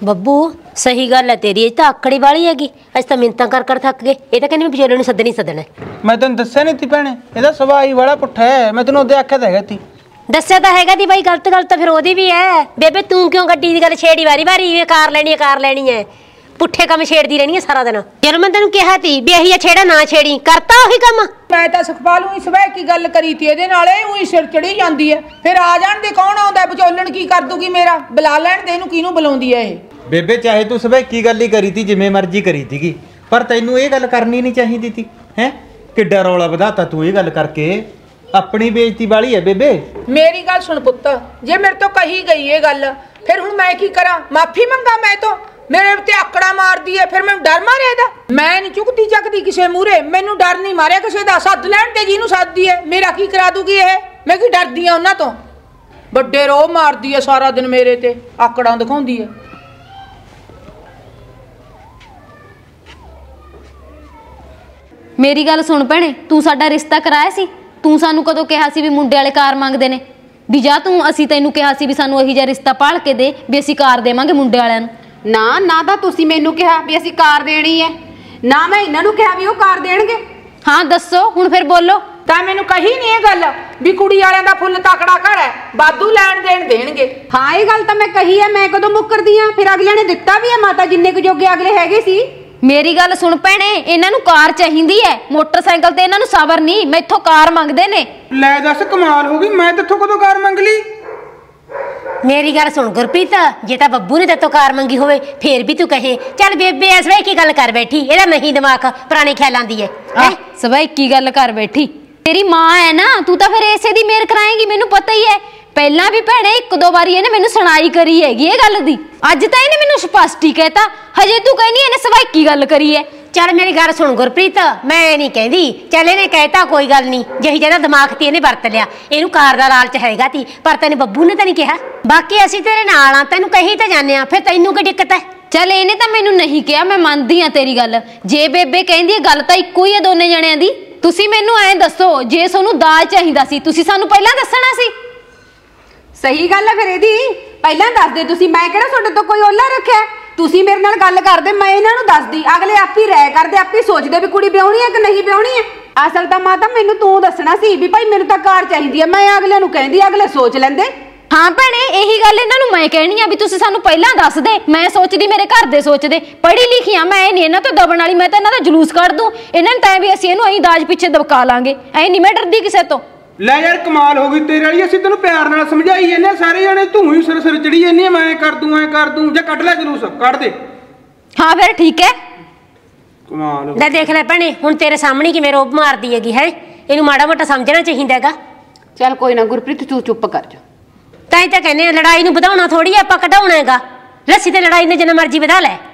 ਬੱਬੂ ਸਹੀ ਗੱਲ ਹੈ ਤੇਰੀ, ਇਹ ਤਾਂ ਆਕੜੀ ਵਾਲੀ ਹੈਗੀ। ਅਸੀਂ ਤਾਂ ਮਿੰਤਾਂ ਕਰ ਕਰ ਥੱਕ ਗਏ। ਇਹ ਤਾਂ ਕਹਿੰਦੀ ਮੈਂ ਵਿਚੋਲੇ ਨੂੰ ਸੱਦਣੀ ਸੱਦਣਾ। ਮੈਂ ਤੈਨੂੰ ਦੱਸਿਆ ਨਹੀਂ ਤੀ ਭੈਣੇ, ਇਹਦਾ ਸੁਭਾਅ ਹੀ ਬੜਾ ਪੁੱਠਾ ਹੈ। ਮੈਂ ਤੈਨੂੰ ਉਹਦੇ ਆਖਿਆ ਤਾਂ ਹੈਗਾ ਤੀ। ਦੱਸਿਆ ਤਾਂ ਹੈਗਾ ਦੀ ਬਾਈ, ਗਲਤ ਗਲਤ ਤਾਂ ਫਿਰ ਉਹਦੀ ਵੀ ਹੈ। ਬੇਬੇ ਤੂੰ ਕਿਉਂ ਗੱਡੀ ਦੀ ਗੱਲ ਛੇੜੀ ਵਾਰੀ ਵਾਰੀ, ਕਾਰ ਲੈਣੀ ਹੈ ਕਾਰ ਲੈਣੀ ਹੈ, ਪੁੱਠੇ ਕੰਮ ਛੇੜਦੀ ਰਹਿਣੀ ਹੈ ਸਾਰਾ ਦਿਨ। ਜਦੋਂ ਮੈਂ ਤੈਨੂੰ ਕਿਹਾ ਤੀ ਵੀ ਇਹੀ ਛੇੜਾ ਨਾ ਛੇੜੀ, ਕਰਤਾ ਉਹੀ ਕੰਮ। ਮੈਂ ਤਾਂ ਸੁਖਪਾਲ ਨੂੰ ਸਵੇਰ ਕੀ ਗੱਲ ਕਰੀ ਤੀ ਇਹਦੇ ਨਾਲ, ਇਹ ਉਹੀ ਸਿਰ ਚੜੀ ਜਾਂਦੀ ਹੈ। ਫਿਰ ਆ ਜਾਣ ਦੇ, ਕੌਣ ਆਉਂਦਾ ਵਿਚੋਲਣ, ਕੀ ਕਰ ਦੂਗੀ ਮੇਰਾ, ਬੁਲਾ ਲੈਣ ਦੇ ਇਹਨੂੰ, ਕਿਹਨੂੰ ਬੁਲਾਉਂਦੀ ਹੈ ਇਹ। ਬੇਬੇ ਚਾਹੇ ਤੂੰ ਸਵੇਰ ਕੀ ਗੱਲ ਹੀ ਕਰੀ ਤੀ, ਜਿਵੇਂ ਮਰਜ਼ੀ ਕਰੀ ਤੀਗੀ, ਪਰ ਤੈਨੂੰ ਇਹ ਗੱਲ ਕਰਨੀ ਨਹੀਂ ਚਾਹੀਦੀ ਤੀ। ਹੈ ਕਿੱਡਾ ਰੌਲਾ ਵਧਾਤਾ ਤੂੰ ਇਹ ਗੱਲ ਕਰਕੇ, ਆਪਣੀ ਬੇਇੱਜ਼ਤੀ ਵਾਲੀ ਹੈ ਬੇਬੇ। ਮੇਰੀ ਗੱਲ ਸੁਣ ਪੁੱਤ, ਜੇ ਮੇਰੇ ਤੋਂ ਕਹੀ ਗਈ ਇਹ ਗੱਲ, ਫਿਰ ਹੁਣ ਮੈਂ ਕੀ ਕਰਾਂ? ਮਾਫੀ ਮੰਗਾ ਮੈਂ ਤੋਂ? ਮੇਰੇ ਉੱਤੇ ਆਕੜਾ ਮਾਰਦੀ ਹੈ, ਫਿਰ ਮੈਨੂੰ ਡਰ ਮਾਰਿਆ ਇਹਦਾ। ਮੈਂ ਨਹੀਂ ਚੁੱਕਦੀ ਚੱਕਦੀ ਕਿਸੇ ਮੂਹਰੇ, ਮੈਨੂੰ ਡਰ ਨਹੀਂ ਮਾਰਿਆ ਕਿਸੇ ਦਾ। ਸੱਦ ਲੈਣ ਤੇ ਜਿਹਨੂੰ ਸੱਦਦੀ ਹੈ, ਮੇਰਾ ਕੀ ਕਰਾ ਦੂਗੀ ਇਹ? ਮੈਂ ਕੀ ਡਰਦੀ ਆ ਉਹਨਾਂ ਤੋਂ? ਵੱਡੇ ਰੋਹ ਮਾਰਦੀ ਹੈ ਸਾਰਾ ਦਿਨ ਮੇਰੇ ਤੇ, ਆਕੜਾਂ ਦਿਖਾਉਂਦੀ ਹੈ। ਮੇਰੀ ਗੱਲ ਸੁਣ ਭੈਣੇ, ਤੂੰ ਸਾਡਾ ਰਿਸ਼ਤਾ ਕਰਾਇਆ ਸੀ? ਤੂੰ ਸਾਨੂੰ ਕਦੋਂ ਕਿਹਾ ਸੀ ਵੀ ਮੁੰਡੇ ਵਾਲੇ ਕਾਰ ਮੰਗਦੇ ਨੇ? ਵੀ ਜਾ ਤੂੰ, ਅਸੀਂ ਤੈਨੂੰ ਕਿਹਾ ਸੀ ਵੀ ਸਾਨੂੰ ਇਹੀ ਜਿਹਾ ਰਿਸ਼ਤਾ ਪਾਲ ਕੇ ਦੇ ਵੀ ਅਸੀਂ ਕਾਰ ਦੇਵਾਂਗੇ ਮੁੰਡੇ ਵਾਲਿਆਂ ਨੂੰ। ਨਾ ਨਾ ਤਾਂ ਤੁਸੀਂ ਮੈਨੂੰ ਕਿਹਾ ਵੀ ਅਸੀਂ ਕਾਰ ਦੇਣੀ ਹੈ, ਨਾ ਮੈਂ ਇਹਨਾਂ ਨੂੰ ਕਿਹਾ ਵੀ ਉਹ ਕਾਰ ਦੇਣਗੇ। ਹਾਂ ਦੱਸੋ ਹੁਣ ਫਿਰ ਬੋਲੋ। ਤਾਂ ਮੈਨੂੰ ਕਹੀ ਨਹੀਂ ਇਹ ਗੱਲ ਵੀ ਕੁੜੀ ਵਾਲਿਆਂ ਦਾ ਫੁੱਲ ਤਕੜਾ ਘਰ ਹੈ, ਬਾਦੂ ਲੈਣ ਦੇਣ ਦੇਣਗੇ। ਹਾਂ ਇਹ ਗੱਲ ਤਾਂ ਮੈਂ ਕਹੀ ਹੈ, ਮੈਂ ਕਦੋਂ ਮੁੱਕਰਦੀ ਆ? ਫਿਰ ਅਗਲਿਆਂ ਨੇ ਦਿੱਤਾ ਵੀ ਹੈ, ਮਾਤਾ ਜਿੰਨੇ ਕੁ ਜੋਗੇ ਅਗਲੇ ਹੈਗੇ ਸੀ। ਮੇਰੀ ਗੱਲ ਸੁਣ ਭੈਣੇ, ਇਹਨਾਂ ਨੂੰ ਕਾਰ ਚਾਹੀਦੀ ਹੈ, ਮੋਟਰਸਾਈਕਲ ਤੇ ਇਹਨਾਂ ਨੂੰ ਸਬਰ ਨਹੀਂ, ਮੈਥੋਂ ਕਾਰ ਮੰਗਦੇ ਨੇ। ਲੈ ਦੱਸ, ਕਮਾਲ ਹੋ ਗਈ, ਮੈਂ ਤੇਥੋਂ ਕਦੋਂ ਕਾਰ ਮੰਗ ਲਈ? ਮੇਰੀ ਗੱਲ ਸੁਣ ਗੁਰਪ੍ਰੀਤ, ਜੇ ਤਾਂ ਬੱਬੂ ਨੇ ਤੇਤੋਂ ਕਾਰ ਮੰਗੀ ਹੋਵੇ ਫੇਰ ਵੀ ਤੂੰ ਕਹੇ ਚੱਲ ਬੇਬੇ ਇਸ ਵੇ ਕੀ ਗੱਲ ਕਰ ਬੈਠੀ, ਇਹਦਾ ਨਹੀਂ ਦਿਮਾਗ ਪੁਰਾਣੇ ਖਿਆਲਾਂ ਦੀ ਹੈ। ਆ ਸਭਾਈ ਕੀ ਗੱਲ ਕਰ ਬੈਠੀ, ਤੇਰੀ ਮਾਂ ਹੈ ਨਾ, ਤੂੰ ਤਾਂ ਫਿਰ ਇਸੇ ਦੀ ਮੇਰ ਕਰਾਏਂਗੀ, ਮੈਨੂੰ ਪਤਾ ਹੀ ਹੈ। ਪਹਿਲਾਂ ਵੀ ਭੈਣੇ ਇੱਕ ਦੋ ਵਾਰੀ ਇਹਨੇ ਮੈਨੂੰ ਸੁਣਾਈ ਕਰੀ ਹੈਗੀ ਇਹ ਗੱਲ ਦੀ, ਅੱਜ ਤਾਂ ਇਹਨੇ ਮੈਨੂੰ ਸਪਸ਼ਟ ਹੀ ਕਹਿਤਾ, ਹਜੇ ਤੂੰ ਕਹਿੰਦੀ ਇਹਨੇ ਸਭਾਈ ਕੀ ਗੱਲ ਕਰੀ ਹੈ। ਚੱਲ ਮੇਰੀ ਗੱਲ ਸੁਣ ਗੁਰਪ੍ਰੀਤ, ਮੈਂ ਨਹੀਂ ਕਹਿੰਦੀ, ਚੱਲ ਇਹਨੇ ਕਹਿਤਾ ਕੋਈ ਗੱਲ ਨਹੀਂ, ਜਿਹੀ ਜਿਹਦਾ ਦਿਮਾਗ ਤੇ ਇਹਨੇ ਵਰਤ ਲਿਆ, ਇਹਨੂੰ ਕਾਰ ਦਾ ਲਾਲਚ ਹੈਗਾ ਤੀ, ਪਰ ਤੈਨੂੰ ਬੱਬੂ ਨੇ ਤਾਂ ਨਹੀਂ ਕਿਹਾ। ਬਾਕੀ ਅਸੀਂ ਤੇਰੇ ਨਾਲ ਆ, ਤੈਨੂੰ ਕਹੀ ਤਾਂ ਜਾਂਦੇ ਆ, ਫਿਰ ਤੈਨੂੰ ਕੀ ਦਿੱਕਤ ਹੈ? ਚੱਲ ਇਹਨੇ ਤਾਂ ਮੈਨੂੰ ਨਹੀਂ ਕਿਹਾ, ਮੈਂ ਮੰਨਦੀ ਆ ਤੇਰੀ ਗੱਲ, ਜੇ ਬੇਬੇ ਕਹਿੰਦੀ ਹੈ ਗੱਲ ਤਾਂ ਇੱਕੋ ਹੀ ਹੈ ਦੋਨੇ ਜਣਿਆਂ ਦੀ। ਤੁਸੀਂ ਮੈਨੂੰ ਐਂ ਦੱਸੋ, ਜੇ ਤੁਹਾਨੂੰ ਦਾਜ ਚਾਹੀਦਾ ਸੀ ਤੁਸੀਂ ਸਾਨੂੰ ਪਹਿਲਾਂ ਦੱਸਣਾ ਸੀ। ਸਹੀ ਗੱਲ ਹੈ ਫਿਰ ਇਹਦੀ, ਪਹਿਲਾਂ ਦੱਸਦੇ ਤੁਸੀਂ, ਮੈਂ ਕਿਹੜਾ ਤੁਹਾਡੇ ਤੋਂ ਕੋਈ ਓਲਾ ਰੱਖਿਆ? ਤੁਸੀਂ ਮੇਰੇ ਨਾਲ ਗੱਲ ਕਰਦੇ, ਮੈਂ ਇਹਨਾਂ ਨੂੰ ਦੱਸਦੀ, ਅਗਲੇ ਆਪੀ ਰਾਇ ਕਰਦੇ, ਆਪੀ ਸੋਚਦੇ ਵੀ ਕੁੜੀ ਵਿਆਹਣੀ ਹੈ ਕਿ ਨਹੀਂ ਵਿਆਹਣੀ ਹੈ। ਅਸਲ ਤਾਂ ਮਾਤਾ ਮੈਨੂੰ ਤੂੰ ਦੱਸਣਾ ਸੀ ਵੀ ਭਾਈ ਮੈਨੂੰ ਤਾਂ ਕਾਰ ਚਾਹੀਦੀ ਹੈ, ਮੈਂ ਅਗਲੇ ਨੂੰ ਕਹਿੰਦੀ, ਅਗਲੇ ਸੋਚ ਲੈਂਦੇ। ਹਾਂ ਭੈਣੇ, ਇਹੀ ਗੱਲ ਇਹਨਾਂ ਨੂੰ ਮੈਂ ਕਹਿਣੀ ਆ ਵੀ ਤੁਸੀਂ ਸਾਨੂੰ ਪਹਿਲਾਂ ਦੱਸ ਦੇ, ਮੈਂ ਸੋਚਦੀ ਮੇਰੇ ਘਰ ਦੇ ਸੋਚਦੇ, ਪੜ੍ਹੀ ਲਿਖੀ ਆ ਮੈਂ, ਨਹੀਂ ਇਹਨਾਂ ਤੋਂ ਦਬਣ ਵਾਲੀ, ਮੈਂ ਤਾਂ ਇਹਨਾਂ ਦਾ ਜਲੂਸ ਕੱਢ ਦੂੰ, ਇਹਨਾਂ ਨੂੰ ਤਾਂ ਵੀ ਅਸੀਂ ਇਹਨੂੰ ਐਂ ਦਾਜ ਪਿੱਛੇ ਦਬਕਾ ਲਾਂਗੇ, ਐਂ ਨਹੀਂ ਮੈਂ ਡਰਦੀ ਕਿਸੇ ਤੋਂ। ਲੈ ਯਾਰ ਕਮਾਲ ਹੋ ਗਈ ਤੇਰੇ ਵਾਲੀ, ਅਸੀਂ ਤੈਨੂੰ ਪਿਆਰ ਨਾਲ ਸਮਝਾਈ ਜਾਂਦੇ ਸਾਰੇ ਜਣੇ, ਤੂੰ ਹੀ ਸਿਰ ਸਿਰ ਚੜੀ ਜਾਂਦੀ, ਮੈਂ ਕਰ ਦੂੰ ਐ ਕਰ ਦੂੰ, ਜੇ ਕੱਢ ਲੈ ਜਲੂਸ ਕੱਢ ਦੇ। ਹਾਂ ਫਿਰ ਠੀਕ ਹੈ, ਕਮਾਲ। ਲੈ ਦੇਖ ਲੈ ਭੈਣੇ, ਹੁਣ ਤੇਰੇ ਸਾਹਮਣੇ ਕਿਵੇਂ ਰੋਬ ਮਾਰਦੀ ਹੈਗੀ ਹੈ, ਇਹਨੂੰ ਮਾੜਾ ਮੋਟਾ ਸਮਝਣਾ ਚਾਹੀਦਾ ਹੈਗਾ। ਚੱਲ ਕੋਈ ਨਾ ਗੁਰਪ੍ਰੀਤ, ਤੂੰ ਚੁੱਪ ਕਰ ਜਾ। ਤਾਂ ਹੀ ਤਾਂ ਕਹਿੰਦੇ ਲੜਾਈ ਨੂੰ ਵਧਾਉਣਾ ਥੋੜੀ ਆਪਾਂ ਘਟਾਉਣਾ ਹੈਗਾ, ਰੱਸੀ ਤੇ ਲੜਾਈ ਨੇ ਜਿੰਨਾ ਮਰਜ਼ੀ ਵਧਾ ਲੈ।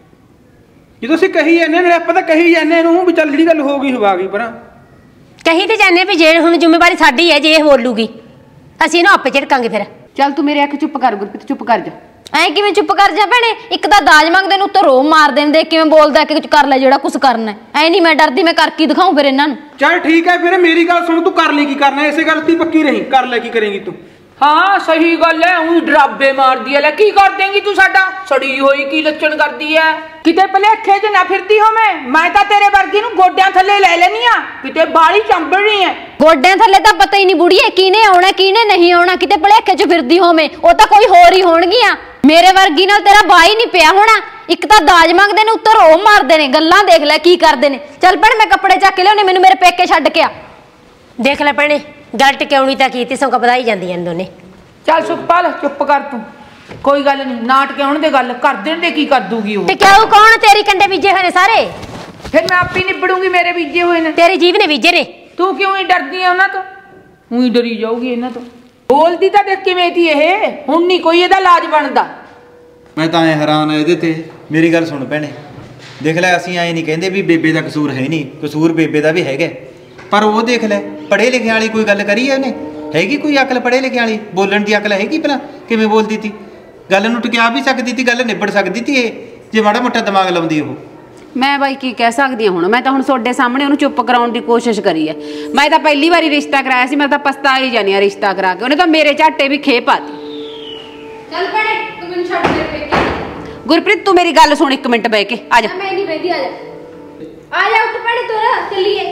ਜਦੋਂ ਅਸੀਂ ਕਹੀ ਜਾਂਦੇ ਨੇ, ਆਪਾਂ ਤਾਂ ਕਹੀ ਜਾਂਦੇ ਇਹਨੂੰ ਵੀ ਚੱਲ ਜਿਹੜੀ ਗੱਲ ਹੋ ਗਈ ਹੋ ਗਈ, ਪਰ ਕਹੀ ਤੇ ਜਾਂਦੇ ਵੀ ਜੇ ਹੁਣ ਜ਼ਿੰਮੇਵਾਰੀ ਸਾਡੀ ਹੈ, ਜੇ ਇਹ ਬੋਲੂਗੀ ਅਸੀਂ ਇਹਨੂੰ ਆਪੇ ਝਿੜਕਾਂਗੇ ਫਿਰ। ਚੱਲ ਤੂੰ ਮੇਰੇ ਅੱਖ ਚੁੱਪ ਕਰ ਗੁਰਪ੍ਰੀਤ, ਚੁੱਪ ਕਰ ਜਾ। ਐਂ ਕਿਵੇਂ ਚੁੱਪ ਕਰ ਜਾ ਭੈਣੇ, ਇੱਕ ਤਾਂ ਦਾਜ ਮੰਗਦੇ ਨੂੰ ਉੱਤੋਂ ਰੋਮ ਮਾਰ ਦਿੰਦੇ, ਕਿਵੇਂ ਬੋਲਦਾ ਕਿ ਕੁਝ ਕਰ ਲੈ ਜਿਹੜਾ ਕੁਝ ਕਰਨਾ, ਐ ਨਹੀਂ ਮੈਂ ਡਰਦੀ, ਮੈਂ ਕਰ ਕੀ ਦਿਖਾਉਂ ਫਿਰ ਇਹਨਾਂ ਨੂੰ। ਚੱਲ ਠੀਕ ਹੈ ਫਿਰ, ਮੇਰੀ ਗੱਲ ਸੁਣ, ਤੂੰ ਕਰ ਲੈ ਕੀ ਕਰਨਾ, ਇਸੇ ਗੱਲ ਤੇ ਪੱਕੀ ਰਹੀ, ਕਰ ਲੈ ਕੀ ਕਰੇਂਗੀ ਤੂੰ। ਹਾਂ ਸਹੀ ਗੱਲ ਹੈ, ਉਹੀ ਡਰਾਬੇ ਮਾਰਦੀ ਹੈ। ਲੈ ਕੀ ਕਰ ਦੇਂਗੀ ਤੂੰ ਸਾਡਾ, ਸੜੀ ਹੋਈ ਕੀ ਲੱਛਣ ਕਰਦੀ ਹੈ, ਕਿਤੇ ਭਲੇਖੇ 'ਚ ਨਾ ਫਿਰਦੀ ਹੋਵੇਂ। ਮੈਂ ਤਾਂ ਤੇਰੇ ਵਰਗੀ ਨੂੰ ਗੋਡਿਆਂ ਥੱਲੇ ਲੈ ਲੈਣੀ ਆ, ਕਿਤੇ ਬਾਲੀ ਚੰਬੜਨੀ ਹੈ। ਗੋਡਿਆਂ ਥੱਲੇ ਤਾਂ ਪਤਾ ਹੀ ਨਹੀਂ ਬੁੜੀਏ ਕਿਹਨੇ ਆਉਣਾ ਕਿਹਨੇ ਨਹੀਂ ਆਉਣਾ, ਕਿਤੇ ਭਲੇਖੇ 'ਚ ਫਿਰਦੀ ਹੋਵੇਂ, ਉਹ ਤਾਂ ਕੋਈ ਹੋਰ ਹੀ ਹੋਣਗੀਆਂ। ਮੇਰੇ ਵਰਗੀ ਨਾਲ ਤੇਰਾ ਬਾਈ ਨਹੀਂ ਪਿਆ ਹੋਣਾ, ਇੱਕ ਤਾਂ ਦਾਜ ਮੰਗਦੇ ਨੇ ਉੱਤੋਂ ਰੋਮ ਮਾਰਦੇ ਨੇ, ਗੱਲਾਂ ਦੇਖ ਲੈ ਕੀ ਕਰਦੇ ਨੇ। ਚੱਲ ਭੈਣ ਮੈਂ ਕੱਪੜੇ ਚੱਕ ਕੇ ਲਿਆਉਣੇ, ਮੈਨੂੰ ਮੇਰੇ ਪੇਕੇ ਛੱਡ ਕੇ ਆ। ਦੇਖ ਲੈ ਭੈਣੇ, ਗੱਲ ਟਿਕਾਉਣੀ ਤਾਂ ਕੀਤੀ, ਸੌਂਕਾ ਵਧਾਈ ਜਾਂਦੀਆਂ ਨੇ ਦੋਨੇ। ਚੱਲ ਸੁਖਪਾਲ ਚੁੱਪ ਕਰ ਤੂੰ, ਕੋਈ ਗੱਲ ਨਹੀਂ, ਨਾ ਟਿਕਾਉਣ ਦੇ ਗੱਲ ਕਰ ਦੇਣ ਦੇ, ਕੀ ਕਰ ਦੂਗੀ ਉਹ? ਟਿਕਾਊ ਕੌਣ, ਤੇਰੀ ਕੰਡੇ ਬੀਜੇ ਹੋਏ ਨੇ ਸਾਰੇ, ਫਿਰ ਮੈਂ ਆਪੀ ਨਿਬੜੂਗੀ, ਮੇਰੇ ਬੀਜੇ ਹੋਏ ਨੇ। ਤੇਰੀ ਜੀਭ ਨੇ ਬੀਜੇ ਨੇ। ਤੂੰ ਕਿਉਂ ਹੀ ਡਰਦੀ ਆ ਉਹਨਾਂ ਤੋਂ? ਉਹੀ ਡਰੀ ਜਾਊਗੀ ਇਹਨਾਂ ਤੋਂ। ਬੋਲਦੀ ਤਾਂ ਦੇਖ ਕਿਵੇਂ ਤੀ ਇਹ, ਹੁਣ ਨਹੀਂ ਕੋਈ ਇਹਦਾ ਇਲਾਜ ਬਣਦਾ। ਮੈਂ ਤਾਂ ਐ ਹੈਰਾਨ ਆ ਇਹਦੇ ਤੇ। ਮੇਰੀ ਗੱਲ ਸੁਣ ਭੈਣੇ, ਦੇਖ ਲੈ ਅਸੀਂ ਐ ਨਹੀਂ ਕਹਿੰਦੇ ਵੀ ਬੇਬੇ ਦਾ ਕਸੂਰ ਹੈ ਨਹੀਂ, ਕਸੂਰ ਬੇਬੇ ਦਾ ਵੀ ਹੈਗਾ, ਪਰ ਉਹ ਦੇਖ ਲੈ ਪੜ੍ਹੇ ਲਿਖੇ ਵਾਲੀ ਕੋਈ ਗੱਲ ਕਰੀ ਹੈ ਉਹਨੇ, ਹੈਗੀ ਕੋਈ ਅਕਲ ਪੜ੍ਹੇ ਲਿਖੇ ਵਾਲੀ, ਬੋਲਣ ਦੀ ਅਕਲ ਹੈਗੀ? ਭਲਾ ਕਿਵੇਂ ਬੋਲਦੀ ਤੀ, ਗੱਲ ਨੂੰ ਟਿਕਾ ਵੀ ਸਕਦੀ ਤੀ, ਗੱਲ ਨਿਬੜ ਸਕਦੀ ਤੀ ਇਹ, ਜੇ ਮਾੜਾ ਮੋਟਾ ਦਿਮਾਗ ਲਾਉਂਦੀ ਉਹ। ਮੈਂ ਬਾਈ ਕੀ ਕਹਿ ਸਕਦੀ ਹਾਂ ਹੁਣ, ਮੈਂ ਤਾਂ ਹੁਣ ਤੁਹਾਡੇ ਸਾਹਮਣੇ ਉਹਨੂੰ ਚੁੱਪ ਕਰਾਉਣ ਦੀ ਕੋਸ਼ਿਸ਼ ਕਰੀ ਹੈ। ਮੈਂ ਤਾਂ ਪਹਿਲੀ ਵਾਰੀ ਰਿਸ਼ਤਾ ਕਰਾਇਆ ਸੀ, ਮੈਂ ਤਾਂ ਪਛਤਾ ਹੀ ਜਾਨੀ ਆ ਰਿਸ਼ਤਾ ਕਰਾ ਕੇ, ਉਹਨੇ ਤਾਂ ਮੇਰੇ ਝਾਟੇ ਵੀ ਖੇ ਪਾਤੀ। ਚੱਲ ਭੈਣੇ ਤੂੰ ਮੈਨੂੰ ਛੱਡ ਦੇ ਪੇਕੇ। ਗੁਰਪ੍ਰੀਤ ਤੂੰ ਮੇਰੀ ਗੱਲ ਸੁਣ ਇੱਕ ਮਿੰਟ ਬਹਿ ਕੇ ਆ ਜਾ। ਮੈਂ ਨਹੀਂ ਬੈਠੀ, ਆ ਜਾ ਆ ਜਾ ਉੱਠ ਪੜੇ ਤੁਰ ਚੱਲੀਏ।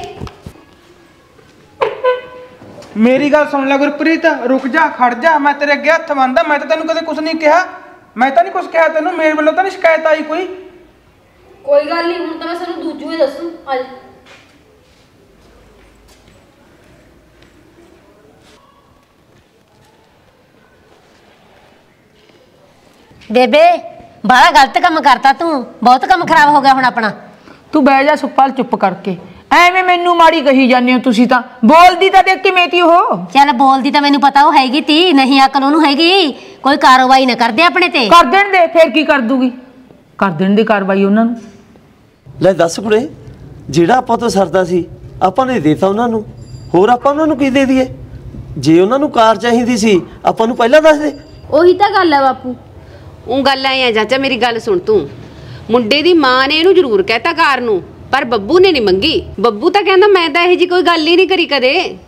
ਮੇਰੀ ਗੱਲ ਸੁਣ ਲੈ ਗੁਰਪ੍ਰੀਤ, ਰੁਕ ਜਾ, ਖੜ ਜਾ, ਮੈਂ ਤੇਰੇ ਅੱਗੇ ਹੱਥ ਬੰਨਦਾ। ਮੈਂ ਤਾਂ ਤੈਨੂੰ ਕਦੇ ਕੁਝ ਨਹੀਂ ਕਿਹਾ, ਮੈਂ ਤਾਂ ਨਹੀਂ ਕੁਝ ਕਿਹਾ ਤੈਨੂੰ, ਮੇਰੇ ਵੱਲੋਂ ਤਾਂ ਨਹੀਂ ਸ਼ਿਕਾਇਤ ਆਈ ਕੋਈ। ਕੋਈ ਗੱਲ ਨਹੀਂ, ਹੁਣ ਤਾਂ ਮੈਂ ਤੁਹਾਨੂੰ ਦੂਜੂ ਹੀ ਦੱਸੂ। ਆ ਜਾ। ਬੇਬੇ ਬੜਾ ਗਲਤ ਕੰਮ ਕਰਤਾ ਤੂੰ, ਬਹੁਤ ਕੰਮ ਖਰਾਬ ਹੋ ਗਿਆ ਹੁਣ ਆਪਣਾ। ਤੂੰ ਬਹਿ ਜਾ ਸੁੱਪਾਲ ਚੁੱਪ ਕਰਕੇ, ਐਵੇਂ ਮੈਨੂੰ ਮਾੜੀ ਕਹੀ ਜਾਂਦੇ ਹੋ ਤੁਸੀਂ। ਤਾਂ ਬੋਲਦੀ ਤਾਂ ਦੇਖ ਕਿਵੇਂ ਤੀ ਉਹ। ਚੱਲ ਬੋਲਦੀ ਤਾਂ ਮੈਨੂੰ ਪਤਾ ਉਹ ਹੈਗੀ ਤੀ, ਨਹੀਂ ਅਕਲ ਉਹਨੂੰ ਹੈਗੀ। ਕੋਈ ਕਾਰਵਾਈ ਨਾ ਕਰਦੇ ਆਪਣੇ ਤੇ। ਕਰ ਦੇਣ ਦੇ, ਫੇਰ ਕੀ ਕਰ ਦੂਗੀ, ਕਰ ਦੇਣ ਦੀ ਕਾਰਵਾਈ ਉਹਨਾਂ ਨੂੰ। ਲੈ ਦੱਸ ਕੁੜੇ, ਜਿਹੜਾ ਆਪਾਂ ਤੋਂ ਸਰਦਾ ਸੀ ਆਪਾਂ ਨੇ ਦੇਤਾ ਉਹਨਾਂ ਨੂੰ, ਹੋਰ ਆਪਾਂ ਉਹਨਾਂ ਨੂੰ ਕੀ ਦੇ ਦਈਏ? ਜੇ ਉਹਨਾਂ ਨੂੰ ਕਾਰ ਚਾਹੀਦੀ ਸੀ ਆਪਾਂ ਨੂੰ ਪਹਿਲਾਂ ਦੱਸ ਦੇ। ਉਹੀ ਤਾਂ ਗੱਲ ਹੈ ਬਾਪੂ। ਉਹ ਗੱਲ ਐ ਆ ਚਾਚਾ, ਮੇਰੀ ਗੱਲ ਸੁਣ ਤੂੰ। ਮੁੰਡੇ ਦੀ ਮਾਂ ਨੇ ਇਹਨੂੰ ਜ਼ਰੂਰ ਕਹਿਤਾ ਕਾਰ ਨੂੰ, ਪਰ ਬੱਬੂ ਨੇ ਨਹੀਂ ਮੰਗੀ। ਬੱਬੂ ਤਾਂ ਕਹਿੰਦਾ ਮੈਂ ਤਾਂ ਇਹੋ ਜੀ ਕੋਈ ਗੱਲ ਹੀ ਨਹੀਂ ਕਰੀ ਕਦੇ।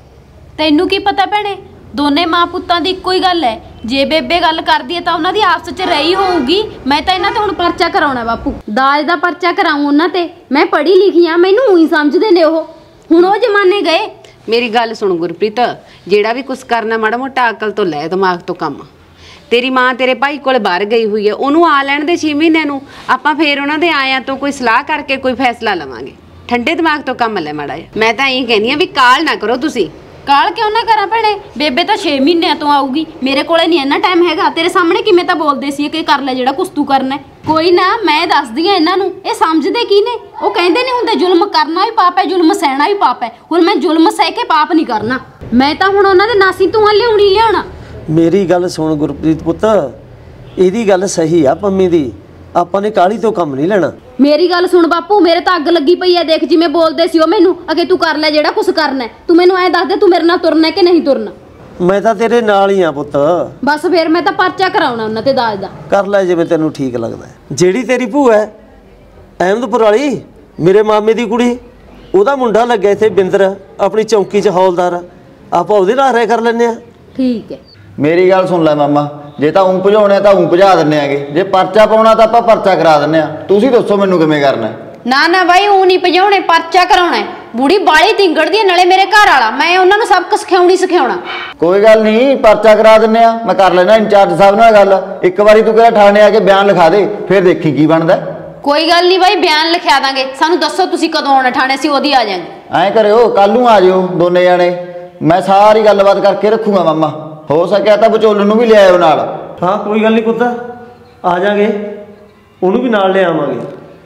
ਤੈਨੂੰ ਕੀ ਪਤਾ ਭੈਣੇ, ਦੋਨੇ ਮਾਂ ਪੁੱਤਾਂ ਦੀ ਇੱਕੋ ਹੀ ਗੱਲ ਹੈ। ਜੇ ਬੇਬੇ ਗੱਲ ਕਰਦੀ ਹੈ ਤਾਂ ਉਹਨਾਂ ਦੀ ਆਪਸ ਚ ਰਹੀ ਹੋਊਗੀ। ਮੈਂ ਤਾਂ ਇਹਨਾਂ ਤੇ ਹੁਣ ਪਰਚਾ ਕਰਾਉਣਾ ਬਾਪੂ, ਦਾਜ ਦਾ ਪਰਚਾ ਕਰਾਉਂ ਉਹਨਾਂ ਤੇ। ਮੈਂ ਪੜ੍ਹੀ ਲਿਖੀ ਆ, ਮੈਨੂੰ ਉਹੀ ਸਮਝਦੇ ਨੇ ਉਹ। ਹੁਣ ਉਹ ਜ਼ਮਾਨੇ ਗਏ। ਮੇਰੀ ਗੱਲ ਸੁਣ ਗੁਰਪ੍ਰੀਤ, ਜਿਹੜਾ ਵੀ ਕੁਛ ਕਰਨਾ ਮਾੜਾ ਮੋਟਾ ਅਕਲ ਤੋਂ ਲੈ, ਦਿਮਾਗ ਤੋਂ ਕੰਮ। ਤੇਰੀ ਮਾਂ ਤੇਰੇ ਭਾਈ ਕੋਲ ਬਾਹਰ ਗਈ ਹੋਈ ਹੈ, ਉਹਨੂੰ ਆ ਲੈਣ ਦੇ ਛੇ ਮਹੀਨਿਆਂ ਨੂੰ। ਆਪਾਂ ਫੇਰ ਉਹਨਾਂ ਦੇ ਆਇਆਂ ਤੋਂ ਕੋਈ ਸਲਾਹ ਕਰਕੇ ਕੋਈ ਫੈਸਲਾ ਲਵਾਂਗੇ। ਠੰਡੇ ਦਿਮਾਗ ਤੋਂ ਕੰਮ ਲੈ ਮਾੜਾ ਜਿਹਾ। ਮੈਂ ਤਾਂ ਇਹੀ ਕਹਿੰਦੀ ਆ ਵੀ ਕਾਲ ਨਾ ਕਰੋ ਤੁਸੀਂ। ਕਾਲ ਕਿਉਂ ਨਾ ਕਰਾਂ ਭੈਣੇ, ਬੇਬੇ ਤਾਂ ਛੇ ਮਹੀਨਿਆਂ ਤੋਂ ਆਊਗੀ। ਮੇਰੇ ਕੋਲੇ ਨਹੀਂ ਇੰਨਾ ਟਾਈਮ ਹੈਗਾ। ਤੇਰੇ ਸਾਹਮਣੇ ਕਿਵੇਂ ਤਾਂ ਬੋਲਦੇ ਸੀ ਕਿ ਕਰ ਲੈ ਜਿਹੜਾ ਕੁਛ ਤੂੰ ਕਰਨਾ। ਕੋਈ ਨਾ, ਮੈਂ ਦੱਸਦੀ ਆ ਇਹਨਾਂ ਨੂੰ, ਇਹ ਸਮਝਦੇ ਕੀ ਨੇ। ਉਹ ਕਹਿੰਦੇ ਨਹੀਂ ਹੁੰਦੇ ਜ਼ੁਲਮ ਕਰਨਾ ਵੀ ਪਾਪ ਹੈ, ਜ਼ੁਲਮ ਸਹਿਣਾ ਵੀ ਪਾਪ ਹੈ। ਹੁਣ ਮੈਂ ਜ਼ੁਲਮ ਸਹਿ ਕੇ ਪਾਪ ਨਹੀਂ ਕਰਨਾ। ਮੈਂ ਤਾਂ ਹੁਣ ਉਹਨਾਂ ਦੇ ਨਾਸੀ ਤੂੰ ਲਿਆਉਣੀ ਲਿਆਉਣਾ। ਮੇਰੀ ਗੱਲ ਸੁਣ ਗੁਰਪ੍ਰੀਤ ਪੁੱਤ, ਇਹਦੀ ਗੱਲ ਸਹੀ ਆ ਪੰਮੀ ਦੀ, ਆਪਾਂ ਨੇ ਕਾਲੀ ਤੋਂ ਕੰਮ ਨਹੀਂ ਲੈਣਾ। ਮੇਰੀ ਗੱਲ ਸੁਣ ਬਾਪੂ, ਮੇਰੇ ਤਾਂ ਅੱਗ ਲੱਗੀ ਪਈ ਐ। ਦੇਖ ਜਿਵੇਂ ਬੋਲਦੇ ਸੀ ਉਹ ਮੈਨੂੰ, ਅਗੇ ਤੂੰ ਕਰ ਲੈ ਜਿਹੜਾ ਕੁਛ ਕਰਨਾ। ਤੂੰ ਮੈਨੂੰ ਐਂ ਦੱਸ ਦੇ, ਤੂੰ ਮੇਰੇ ਨਾਲ ਤੁਰਨਾ ਕਿ ਨਹੀਂ ਤੁਰਨਾ? ਮੈਂ ਤਾਂ ਤੇਰੇ ਨਾਲ ਹੀ ਆ ਪੁੱਤ। ਬਸ ਫਿਰ ਮੈਂ ਤਾਂ ਪਰਚਾ ਕਰਾਉਣਾ ਉਹਨਾਂ ਤੇ ਦਾਜ ਦਾ। ਕਰ ਲੈ ਜਿਵੇਂ ਤੈਨੂੰ ਠੀਕ ਲੱਗਦਾ। ਜਿਹੜੀ ਤੇਰੀ ਭੂਆ ਹੈ ਅਹਿਮਦਪੁਰ ਵਾਲੀ, ਮੇਰੇ ਮਾਮੇ ਦੀ ਕੁੜੀ, ਉਹਦਾ ਮੁੰਡਾ ਲੱਗਿਆ ਇੱਥੇ ਬਿੰਦਰ ਆਪਣੀ ਚੌਂਕੀ 'ਚ ਹੌਲਦਾਰ, ਆਪਾਂ ਉਹਦੇ ਨਾਲ ਰਹਿ ਕਰ ਲੈਂਦੇ ਆ। ਠੀਕ ਹੈ। ਮੇਰੀ ਗੱਲ ਸੁਣ ਲੈ ਮਾਮਾ, ਜੇ ਤਾਂ ਉਂ ਭਜਾਉਣੇ ਤਾਂ ਉਂ ਭਜਾ ਦਿੰਨੇ ਆਗੇ, ਜੇ ਪਰਚਾ ਪਾਉਣਾ ਤਾਂ ਆਪਾਂ ਪਰਚਾ ਕਰਾ ਦਿੰਨੇ ਆ। ਤੁਸੀਂ ਦੱਸੋ ਮੈਨੂੰ ਕਿਵੇਂ ਕਰਨਾ? ਨਾ ਨਾ ਬਾਈ, ਉਹ ਨਹੀਂ ਭਜਾਉਣੇ, ਪਰਚਾ ਕਰਾਉਣਾ। ਬੁੜੀ ਬਾਲੀ ਤਿੰਗੜਦੀ ਨਾਲੇ ਮੇਰੇ ਘਰ ਵਾਲਾ, ਮੈਂ ਉਹਨਾਂ ਨੂੰ ਸਬਕ ਸਿਖਾਉਣੀ ਸਿਖਾਉਣਾ। ਕੋਈ ਗੱਲ ਨਹੀਂ, ਪਰਚਾ ਕਰਾ ਦਿੰਨੇ ਆ। ਮੈਂ ਕਰ ਲੈਣਾ ਇੰਚਾਰਜ ਸਾਹਿਬ ਨਾਲ ਗੱਲ। ਇੱਕ ਵਾਰੀ ਤੂੰ ਕਿਹੜਾ ਥਾਣੇ ਆ ਕੇ ਬਿਆਨ ਲਿਖਾ ਦੇ, ਫਿਰ ਦੇਖੀ ਕੀ ਬਣਦਾ। ਕੋਈ ਗੱਲ ਨਹੀਂ ਬਾਈ, ਬਿਆਨ ਲਿਖਾ ਦਾਂਗੇ। ਸਾਨੂੰ ਦੱਸੋ ਤੁਸੀਂ ਕਦੋਂ ਆਉਣਾ ਥਾਣੇ, ਅਸੀਂ ਉਹਦੀ ਆ ਜਾਾਂਗੇ। ਐਂ ਕਰਿਓ, ਕੱਲ ਨੂੰ ਆ ਜਿਓ ਦੋਨੇ ਜਾਣੇ, ਮੈਂ ਸਾਰੀ ਗੱਲਬਾਤ ਕਰਕੇ ਰੱਖੂਗਾ ਮਾਮਾ। ਹੋ ਸਕਿਆ ਤਾਂ ਵਿਚੋਲਣ ਨੂੰ ਵੀ ਲਿਆਇਓ ਨਾਲ। ਹਾਂ ਕੋਈ ਗੱਲ ਨਹੀਂ ਪੁੱਤ, ਆ ਜਾਾਂਗੇ, ਉਹਨੂੰ ਵੀ ਨਾਲ ਲੈ ਆਵਾਂਗੇ।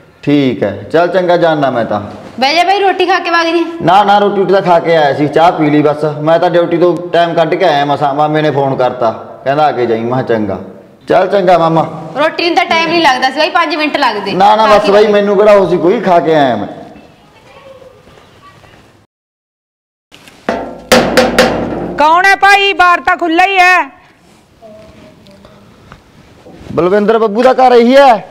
ਠੀਕ ਹੈ, ਚੱਲ ਚੰਗਾ, ਜਾਣਾ ਮੈਂ ਤਾਂ। ਬਹਿ ਜਾ ਬਾਈ, ਰੋਟੀ ਖਾ ਕੇ ਵਗ ਜੀ। ਨਾ ਨਾ, ਰੋਟੀ ਰੋਟੀ ਤਾਂ ਖਾ ਕੇ ਆਇਆ ਸੀ, ਚਾਹ ਪੀ ਲਈ ਬਸ। ਮੈਂ ਤਾਂ ਡਿਊਟੀ ਤੋਂ ਟਾਈਮ ਕੱਢ ਕੇ ਆਇਆ ਮਸਾਂ। ਮਾਮੇ ਨੇ ਫੋਨ ਕਰਤਾ, ਕਹਿੰਦਾ ਆ ਕੇ ਜਾਈ। ਮੈਂ ਚੰਗਾ, ਚੱਲ ਚੰਗਾ ਮਾਮਾ। ਰੋਟੀ ਨੂੰ ਤਾਂ ਟਾਈਮ ਨਹੀਂ ਲੱਗਦਾ ਸੀ ਬਾਈ, ਪੰਜ ਮਿੰਟ ਲੱਗਦੇ। ਨਾ ਨਾ ਬਸ ਬਾਈ, ਮੈਨੂੰ ਕਿਹੜਾ ਹੋ ਸੀ ਕੋਈ, ਖਾ ਕੇ ਆਇਆ ਮੈਂ। ਕੌਣ ਹੈ ਭਾਈ? ਬਾਹਰ ਤਾਂ ਖੁੱਲਾ ਹੀ ਹੈ। ਬਲਵਿੰਦਰ ਬੱਬੂ ਦਾ ਘਰ ਇਹੀ ਹੈ?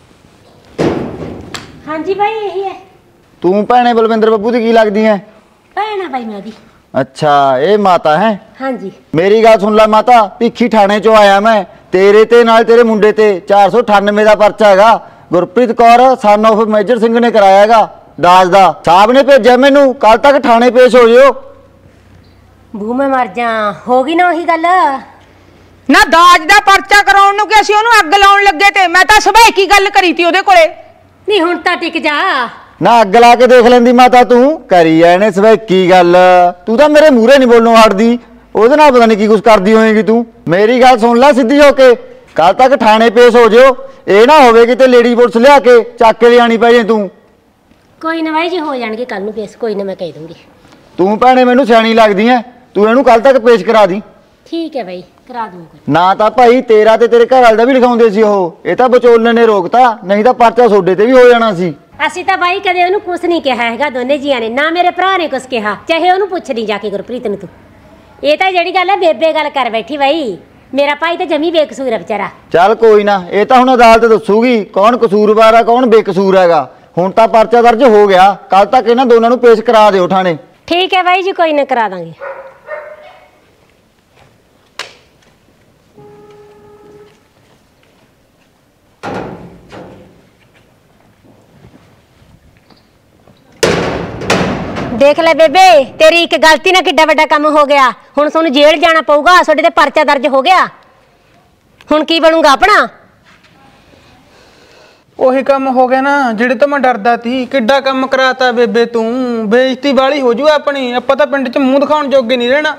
ਹਾਂਜੀ ਭਾਈ ਇਹੀ ਹੈ। ਤੂੰ ਭੈਣੇ ਬਲਵਿੰਦਰ ਬੱਬੂ ਦੀ ਕੀ ਲੱਗਦੀ ਹੈ? ਭੈਣ ਆ ਭਾਈ ਮੈਂ ਉਹਦੀ। ਅੱਛਾ, ਇਹ ਮਾਤਾ ਹੈ? ਹਾਂਜੀ। ਮੇਰੀ ਗੱਲ ਸੁਣ ਲੈ ਮਾਤਾ, ਭਿੱਖੀ ਥਾਣੇ ਚੋਂ ਆਇਆ ਮੈਂ। ਤੇਰੇ ਤੇ ਨਾਲ ਤੇਰੇ ਮੁੰਡੇ ਤੇ ਚਾਰ ਸੌ ਅਠਾਨਵੇਂ ਦਾ ਪਰਚਾ ਹੈਗਾ। ਗੁਰਪ੍ਰੀਤ ਕੌਰ ਸਨ ਆਫ ਮੇਜਰ ਸਿੰਘ ਨੇ ਕਰਾਇਆ ਹੈਗਾ ਦਾਜ ਦਾ। ਸਾਹਿਬ ਨੇ ਭੇਜਿਆ ਮੈਨੂੰ, ਕੱਲ ਤੱਕ ਥਾਣੇ ਪੇਸ਼ ਹੋ ਜਿਓ। ਬੂ ਮੈਂ ਮਰ ਜਾ, ਹੋ ਗਈ ਨਾ ਉਹੀ ਗੱਲ। ਨਾ ਦਾਜ ਦਾ ਪਰਚਾ ਕਰਾਉਣ ਨੂੰ ਕਿ ਅਸੀਂ ਉਹਨੂੰ ਅੱਗ ਲਾਉਣ ਲੱਗੇ ਤੇ ਮੈਂ ਤਾਂ ਸਵੇਰ ਕੀ ਗੱਲ ਕਰੀ ਤੀ ਉਹਦੇ ਕੋਲੇ। ਨਹੀਂ ਹੁਣ ਤਾਂ ਟਿਕ ਜਾ। ਨਾ ਅੱਗ ਲਾ ਕੇ ਦੇਖ ਲੈਂਦੀ ਮਾਤਾ, ਤੂੰ ਕਰੀ ਐਨੇ ਸਵੇਰ ਕੀ ਗੱਲ। ਤੂੰ ਤਾਂ ਮੇਰੇ ਮੂਹਰੇ ਨਹੀਂ ਬੋਲਣੋਂ ਹਟਦੀ, ਉਹਦੇ ਨਾਲ ਪਤਾ ਨਹੀਂ ਕੀ ਕੁਛ ਕਰਦੀ ਹੋਏਗੀ ਤੂੰ। ਮੇਰੀ ਗੱਲ ਸੁਣ ਲੈ ਸਿੱਧੀ ਹੋ ਕੇ, ਕੱਲ ਤੱਕ ਥਾਣੇ ਪੇਸ਼ ਹੋ ਜਿਓ। ਇਹ ਨਾ ਹੋਵੇ ਕਿਤੇ ਲੇਡੀ ਪੁਲਿਸ ਲਿਆ ਕੇ ਚੱਕ ਕੇ ਲਿਆਣੀ ਪੈ ਜੇ ਤੂੰ। ਕੋਈ ਨਾ ਭਾਈ ਜੀ, ਹੋ ਜਾਣਗੇ ਕੱਲ ਨੂੰ ਪੇਸ਼, ਕੋਈ ਨਾ ਮੈਂ ਕਹਿ ਦੂੰਗੀ। ਤੂੰ ਭੈਣੇ ਮੈਨੂੰ ਸਿਆਣੀ ਲੱਗਦੀ ਐ, ਤੂੰ ਇਹਨੂੰ ਕੱਲ ਤੱਕ ਪੇਸ਼ ਕਰਾ ਦੀ। ਠੀਕ ਹੈ ਭਾਈ, ਕਰਾ ਦੂੰਗਾ। ਨਾ ਤਾਂ ਭਾਈ ਤੇਰਾ ਤੇ ਤੇਰੇ ਘਰ ਵਾਲੇ ਦਾ ਵੀ ਲਿਖਾਉਂਦੇ ਸੀ ਉਹ, ਇਹ ਤਾਂ ਵਿਚੋਲਣ ਨੇ ਰੋਕਤਾ, ਨਹੀਂ ਤਾਂ ਪਰਚਾ ਸੋਡੇ ਤੇ ਵੀ ਹੋ ਜਾਣਾ ਸੀ। ਅਸੀਂ ਤਾਂ ਭਾਈ ਕਦੇ ਉਹਨੂੰ ਕੁਛ ਨਹੀਂ ਕਿਹਾ ਹੈਗਾ, ਦੋਨੇ ਜੀਆਂ ਨੇ। ਨਾ ਮੇਰੇ ਭਰਾ ਨੇ ਕੁਛ ਕਿਹਾ, ਚਾਹੇ ਉਹਨੂੰ ਪੁੱਛ ਲਈ ਜਾ ਕੇ ਗੁਰਪ੍ਰੀਤ ਨੂੰ ਤੂੰ। ਇਹ ਤਾਂ ਜਿਹੜੀ ਗੱਲ ਹੈ ਬੇਬੇ ਗੱਲ ਕਰ ਬੈਠੀ ਭਾਈ। ਮੇਰਾ ਭਾਈ ਤਾਂ ਜਮੀ ਬੇਕਸੂਰ ਹੈ ਵਿਚਾਰਾ। ਚੱਲ ਕੋਈ ਨਾ, ਇਹ ਤਾਂ ਹੁਣ ਅਦਾਲਤ ਦੱਸੂਗੀ ਕੌਣ ਕਸੂਰਵਾਰ ਆ ਕੌਣ ਬੇਕਸੂਰ ਹੈਗਾ। ਹੁਣ ਤਾਂ ਪਰਚਾ ਦਰਜ ਹੋ ਗਿਆ, ਕੱਲ ਤੱਕ ਇਹਨਾਂ ਦੋਨਾਂ ਨੂੰ ਪੇਸ਼ ਕਰਾ ਦਿਓ ਥਾਣੇ। ਠੀਕ ਹੈ ਭਾਈ ਜੀ, ਕੋਈ ਨਾ ਕਰਾ ਦਾਂਗੇ। ਦੇਖ ਲੈ ਬੇਬੇ ਤੇਰੀ ਇੱਕ ਗਲਤੀ ਨਾਲ ਕਿੱਡਾ ਵੱਡਾ ਕੰਮ ਹੋ ਗਿਆ। ਹੁਣ ਤੁਹਾਨੂੰ ਜੇਲ੍ਹ ਜਾਣਾ ਪਊਗਾ, ਤੁਹਾਡੇ ਤੇ ਪਰਚਾ ਦਰਜ ਹੋ ਗਿਆ। ਹੁਣ ਕੀ ਬਣੂਗਾ ਆਪਣਾ? ਉਹੀ ਕੰਮ ਹੋ ਗਿਆ ਨਾ ਜਿਹੜੇ ਤੋਂ ਮੈਂ ਡਰਦਾ ਸੀ। ਕਿੱਡਾ ਕੰਮ ਕਰਾਤਾ ਬੇਬੇ ਤੂੰ, ਬੇਇੱਜ਼ਤੀ ਵਾਲੀ ਹੋ ਜੂ ਆਪਣੀ। ਆਪਾਂ ਤਾਂ ਪਿੰਡ 'ਚ ਮੂੰਹ ਦਿਖਾਉਣ ਜੋਗੇ ਨਹੀਂ ਰਹਿਣਾ।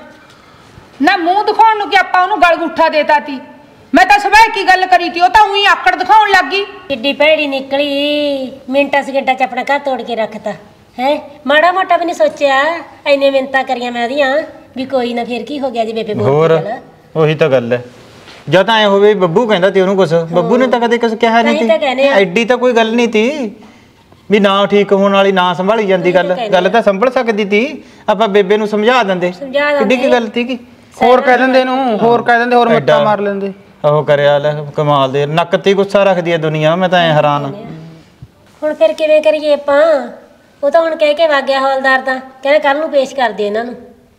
ਨਾ ਮੂੰਹ ਦਿਖਾਉਣ ਨੂੰ ਕਿ ਆਪਾਂ ਉਹਨੂੰ ਗਲ ਗੁੱਠਾ ਦੇਤਾ ਤੀ। ਮੈਂ ਤਾਂ ਸਵੇਰ ਕੀ ਗੱਲ ਕਰੀ ਤੀ, ਉਹ ਤਾਂ ਉਹੀ ਆਕੜ ਦਿਖਾਉਣ ਲੱਗ ਗਈ। ਕਿੱਡੀ ਭੈੜੀ ਨਿਕਲੀ, ਮਿੰਟਾਂ ਸਕਿੰਟਾਂ 'ਚ ਆਪਣਾ ਘਰ ਤੋੜ ਕੇ ਰੱਖਤਾ ਹੈ। ਮਾੜਾ ਮੋਟਾ ਵੀ ਨਹੀਂ ਸੋਚਿਆ। ਐਨੇ ਮਿੰਤਾਂ ਕਰੀਆਂ ਮੈਂ ਉਹਦੀਆਂ ਵੀ ਕੋਈ ਨਾ ਫਿਰ ਕੀ ਹੋ ਗਿਆ ਜੀ ਬੇਬੇ ਬੋਲ ਹੋਰ ਉਹੀ ਤਾਂ ਗੱਲ ਹੈ। ਜਾਂ ਤਾਂ ਐ ਹੋਵੇ ਬੱਬੂ ਕਹਿੰਦਾ ਤੇ ਉਹਨੂੰ ਕੁਛ, ਬੱਬੂ ਨੇ ਤਾਂ ਕਦੇ ਕੁਛ ਕਿਹਾ ਨਹੀਂ ਸੀ। ਐਡੀ ਤਾਂ ਕੋਈ ਗੱਲ ਨਹੀਂ ਤੀ ਵੀ ਨਾ ਠੀਕ ਹੋਣ ਵਾਲੀ ਨਾ ਸੰਭਾਲੀ ਜਾਂਦੀ ਗੱਲ। ਗੱਲ ਤਾਂ ਸੰਭਲ ਸਕਦੀ ਤੀ, ਆਪਾਂ ਬੇਬੇ ਨੂੰ ਸਮਝਾ ਦਿੰਦੇ। ਕਿੱਡੀ ਕੀ ਗੱਲ ਤੀ? ਕੀ ਹੋਰ ਕਹਿ ਦਿੰਦੇ ਇਹਨੂੰ, ਹੋਰ ਕਹਿ ਦਿੰਦੇ, ਹੋਰ ਮੱਟਾ ਮਾਰ ਲੈਂਦੇ। ਉਹ ਕਰਿਆ ਲੈ ਕਮਾਲ ਦੇ, ਨੱਕ ਤੇ ਗੁੱਸਾ ਰੱਖਦੀ ਹੈ ਦੁਨੀਆ। ਮੈਂ ਤਾਂ ਐ ਹੈਰਾਨ। ਹੁਣ ਫਿਰ ਕਿਵੇਂ ਕਰੀਏ ਆਪਾਂ? ਉਹ ਤਾਂ ਹੁਣ ਕਹਿ ਕੇ ਵਗ ਗਿਆ ਹੌਲਦਾਰ ਤਾਂ, ਕਹਿੰਦਾ ਕੱਲ ਨੂੰ ਪੇਸ਼ ਕਰ ਦੇ ਇਹਨਾਂ ਨੂੰ।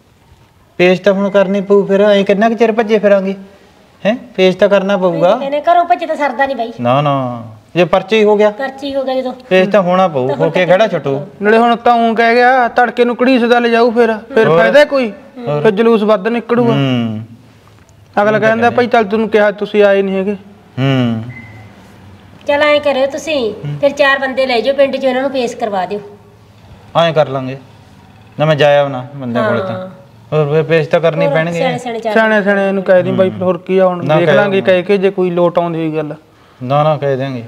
ਪੇਸ਼ ਤਾਂ ਹੁਣ ਕਰਨੀ ਪਊ। ਫਿਰ ਐ ਕਿੰਨਾ ਕੁ ਚਿਰ ਭੱਜੇ ਫਿਰਾਂਗੇ ਹੈ? ਪੇਸ਼ ਤਾਂ ਕਰਨਾ ਪਊਗਾ। ਇਹਨੇ ਘਰੋਂ ਭੱਜੇ ਤਾਂ ਸਰਦਾ ਨਹੀਂ ਬਾਈ। ਨਾ ਨਾ ਜੇ ਪਰਚੇ ਹੀ ਹੋ ਗਿਆ, ਪਰਚੀ ਹੋ ਗਿਆ ਜਦੋਂ, ਪੇਸ਼ ਤਾਂ ਹੋਣਾ ਪਊ। ਹੋ ਕੇ ਖੜਾ ਛੱਟੂ ਨਾਲੇ ਹੁਣ ਤਾਂ ਉਹ ਕਹਿ ਗਿਆ ਤੜਕੇ ਨੂੰ ਘੜੀਸ ਦਾ ਲੈ ਜਾਊ। ਫਿਰ ਫਿਰ ਫਾਇਦਾ ਕੋਈ, ਫਿਰ ਜਲੂਸ ਵੱਧ ਨਿਕਲੂਗਾ। ਹੂੰ ਅਗਲਾ ਕਹਿੰਦਾ ਭਾਈ ਚੱਲ ਤੈਨੂੰ ਕਿਹਾ ਤੁਸੀਂ ਆਏ ਨਹੀਂ ਹੈਗੇ। ਹੂੰ ਚਲ ਐਂ ਕਰਿਓ ਤੁਸੀਂ, ਫਿਰ ਚਾਰ ਬੰਦੇ ਲੈ ਜਾਓ ਪਿੰਡ 'ਚ, ਇਹਨਾਂ ਨੂੰ ਪੇਸ਼ ਕਰਵਾ ਦਿਓ। ਐਂ ਕਰ ਲਾਂਗੇ ਨਾ, ਮੈਂ ਜਾਇਆ ਨਾ ਬੰਦੇ ਕੋਲ ਤਾਂ। ਹੋਰ ਫਿਰ ਪੇਸ਼ ਤਾਂ ਕਰਨੀ ਪੈਣਗੇ। ਸਿਆਣੇ ਸਿਆਣੇ ਚਾਰ ਸਿਆਣੇ ਸਿਆਣੇ ਇਹਨੂੰ ਕਹਿ ਦੀ ਬਾਈ। ਫਿਰ ਹੋਰ ਕੀ ਆ, ਹੁਣ ਦੇਖ ਲਾਂਗੇ ਕਹਿ ਕੇ ਜੇ ਕੋਈ ਲੋਟ ਆਉਂਦੀ ਹੋਈ ਗੱਲ। ਨਾ ਨਾ ਕਹਿ ਦਿਆਂਗੇ।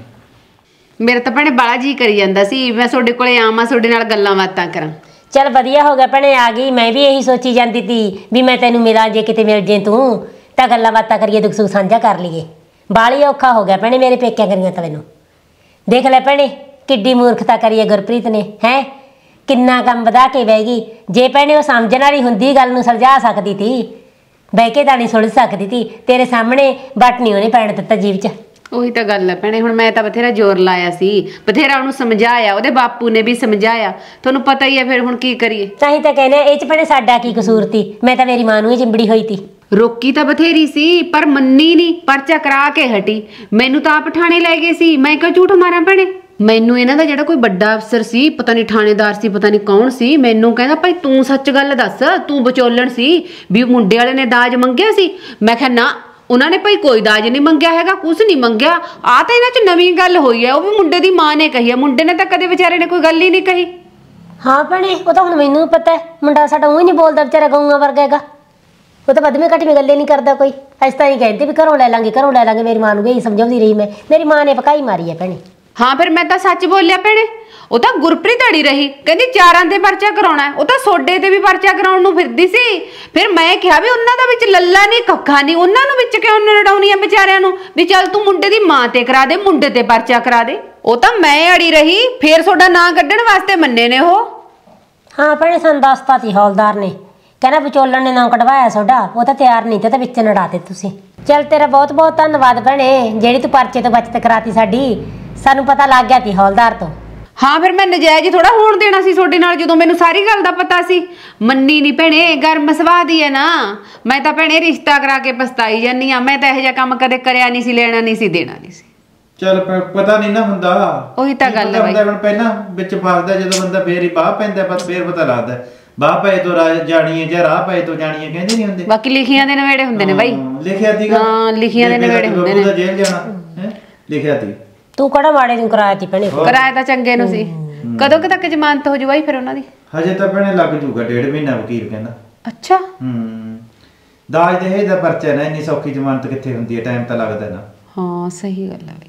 ਮੇਰੇ ਤਾਂ ਭੈਣੇ ਬਾਲਾ ਜੀ ਕਰੀ ਜਾਂਦਾ ਸੀ ਮੈਂ ਤੁਹਾਡੇ ਕੋਲੇ ਆਵਾਂ, ਤੁਹਾਡੇ ਨਾਲ ਗੱਲਾਂ ਬਾਤਾਂ ਕਰਾਂ। ਚੱਲ ਵਧੀਆ ਹੋ ਗਿਆ ਭੈਣੇ ਆ ਗਈ। ਮੈਂ ਵੀ ਇਹੀ ਸੋਚੀ ਜਾਂਦੀ ਤੀ ਵੀ ਮੈਂ ਤੈਨੂੰ ਮਿਲਾਂ, ਜੇ ਕਿਤੇ ਮਿਲ ਜੇ ਤੂੰ ਤਾਂ ਗੱਲਾਂ ਬਾਤਾਂ ਕਰੀਏ, ਦੁੱਖ ਸੁੱਖ ਸਾਂਝਾ ਕਰ ਲਈਏ। ਬਾਲੀ ਔਖਾ ਹੋ ਗਿਆ ਭੈਣੇ ਮੇਰੇ ਪੇਕਿਆਂ ਕਰੀਆਂ ਤਾਂ ਮੈਨੂੰ। ਦੇਖ ਲੈ ਭੈਣੇ ਕਿੱਡੀ ਮੂਰਖਤਾ ਕਰੀਏ ਗੁਰਪ੍ਰੀਤ ਨੇ ਹੈ। ਕਿੰਨਾ ਕੰਮ ਵਧਾ ਕੇ ਬਹਿ ਗਈ। ਜੇ ਭੈਣੇ ਉਹ ਸਮਝਣ ਵਾਲੀ ਹੁੰਦੀ ਗੱਲ ਨੂੰ ਸੁਲਝਾ ਸਕਦੀ ਤੀ, ਬਹਿ ਕੇ ਤਾਂ ਨਹੀਂ ਸੁਲਝ ਸਕਦੀ ਤੀ। ਤੇਰੇ ਸਾਹਮਣੇ ਵੱਟ ਨਹੀਂ ਉਹਨੇ ਪੈਣ ਦਿੱਤਾ ਜੀਭ 'ਚ। ਉਹੀ ਤਾਂ ਗੱਲ ਹੈ ਭੈਣੇ। ਹੁਣ ਮੈਂ ਤਾਂ ਬਥੇਰਾ ਜ਼ੋਰ ਲਾਇਆ ਸੀ, ਬਥੇਰਾ ਉਹਨੂੰ ਸਮਝਾਇਆ, ਉਹਦੇ ਬਾਪੂ ਨੇ ਵੀ ਸਮਝਾਇਆ। ਤੁਹਾਨੂੰ ਪਤਾ ਹੀ ਹੈ ਫਿਰ ਹੁਣ ਕੀ ਕਰੀਏ। ਤਾਂ ਹੀ ਤਾਂ ਕਹਿੰਦੇ ਇਹ 'ਚ ਭੈਣੇ ਸਾਡਾ ਕੀ ਕਸੂਰ ਤੀ? ਮੈਂ ਤਾਂ ਮੇਰੀ ਮਾਂ ਨੂੰ ਹੀ ਚਿੰਬੜੀ ਹੋਈ ਤੀ। ਰੋਕੀ ਤਾਂ ਬਥੇਰੀ ਸੀ ਪਰ ਮੰਨੀ ਨਹੀਂ, ਪਰਚਾ ਕਰਾ ਕੇ ਹਟੀ। ਮੈਨੂੰ ਤਾਂ ਆਪ ਠਾਣੇ ਲੈ ਗਏ ਸੀ, ਮੈਂ ਕਿਉਂ ਝੂਠ ਮਾਰਾਂ ਭੈਣੇ। ਮੈਨੂੰ ਇਹਨਾਂ ਦਾ ਜਿਹੜਾ ਕੋਈ ਵੱਡਾ ਅਫਸਰ ਸੀ, ਪਤਾ ਨਹੀਂ ਥਾਣੇਦਾਰ ਸੀ, ਪਤਾ ਨਹੀਂ ਕੌਣ ਸੀ, ਮੈਨੂੰ ਕਹਿੰਦਾ ਭਾਈ ਤੂੰ ਸੱਚ ਗੱਲ ਦੱਸ, ਤੂੰ ਵਿਚੋਲਣ ਸੀ ਵੀ ਮੁੰਡੇ ਵਾਲੇ ਨੇ ਦਾਜ ਮੰਗਿਆ ਸੀ। ਮੈਂ ਕਿਹਾ ਨਾ, ਉਹਨਾਂ ਨੇ ਭਾਈ ਕੋਈ ਦਾਜ ਨਹੀਂ ਮੰਗਿਆ ਹੈਗਾ, ਕੁਝ ਨਹੀਂ ਮੰਗਿਆ। ਆ ਤਾਂ ਇਹਨਾਂ 'ਚ ਨਵੀਂ ਗੱਲ ਹੋਈ ਹੈ, ਉਹ ਵੀ ਮੁੰਡੇ ਦੀ ਮਾਂ ਨੇ ਕਹੀ ਹੈ। ਮੁੰਡੇ ਨੇ ਤਾਂ ਕਦੇ ਵਿਚਾਰੇ ਨੇ ਕੋਈ ਗੱਲ ਹੀ ਨਹੀਂ ਕਹੀ। ਹਾਂ ਭੈਣੇ ਉਹ ਤਾਂ ਹੁਣ ਮੈਨੂੰ ਪਤਾ ਹੈ। ਮੁੰਡਾ ਸਾਡਾ ਉਹ ਹੀ ਨਹੀਂ ਬੋਲਦਾ, ਵਿਚਾਰਾ ਗਊਆਂ ਵਰਗਾ ਹੈਗਾ। ਉਹ ਤਾਂ ਬਦਮੇ ਘਟਵੇਂ ਗੱਲੇ ਨਹੀਂ ਕਰਦਾ ਕੋਈ। ਅਸੀਂ ਤਾਂ ਹੀ ਕਹਿੰਦੇ ਵੀ ਘਰੋਂ ਲੈ ਲਾਂਗੇ, ਘਰੋਂ ਲੈ ਲਾਂਗੇ। ਮੇਰੀ ਮਾਂ ਨੂੰ ਵੀ ਇਹੀ ਸਮਝਾਉਂਦੀ ਰਹੀ ਮੈਂ। ਮੇਰੀ ਮਾਂ ਨੇ ਪਕਾਈ ਮਾਰੀ ਹੈ ਭੈਣੇ। ਹਾਂ ਫਿਰ ਮੈਂ ਤਾਂ ਸੱਚ ਬੋਲਿਆ ਭੈਣੇ। ਉਹ ਤਾਂ ਗੁਰਪ੍ਰੀਤ ਅੜੀ ਰਹੀ, ਕਹਿੰਦੀ ਚਾਰਾਂ ਦੇ ਪਰਚਾ ਕਰਾਉਣਾ। ਉਹ ਤਾਂ ਸੋਡੇ ਤੇ ਵੀ ਪਰਚਾ ਕਰਾਉਣ ਨੂੰ ਫਿਰਦੀ ਸੀ। ਫਿਰ ਮੈਂ ਕਿਹਾ ਵੀ ਉਹਨਾਂ ਦਾ ਵਿੱਚ ਲੱਲਾ ਨਹੀਂ ਕੱਖਾ ਨਹੀਂ, ਉਹਨਾਂ ਨੂੰ ਵਿੱਚ ਕਿਉਂ ਲੜਾਉਣੀ ਆ ਵਿਚਾਰਿਆਂ ਨੂੰ ਵੀ ਚੱਲ ਤੂੰ ਮੁੰਡੇ ਦੀ ਮਾਂ ਤੇ ਕਰਾ ਦੇ, ਮੁੰਡੇ ਤੇ ਪਰਚਾ ਕਰਾ ਦੇ। ਉਹ ਤਾਂ ਮੈਂ ਅੜੀ ਰਹੀ, ਫਿਰ ਤੁਹਾਡਾ ਨਾਂ ਕੱਢਣ ਵਾਸਤੇ ਮੰਨੇ ਨੇ ਉਹ। ਹਾਂ ਭੈਣੇ ਸਾਨੂੰ ਦੱਸਤਾ ਸੀ ਹੌਲਦਾਰ ਨੇ, ਕਹਿੰਦਾ ਵਿਚੋਲਣ ਨੇ ਨਾਂ ਕਢਵਾਇਆ ਤੁਹਾਡਾ। ਉਹ ਤਾਂ ਤਿਆਰ ਨਹੀਂ ਤੇ ਤਾਂ ਵਿੱਚ ਨੜਾਤੇ ਤੁਸੀਂ। ਚੱਲ ਤੇਰਾ ਬਹੁਤ ਬਹੁਤ ਧੰਨਵਾਦ ਭੈਣੇ, ਜਿਹੜੀ ਤੂੰ ਪਰਚੇ ਤੋਂ ਬਚਤ ਕਰਾਤੀ ਸਾਡੀ। ਸਾਨੂੰ ਪਤਾ ਲੱਗ ਗਿਆ ਸੀ ਹੌਲਦਾਰ ਤੋਂ। ਹਾਂ ਫਿਰ ਮੈਂ ਨਜਾਇਜ਼ ਥੋੜਾ ਹੋਣ ਦੇਣਾ ਸੀ ਤੁਹਾਡੇ ਨਾਲ, ਜਦੋਂ ਮੈਨੂੰ ਸਾਰੀ ਗੱਲ ਦਾ ਪਤਾ ਸੀ। ਮੰਨੀ ਨਹੀਂ ਭੈਣੇ, ਗਰਮ ਸੁਭਾਅ ਦੀ ਹੈ ਨਾ। ਮੈਂ ਤਾਂ ਭੈਣੇ ਰਿਸ਼ਤਾ ਕਰਾ ਕੇ ਪਛਤਾਈ ਜਾਨੀ ਆ। ਮੈਂ ਤਾਂ ਇਹੋ ਜਿਹਾ ਕੰਮ ਕਦੇ ਕਰਿਆ ਨਹੀਂ ਸੀ, ਲੈਣਾ ਨਹੀਂ ਸੀ, ਦੇਣਾ ਨਹੀਂ ਸੀ। ਚੱਲ ਪਤਾ ਨਹੀਂ ਨਾ ਹੁੰਦਾ। ਉਹੀ ਤਾਂ ਗੱਲ ਹੈ ਬਾਈ। ਹੁਣ ਪਹਿਲਾਂ ਵਿੱਚ ਫਸਦਾ ਜਦੋਂ ਬੰਦਾ, ਫੇਰ ਹੀ ਬਾਹ ਪੈਂਦਾ, ਬਸ ਫੇਰ ਪਤਾ ਲੱਗਦਾ ਬਾਹ ਪਏ ਤੋਂ ਰਾਹ ਜਾਣੀ ਹੈ ਜਾਂ ਰਾਹ ਪਏ ਤੋਂ ਜਾਣੀ ਹੈ, ਕਹਿੰਦੇ ਨਹੀਂ ਹੁੰਦੇ। ਬਾਕੀ ਲਿਖੀਆਂ ਦੇ ਨਵੇੜੇ ਹੁੰਦੇ ਨੇ ਬਾਈ। ਲਿਖਿਆ ਸੀਗਾ। ਹਾਂ ਲਿਖੀਆਂ ਦੇ ਨਵੇੜੇ ਹੁੰਦੇ ਨੇ। ਜੇਲ੍ਹ ਜਾਣਾ ਹੈ ਲਿਖਿਆ ਸੀ। ਤੂੰ ਕਿਹੜਾ ਮਾੜੇ ਨੂੰ ਕਰਾਇਆ ਸੀ ਭੈਣੇ? ਕਰਾਇਆ ਤਾਂ ਚੰਗੇ ਨੂੰ ਸੀ। ਕਦੋਂ ਕਿ ਤੱਕ ਜ਼ਮਾਨਤ ਹੋ ਜੂ ਬਾਈ ਫਿਰ ਉਹਨਾਂ ਦੀ? ਹਜੇ ਤਾਂ ਭੈਣੇ ਲੱਗ ਜੂਗਾ ਡੇਢ ਮਹੀਨਾ, ਵਕੀਲ ਕਹਿੰਦਾ। ਅੱਛਾ। ਹੂੰ ਦਾਜ ਦੇ ਦਾ ਪਰਚਾ ਨਾ, ਇੰਨੀ ਸੌਖੀ ਜ਼ਮਾਨਤ ਕਿੱਥੇ ਹੁੰਦੀ ਹੈ, ਟਾਈਮ ਤਾਂ ਲੱਗਦਾ ਨਾ। ਹਾਂ ਸਹੀ ਗੱਲ ਹੈ ਬਾਈ।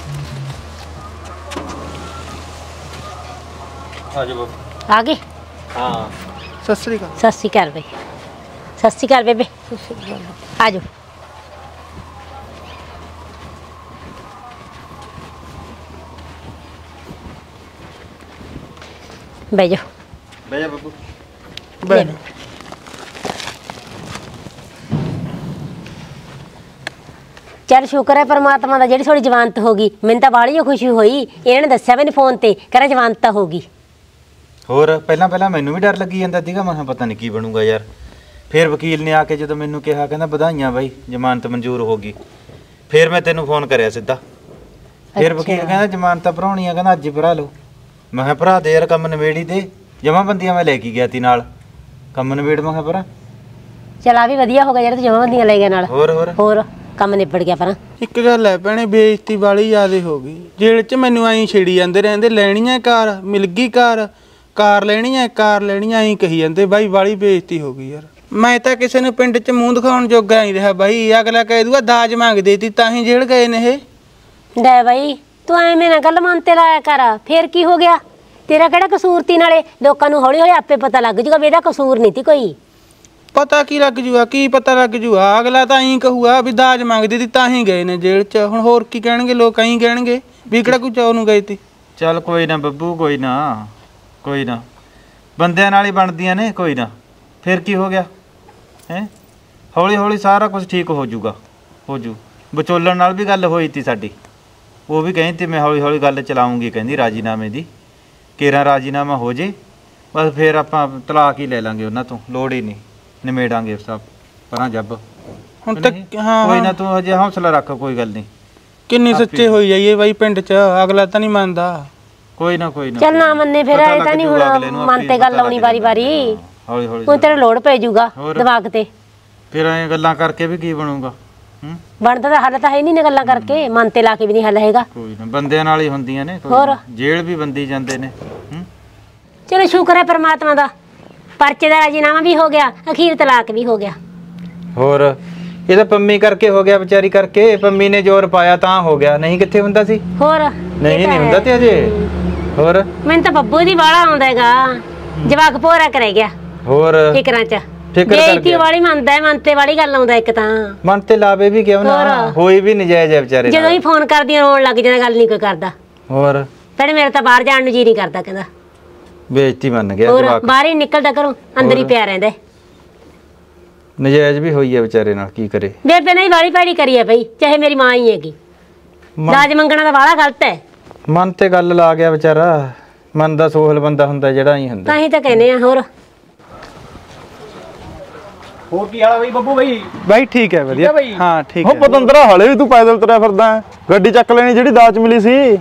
ਆ ਜਾਓ ਆ ਗਏ। ਹਾਂ ਸਤਿ ਸ੍ਰੀ ਅਕਾਲ। ਸਤਿ ਸ਼੍ਰੀ ਅਕਾਲ ਬਈ। ਸਤਿ ਸ਼੍ਰੀ ਅਕਾਲ ਬੇਬੇ। ਆ ਜਾਓ। ਬਹਿ ਜਾ ਬਹਿ ਜਾ ਬੱਬੂ। ਬਹਿ ਚੱਲ ਸ਼ੁਕਰ ਹੈ ਪਰਮਾਤਮਾ ਦਾ ਜਿਹੜੀ ਥੋੜੀ ਜਵਾਨਤ ਹੋ ਗਈ। ਮੈਨੂੰ ਤਾਂ ਬਾਹਲੀ ਖੁਸ਼ੀ ਹੋਈ। ਇਹਨਾਂ ਨੇ ਦੱਸਿਆ ਮੈਨੂੰ ਫੋਨ ਤੇ, ਕਹਿੰਦਾ ਜਵਾਨਤ ਤਾਂ ਹੋ ਗਈ। ਹੋਰ ਪਹਿਲਾਂ ਪਹਿਲਾਂ ਮੈਨੂੰ ਵੀ ਡਰ ਲੱਗੀ ਜਾਂਦਾ ਸੀਗਾ, ਮੈਂ ਕਿਹਾ ਪਤਾ ਨਹੀਂ ਕੀ ਬਣੂਗਾ ਯਾਰ। ਫਿਰ ਵਕੀਲ ਨੇ ਆ ਕੇ ਜਦੋਂ ਮੈਨੂੰ ਕਿਹਾ, ਕਹਿੰਦਾ ਵਧਾਈਆਂ ਬਾਈ ਜ਼ਮਾਨਤ ਮਨਜ਼ੂਰ ਹੋ ਗਈ। ਫਿਰ ਮੈਂ ਤੈਨੂੰ ਫੋਨ ਕਰਿਆ ਸਿੱਧਾ। ਫਿਰ ਵਕੀਲ ਕਹਿੰਦਾ ਜ਼ਮਾਨਤ ਭਰਾਉਣੀ ਆ, ਕਹਿੰਦਾ ਅੱਜ ਹੀ ਭਰਾ ਲਓ। ਮੈਂ ਕਿਹਾ ਭਰਾ ਦੇ ਯਾਰ, ਕੰਮ ਨਵੇੜੀ ਦੇ। ਜਮਾਬੰਦੀਆਂ ਮੈਂ ਲੈ ਕੇ ਗਿਆ ਤੀ ਨਾਲ ਕੰਮ ਨਿਬੇੜ ਮੈਂ ਪਰ ਚਲ ਆ ਵੀ ਵਧੀਆ ਹੋ ਗਿਆ ਜਿਹੜਾ ਤੂੰ ਜਮਾਬੰਦੀਆਂ ਲੈ ਗਿਆ ਨਾਲ ਹੋਰ ਹੋਰ ਹੋਰ ਕੰਮ ਨਿਬੜ ਗਿਆ ਪਰ ਇੱਕ ਗੱਲ ਹੈ ਭੈਣੇ, ਬੇਇੱਜ਼ਤੀ ਵਾਲੀ ਜ਼ਿਆਦੇ ਹੋ ਗਈ ਜੇਲ੍ਹ 'ਚ। ਮੈਨੂੰ ਐਂ ਛੇੜੀ ਜਾਂਦੇ ਰਹਿੰਦੇ, ਲੈਣੀ ਹੈ ਕਾਰ, ਮਿਲ ਗਈ ਕਾਰ, ਕਾਰ ਲੈਣੀ ਹੈ, ਕਾਰ ਲੈਣੀ ਐਂ ਕਹੀ ਜਾਂਦੇ ਬਾਈ। ਵਾਲੀ ਬੇਇੱਜ਼ਤੀ ਹੋ ਗਈ ਯਾਰ। ਮੈਂ ਤਾਂ ਕਿਸੇ ਨੂੰ ਪਿੰਡ 'ਚ ਮੂੰਹ ਦਿਖਾਉਣ ਜੋਗਾ ਨਹੀਂ ਰਿਹਾ ਬਾਈ। ਅਗਲਾ ਕਹਿ ਦੂਗਾ ਦਾਜ ਮੰਗਦੇ ਤੀ ਤਾਂ ਹੀ ਜੇਲ੍ਹ ਗਏ ਨੇ ਇਹ। ਲੈ ਬਾਈ ਤੂੰ ਐਵੇਂ ਨਾ ਗੱਲ ਮਨ ਤੇ ਲਾਇਆ ਕਰ, ਫੇਰ ਕੀ ਹੋ ਗਿਆ? ਤੇਰਾ ਕਿਹੜਾ ਕਸੂਰ ਤੀ? ਨਾਲੇ ਲੋਕਾਂ ਨੂੰ ਹੌਲੀ ਹੌਲੀ ਆਪੇ ਪਤਾ ਲੱਗ ਜੂਗਾ ਵੀ ਇਹਦਾ ਕਸੂਰ ਨਹੀਂ ਤੀ ਕੋਈ। ਪਤਾ ਕੀ ਲੱਗ ਜੂਗਾ? ਕੀ ਪਤਾ ਲੱਗ ਜੂਗਾ? ਅਗਲਾ ਤਾਂ ਐਂ ਕਹੂਗਾ ਵੀ ਦਾਜ ਮੰਗਦੇ ਤੀ ਤਾਂ ਹੀ ਗਏ ਨੇ ਜੇਲ੍ਹ 'ਚ। ਹੁਣ ਹੋਰ ਕੀ ਕਹਿਣਗੇ ਲੋਕ? ਐਂ ਕਹਿਣਗੇ ਵੀ ਕਿਹੜਾ ਕੋਈ ਚੌ ਨੂੰ ਗਏ ਤੀ। ਚੱਲ ਕੋਈ ਨਾ ਬੱਬੂ, ਕੋਈ ਨਾ ਕੋਈ ਨਾ, ਬੰਦਿਆਂ ਨਾਲ ਹੀ ਬਣਦੀਆਂ ਨੇ। ਕੋਈ ਨਾ, ਫਿਰ ਕੀ ਹੋ ਗਿਆ ਹੈ? ਹੌਲੀ ਹੌਲੀ ਸਾਰਾ ਕੁਝ ਠੀਕ ਹੋ ਜੂਗਾ, ਹੋ ਜੂ। ਵਿਚੋਲਣ ਨਾਲ ਵੀ ਗੱਲ ਹੋਈ ਤੀ ਸਾਡੀ, ਉਹ ਵੀ ਕਹਿੰਦੀ ਮੈਂ ਹੌਲੀ ਹੌਲੀ ਗੱਲ ਚਲਾਉਂਗੀ, ਕਹਿੰਦੀ ਰਾਜੀਨਾਮੇ ਦੀ। ਕੇਰਾ ਰਾਜੀਨਾਮਾ ਹੋ ਜੇ ਬਸ ਫਿਰ ਆਪਾਂ ਤਲਾਕ ਹੀ ਲੈ ਲਾਂਗੇ ਉਹਨਾਂ ਤੋਂ, ਲੋੜ ਹੀ ਨਹੀਂ, ਨਿਮੇੜਾਂਗੇ ਸਭ ਪਰਾਂ ਜੱਬ। ਹੁਣ ਤੱਕ ਹਾਂ ਕੋਈ ਨਾ, ਤੂੰ ਹਜੇ ਹੌਸਲਾ ਰੱਖ, ਕੋਈ ਗੱਲ ਨਹੀਂ। ਕਿੰਨੀ ਸੱਚੇ ਹੋਈ ਜਾਈਏ ਬਾਈ ਪਿੰਡ 'ਚ, ਅਗਲਾ ਤਾਂ ਨਹੀਂ ਮੰਨਦਾ। ਕੋਈ ਨਾ ਕੋਈ ਨਾ, ਚੱਲ ਨਾ ਮੰਨੇ ਫਿਰ ਐ ਤਾਂ ਨਹੀਂ ਹੁਣ ਮਨ ਤੇ ਗੱਲ ਆਉਣੀ ਵਾਰੀ ਵਾਰੀ। ਹੌਲੀ ਹੌਲੀ ਹੁਣ ਤੇਰੇ ਲੋੜ ਪੈ ਜਾਊਗਾ ਦਿਮਾਗ ਤੇ। ਫਿਰ ਐਂ ਗੱਲਾਂ ਕਰਕੇ ਵੀ ਕੀ ਬਣੂਗਾ? ਹੂੰ, ਬਣਦਾ ਤਾਂ ਹੱਲ ਤਾਂ ਹੈ ਨਹੀਂ ਨੇ ਗੱਲਾਂ ਕਰਕੇ, ਮਨ ਤੇ ਲਾ ਕੇ ਵੀ ਨਹੀਂ ਹੱਲ ਹੈਗਾ। ਕੋਈ ਨਾ, ਬੰਦਿਆਂ ਨਾਲ ਹੀ ਹੁੰਦੀਆਂ ਨੇ। ਹੋਰ ਜੇਲ੍ਹ ਵੀ ਬੰਦੀ ਜਾਂਦੇ ਨੇ। ਹੂੰ, ਚਲੋ ਸ਼ੁਕਰ ਹੈ ਪਰਮਾਤਮਾ ਦਾ, ਪਰਚੇ ਦਾ ਰਾਜੀਨਾਮਾ ਵੀ ਹੋ ਗਿਆ, ਅਖੀਰ ਤਲਾਕ ਵੀ ਹੋ ਗਿਆ। ਹੋਰ ਇਹ ਤਾਂ ਪੰਮੀ ਕਰਕੇ ਹੋ ਗਿਆ, ਵਿਚਾਰੀ ਕਰਕੇ। ਪੰਮੀ ਨੇ ਜ਼ੋਰ ਪਾਇਆ ਤਾਂ ਹੋ ਗਿਆ, ਨਹੀਂ ਕਿੱਥੇ ਹੁੰਦਾ ਸੀ। ਹੋਰ ਨਹੀਂ ਨਹੀਂ ਹੁੰਦਾ ਤੇ ਅਜੇ। ਹੋਰ ਮੈਨੂੰ ਤਾਂ ਬੱਬੂ ਦੀ ਵਾਲਾ ਆਉਂਦਾ ਹੈਗਾ, ਜਵਾਕ ਭੋਰਾ ਕਰ ਗਿਆ ਹੋਰ ਫਿਕਰਾਂ 'ਚ। ਫਿਕਰ ਕਰ ਬੇਇੱਜ਼ਤੀ ਵਾਲੀ ਮੰਨਦਾ ਹੈ, ਮਨ ਤੇ ਵਾਲੀ ਗੱਲ ਆਉਂਦਾ ਇੱਕ ਤਾਂ। ਮਨ ਤੇ ਲਾਵੇ ਵੀ ਕਿਉਂ ਨਾ, ਹੋਈ ਵੀ ਨਜਾਇਜ਼ ਹੈ ਵਿਚਾਰੇ। ਜਦੋਂ ਹੀ ਫੋਨ ਕਰਦੀਆਂ ਰੋਣ ਲੱਗ ਜਾਂਦਾ, ਗੱਲ ਨਹੀਂ ਕੋਈ ਕਰਦਾ। ਹੋਰ ਭੈਣੇ ਮੇਰੇ ਤਾਂ ਬਾਹਰ ਜਾਣ ਨੂੰ ਜੀ ਨਹੀਂ ਕਰਦਾ, ਕਹਿੰਦਾ ਬੇਇੱਜ਼ਤੀ ਮੰਨ ਗਿਆ ਹੋਰ ਜਵਾਕ। ਬਾਹਰ ਹੀ ਨਿਕਲਦਾ ਘਰੋਂ, ਅੰਦਰ ਹੀ ਪਿਆ ਰਹਿੰਦਾ। ਨਜਾਇਜ਼ ਵੀ ਹੋਈ ਹੈ ਵਿਚਾਰੇ ਨਾਲ, ਕੀ ਕਰੇ। ਬੇਬੇ ਨੇ ਵਾਲੀ ਭੈੜੀ ਕਰੀ ਹੈ ਬਈ, ਚਾਹੇ ਮੇਰੀ ਮਾਂ ਹੀ ਹੈਗੀ। ਦਾਜ ਮੰਗਣਾ ਤਾਂ ਵਾਲਾ ਗਲਤ ਹੈ। ਮਨ ਤੇ ਗੱਲ ਲਾ ਗਿਆ ਵਿਚਾਰਾ, ਮਨ ਦਾ ਸੋਹਲ ਬੰਦਾ ਹੁੰਦਾ ਜਿਹੜਾ ਹੀ ਹੁੰਦਾ। ਤਾਂ ਹੀ ਤਾਂ ਕਹਿੰਦੇ ਆ। ਹੋਰ ਹੋਰ ਕੀ ਹਾਲ ਬਈ ਬੱਬੂ ਬਈ? ਬਾਈ ਠੀਕ ਹੈ, ਵਧੀਆ। ਹਾਂ ਠੀਕ ਹੋ ਹੈ। ਪਤੰਦਰਾ ਹਲੇ ਵੀ ਤੂੰ ਪੈਦਲ ਤੁਰਿਆ ਫਿਰਦਾ ਹੈ? ਗੱਡੀ ਚੱਕ ਲੈਣੀ ਜਿਹੜੀ ਦਾਜ ਮਿਲੀ ਸੀ।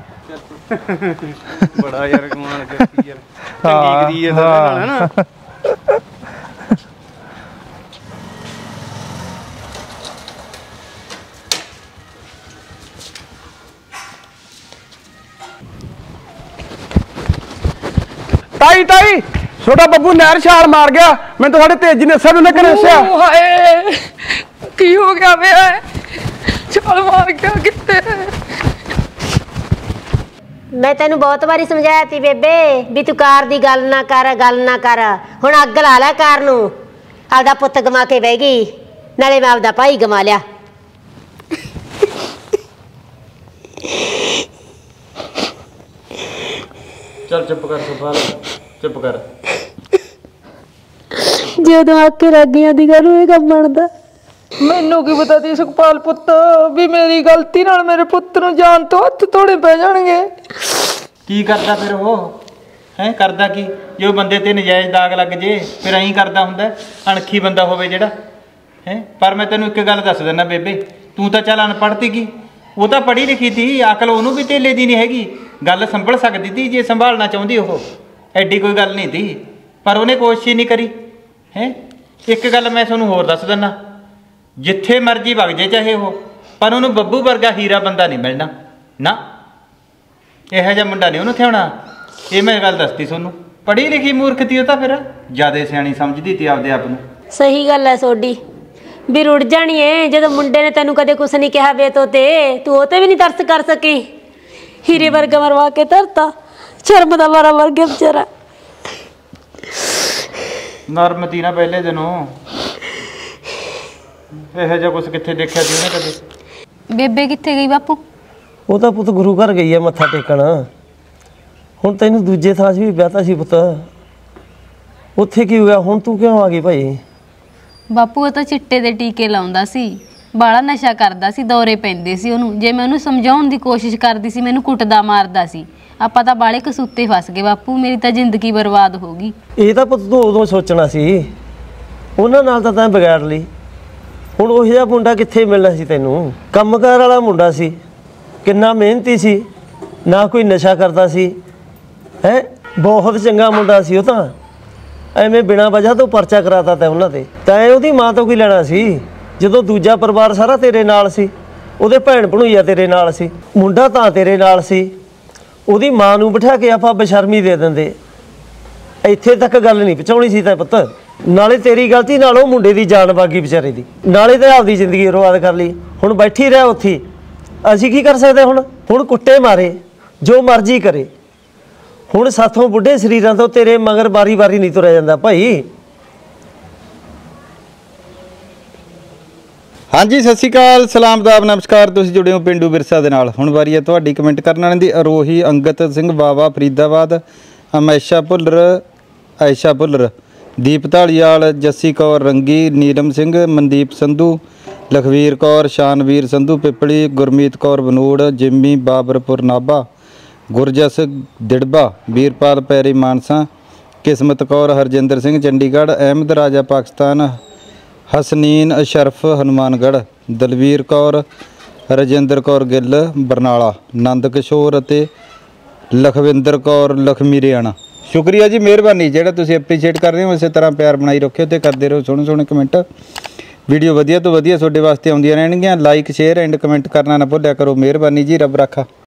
ਬੜਾ ਯਾਰ ਕਮਾਲ ਕਰਦੀ ਯਾਰ, ਚੰਗੀ ਕਰੀ ਹੈ ਨਾਲ ਹੈ ਨਾ। ਤਾਈ ਤਾਈ ਛੋਟਾ ਬੱਬੂ ਨਹਿਰ ਛਾਲ ਮਾਰ ਗਿਆ, ਮੈਨੂੰ ਤਾਂ ਸਾਡੇ ਤੇਜੀ ਨੇ ਦੱਸਿਆ ਵੀ ਉਹਨੇ ਘਰੇ ਦੱਸਿਆ। ਹਾਏ ਕੀ ਹੋ ਗਿਆ ਵੇ? ਛਾਲ ਮਾਰ ਗਿਆ ਕਿੱਥੇ? ਮੈਂ ਤੈਨੂੰ ਬਹੁਤ ਵਾਰੀ ਸਮਝਾਇਆ ਤੀ ਬੇਬੇ ਵੀ ਤੂੰ ਕਾਰ ਦੀ ਗੱਲ ਨਾ ਕਰ, ਗੱਲ ਨਾ ਕਰ। ਹੁਣ ਅੱਗ ਲਾ ਲੈ ਕਾਰ ਨੂੰ। ਆਪਦਾ ਪੁੱਤ ਗਮਾ ਕੇ ਬਹਿ ਗਈ, ਨਾਲੇ ਮੈਂ ਆਪਦਾ ਭਾਈ ਗਮਾ ਲਿਆ। ਚੱਲ ਚੁੱਪ ਕਰ ਸੁਭਾਲ, ਚੁੱਪ ਕਰ। ਜਦੋਂ ਆਕੇ ਰਾਗੀਆਂ ਦੀ ਗੱਲ ਹੋਏ ਕੰਮ ਬਣਦਾ। ਮੈਨੂੰ ਕੀ ਪਤਾ ਤੀ ਸੁਖਪਾਲ ਪੁੱਤ ਵੀ ਮੇਰੀ ਗਲਤੀ ਨਾਲ ਮੇਰੇ ਪੁੱਤ ਨੂੰ ਜਾਨ ਤੋਂ ਹੱਥ ਧੋਣੇ ਪੈ ਜਾਣਗੇ। ਕੀ ਕਰਦਾ ਫਿਰ ਉਹ ਹੈ? ਕਰਦਾ ਕੀ? ਜੋ ਬੰਦੇ ਤੇ ਨਜਾਇਜ਼ ਦਾਗ ਲੱਗ ਜੇ ਫਿਰ ਐਂ ਕਰਦਾ ਹੁੰਦਾ, ਅਣਖੀ ਬੰਦਾ ਹੋਵੇ ਜਿਹੜਾ ਹੈ। ਪਰ ਮੈਂ ਤੈਨੂੰ ਇੱਕ ਗੱਲ ਦੱਸ ਦਿੰਦਾ ਬੇਬੇ, ਤੂੰ ਤਾਂ ਚੱਲ ਅਨਪੜ੍ਹ ਤੀ ਕੀ, ਉਹ ਤਾਂ ਪੜ੍ਹੀ ਲਿਖੀ ਤੀ, ਅਕਲ ਉਹਨੂੰ ਵੀ ਧੇਲੇ ਦੀ ਨਹੀਂ ਹੈਗੀ। ਗੱਲ ਸੰਭਲ ਸਕਦੀ ਤੀ ਜੇ ਸੰਭਾਲਣਾ ਚਾਹੁੰਦੀ, ਉਹ ਐਡੀ ਕੋਈ ਗੱਲ ਨਹੀਂ ਤੀ। ਪਰ ਉਹਨੇ ਕੋਸ਼ਿਸ਼ ਨਹੀਂ ਕਰੀ ਹੈ। ਇੱਕ ਗੱਲ ਮੈਂ ਤੁਹਾਨੂੰ ਹੋਰ ਦੱਸ ਦਿੰਦਾ, ਜਿੱਥੇ ਮਰਜ਼ੀ ਵਗ ਜੇ ਚਾਹੇ ਉਹ, ਪਰ ਉਹਨੂੰ ਬੱਬੂ ਵਰਗਾ ਹੀਰਾ ਬੰਦਾ ਨਹੀਂ ਮਿਲਣਾ ਨਾ। ਇਹੋ ਜਿਹਾ ਮੁੰਡਾ ਨਹੀਂ ਉਹਨੂੰ ਥਿਆਉਣਾ। ਇਹ ਮੈਂ ਗੱਲ ਦੱਸਤੀ ਤੁਹਾਨੂੰ। ਪੜ੍ਹੀ ਲਿਖੀ ਮੂਰਖ ਤੀ ਉਹ ਤਾਂ, ਫਿਰ ਜ਼ਿਆਦਾ ਸਿਆਣੀ ਸਮਝਦੀ ਤੀ ਆਪਦੇ ਆਪ ਨੂੰ। ਸਹੀ ਗੱਲ ਹੈ ਤੁਹਾਡੀ ਵੀ ਰੁੜ ਜਾਣੀ ਏ। ਜਦੋਂ ਮੁੰਡੇ ਨੇ ਤੈਨੂੰ ਕਦੇ ਕੁਛ ਨਹੀਂ ਕਿਹਾ ਵੇ ਤੋ ਤੇ ਤੂੰ ਉਹ ਤੇ ਵੀ ਨਹੀਂ ਤਰਸ ਕਰ ਸਕੀ। ਹੀਰੇ ਵਰਗਾ ਮਰਵਾ ਕੇ ਧਰਤਾ, ਸ਼ਰਮ ਦਾ ਮਾਰਾ ਮਰ ਗਿਆ ਵਿਚਾਰਾ। ਨਰਮ ਤੀ ਨਾ ਪਹਿਲੇ ਦਿਨੋਂ, ਇਹੋ ਜਿਹਾ ਕੁਛ ਕਿੱਥੇ ਦੇਖਿਆ ਸੀ ਉਹਨੇ ਕਦੇ। ਬੇਬੇ ਕਿੱਥੇ ਗਈ ਬਾਪੂ? ਉਹ ਤਾਂ ਪੁੱਤ ਗੁਰੂ ਘਰ ਗਈ ਆ ਮੱਥਾ ਟੇਕਣ। ਹੁਣ ਤੈਨੂੰ ਦੂਜੇ ਥਾਂ 'ਚ ਵੀ ਵਿਆਹਤਾ ਸੀ ਪੁੱਤ, ਉੱਥੇ ਕੀ ਹੋਇਆ? ਹੁਣ ਤੂੰ ਕਿਉਂ ਆ ਗਈ ਭਾਈ? ਬਾਪੂ ਉਹ ਤਾਂ ਚਿੱਟੇ ਦੇ ਟੀਕੇ ਲਾਉਂਦਾ ਸੀ, ਬਾਲਾ ਨਸ਼ਾ ਕਰਦਾ ਸੀ, ਦੌਰੇ ਪੈਂਦੇ ਸੀ ਉਹਨੂੰ। ਜੇ ਮੈਂ ਉਹਨੂੰ ਸਮਝਾਉਣ ਦੀ ਕੋਸ਼ਿਸ਼ ਕਰਦੀ ਸੀ ਮੈਨੂੰ ਕੁੱਟਦਾ ਮਾਰਦਾ ਸੀ। ਆਪਾਂ ਤਾਂ ਬਾਲੇ ਕਸੂਤੇ ਫਸ ਗਏ ਬਾਪੂ, ਮੇਰੀ ਤਾਂ ਜ਼ਿੰਦਗੀ ਬਰਬਾਦ ਹੋ ਗਈ। ਇਹ ਤਾਂ ਪੁੱਤ ਤੂੰ ਉਦੋਂ ਸੋਚਣਾ ਸੀ, ਉਹਨਾਂ ਨਾਲ ਤਾਂ ਤੈਂ ਵਿਗਾੜ ਲਈ। ਹੁਣ ਉਹ ਜਿਹਾ ਮੁੰਡਾ ਕਿੱਥੇ ਮਿਲਣਾ ਸੀ ਤੈਨੂੰ? ਕੰਮਕਾਰ ਵਾਲਾ ਮੁੰਡਾ ਸੀ, ਕਿੰਨਾ ਮਿਹਨਤੀ ਸੀ, ਨਾ ਕੋਈ ਨਸ਼ਾ ਕਰਦਾ ਸੀ ਹੈ। ਬਹੁਤ ਚੰਗਾ ਮੁੰਡਾ ਸੀ ਉਹ ਤਾਂ, ਐਵੇਂ ਬਿਨਾਂ ਵਜ੍ਹਾ ਤੋਂ ਪਰਚਾ ਕਰਾਤਾ ਤੈਂ ਉਹਨਾਂ ਤੇ। ਤੈਂ ਉਹਦੀ ਮਾਂ ਤੋਂ ਕੀ ਲੈਣਾ ਸੀ ਜਦੋਂ ਦੂਜਾ ਪਰਿਵਾਰ ਸਾਰਾ ਤੇਰੇ ਨਾਲ ਸੀ, ਉਹਦੇ ਭੈਣ ਭਣੋਈਆ ਤੇਰੇ ਨਾਲ ਸੀ, ਮੁੰਡਾ ਤਾਂ ਤੇਰੇ ਨਾਲ ਸੀ। ਉਹਦੀ ਮਾਂ ਨੂੰ ਬਿਠਾ ਕੇ ਆਪਾਂ ਬੇਸ਼ਰਮੀ ਦੇ ਦਿੰਦੇ, ਇੱਥੇ ਤੱਕ ਗੱਲ ਨਹੀਂ ਪਹੁੰਚਾਉਣੀ ਸੀ ਤਾਂ ਪੁੱਤ। ਨਾਲੇ ਤੇਰੀ ਗਲਤੀ ਨਾਲ ਉਹ ਮੁੰਡੇ ਦੀ ਜਾਨ ਬਾਗੀ ਵਿਚਾਰੇ ਦੀ, ਨਾਲੇ ਤਾਂ ਆਪਦੀ ਜ਼ਿੰਦਗੀ ਬਰਬਾਦ ਕਰ ਲਈ। ਹੁਣ ਬੈਠੀ ਰਹਿ ਉੱਥੇ, ਅਸੀਂ ਕੀ ਕਰ ਸਕਦੇ ਹੁਣ? ਹੁਣ ਕੁੱਟੇ ਮਾਰੇ ਜੋ ਮਰਜ਼ੀ ਕਰੇ, ਹੁਣ ਸਾਥੋਂ ਬੁੱਢੇ ਸਰੀਰਾਂ ਤੋਂ ਤੇਰੇ ਮਗਰ ਵਾਰੀ ਵਾਰੀ ਨਹੀਂ ਤੁਰਿਆ ਜਾਂਦਾ ਭਾਈ। ਹਾਂਜੀ, ਸਤਿ ਸ਼੍ਰੀ ਅਕਾਲ, ਸਲਾਮ ਆਦਾਬ, ਨਮਸਕਾਰ। ਤੁਸੀਂ ਜੁੜੇ ਹੋ ਪਿੰਡੂ ਵਿਰਸਾ ਦੇ ਨਾਲ। ਹੁਣ ਵਾਰੀ ਹੈ ਤੁਹਾਡੀ ਕਮੈਂਟ ਕਰਨ ਵਾਲਿਆਂ ਦੀ। ਅਰੋਹੀ ਅੰਗਤ ਸਿੰਘ ਬਾਵਾ ਫਰੀਦਾਬਾਦ, ਅਮੈਸ਼ਾ ਭੁੱਲਰ, ਆਇਸ਼ਾ ਭੁੱਲਰ, ਦੀਪ ਢਾਲੀਵਾਲ, ਜੱਸੀ ਕੌਰ ਰੰਗੀ, ਨੀਲਮ ਸਿੰਘ, ਮਨਦੀਪ ਸੰਧੂ, ਲਖਵੀਰ ਕੌਰ, ਸ਼ਾਨਵੀਰ ਸੰਧੂ ਪਿੱਪਲੀ, ਗੁਰਮੀਤ ਕੌਰ ਬਨੂੜ, ਜਿੰਮੀ ਬਾਬਰਪੁਰ ਨਾਭਾ, ਗੁਰਜਸ ਦਿੜਬਾ, ਵੀਰਪਾਲ ਪੈਰੀ ਮਾਨਸਾ, ਕਿਸਮਤ ਕੌਰ, ਹਰਜਿੰਦਰ ਸਿੰਘ ਚੰਡੀਗੜ੍ਹ, ਅਹਿਮਦ ਰਾਜਾ ਪਾਕਿਸਤਾਨ, ਹਸਨੀਨ ਅਸ਼ਰਫ ਹਨੂਮਾਨਗੜ੍ਹ, ਦਲਵੀਰ ਕੌਰ, ਰਜਿੰਦਰ ਕੌਰ ਗਿੱਲ ਬਰਨਾਲਾ, ਨੰਦ ਕਿਸ਼ੋਰ ਅਤੇ ਲਖਵਿੰਦਰ ਕੌਰ ਲਖਮੀ ਰਿਆਣਾ। ਸ਼ੁਕਰੀਆ ਜੀ, ਮਿਹਰਬਾਨੀ ਜਿਹੜਾ ਤੁਸੀਂ ਐਪਰੀਸ਼ੀਏਟ ਕਰ ਰਹੇ ਹੋ। ਇਸੇ ਤਰ੍ਹਾਂ ਪਿਆਰ ਬਣਾਈ ਰੱਖਿਓ ਤੇ ਕਰਦੇ ਰਹੋ ਸੋਹਣੇ ਸੋਹਣੇ ਕਮੈਂਟ। ਵੀਡੀਓ ਵਧੀਆ ਤੋਂ ਵਧੀਆ ਤੁਹਾਡੇ ਵਾਸਤੇ ਆਉਂਦੀਆਂ ਰਹਿਣਗੀਆਂ। ਲਾਈਕ, ਸ਼ੇਅਰ ਐਂਡ ਕਮੈਂਟ ਕਰਨਾ ਨਾ ਭੁੱਲਿਆ ਕਰੋ। ਮਿਹਰਬਾਨੀ ਜੀ, ਰੱਬ ਰਾਖਾ।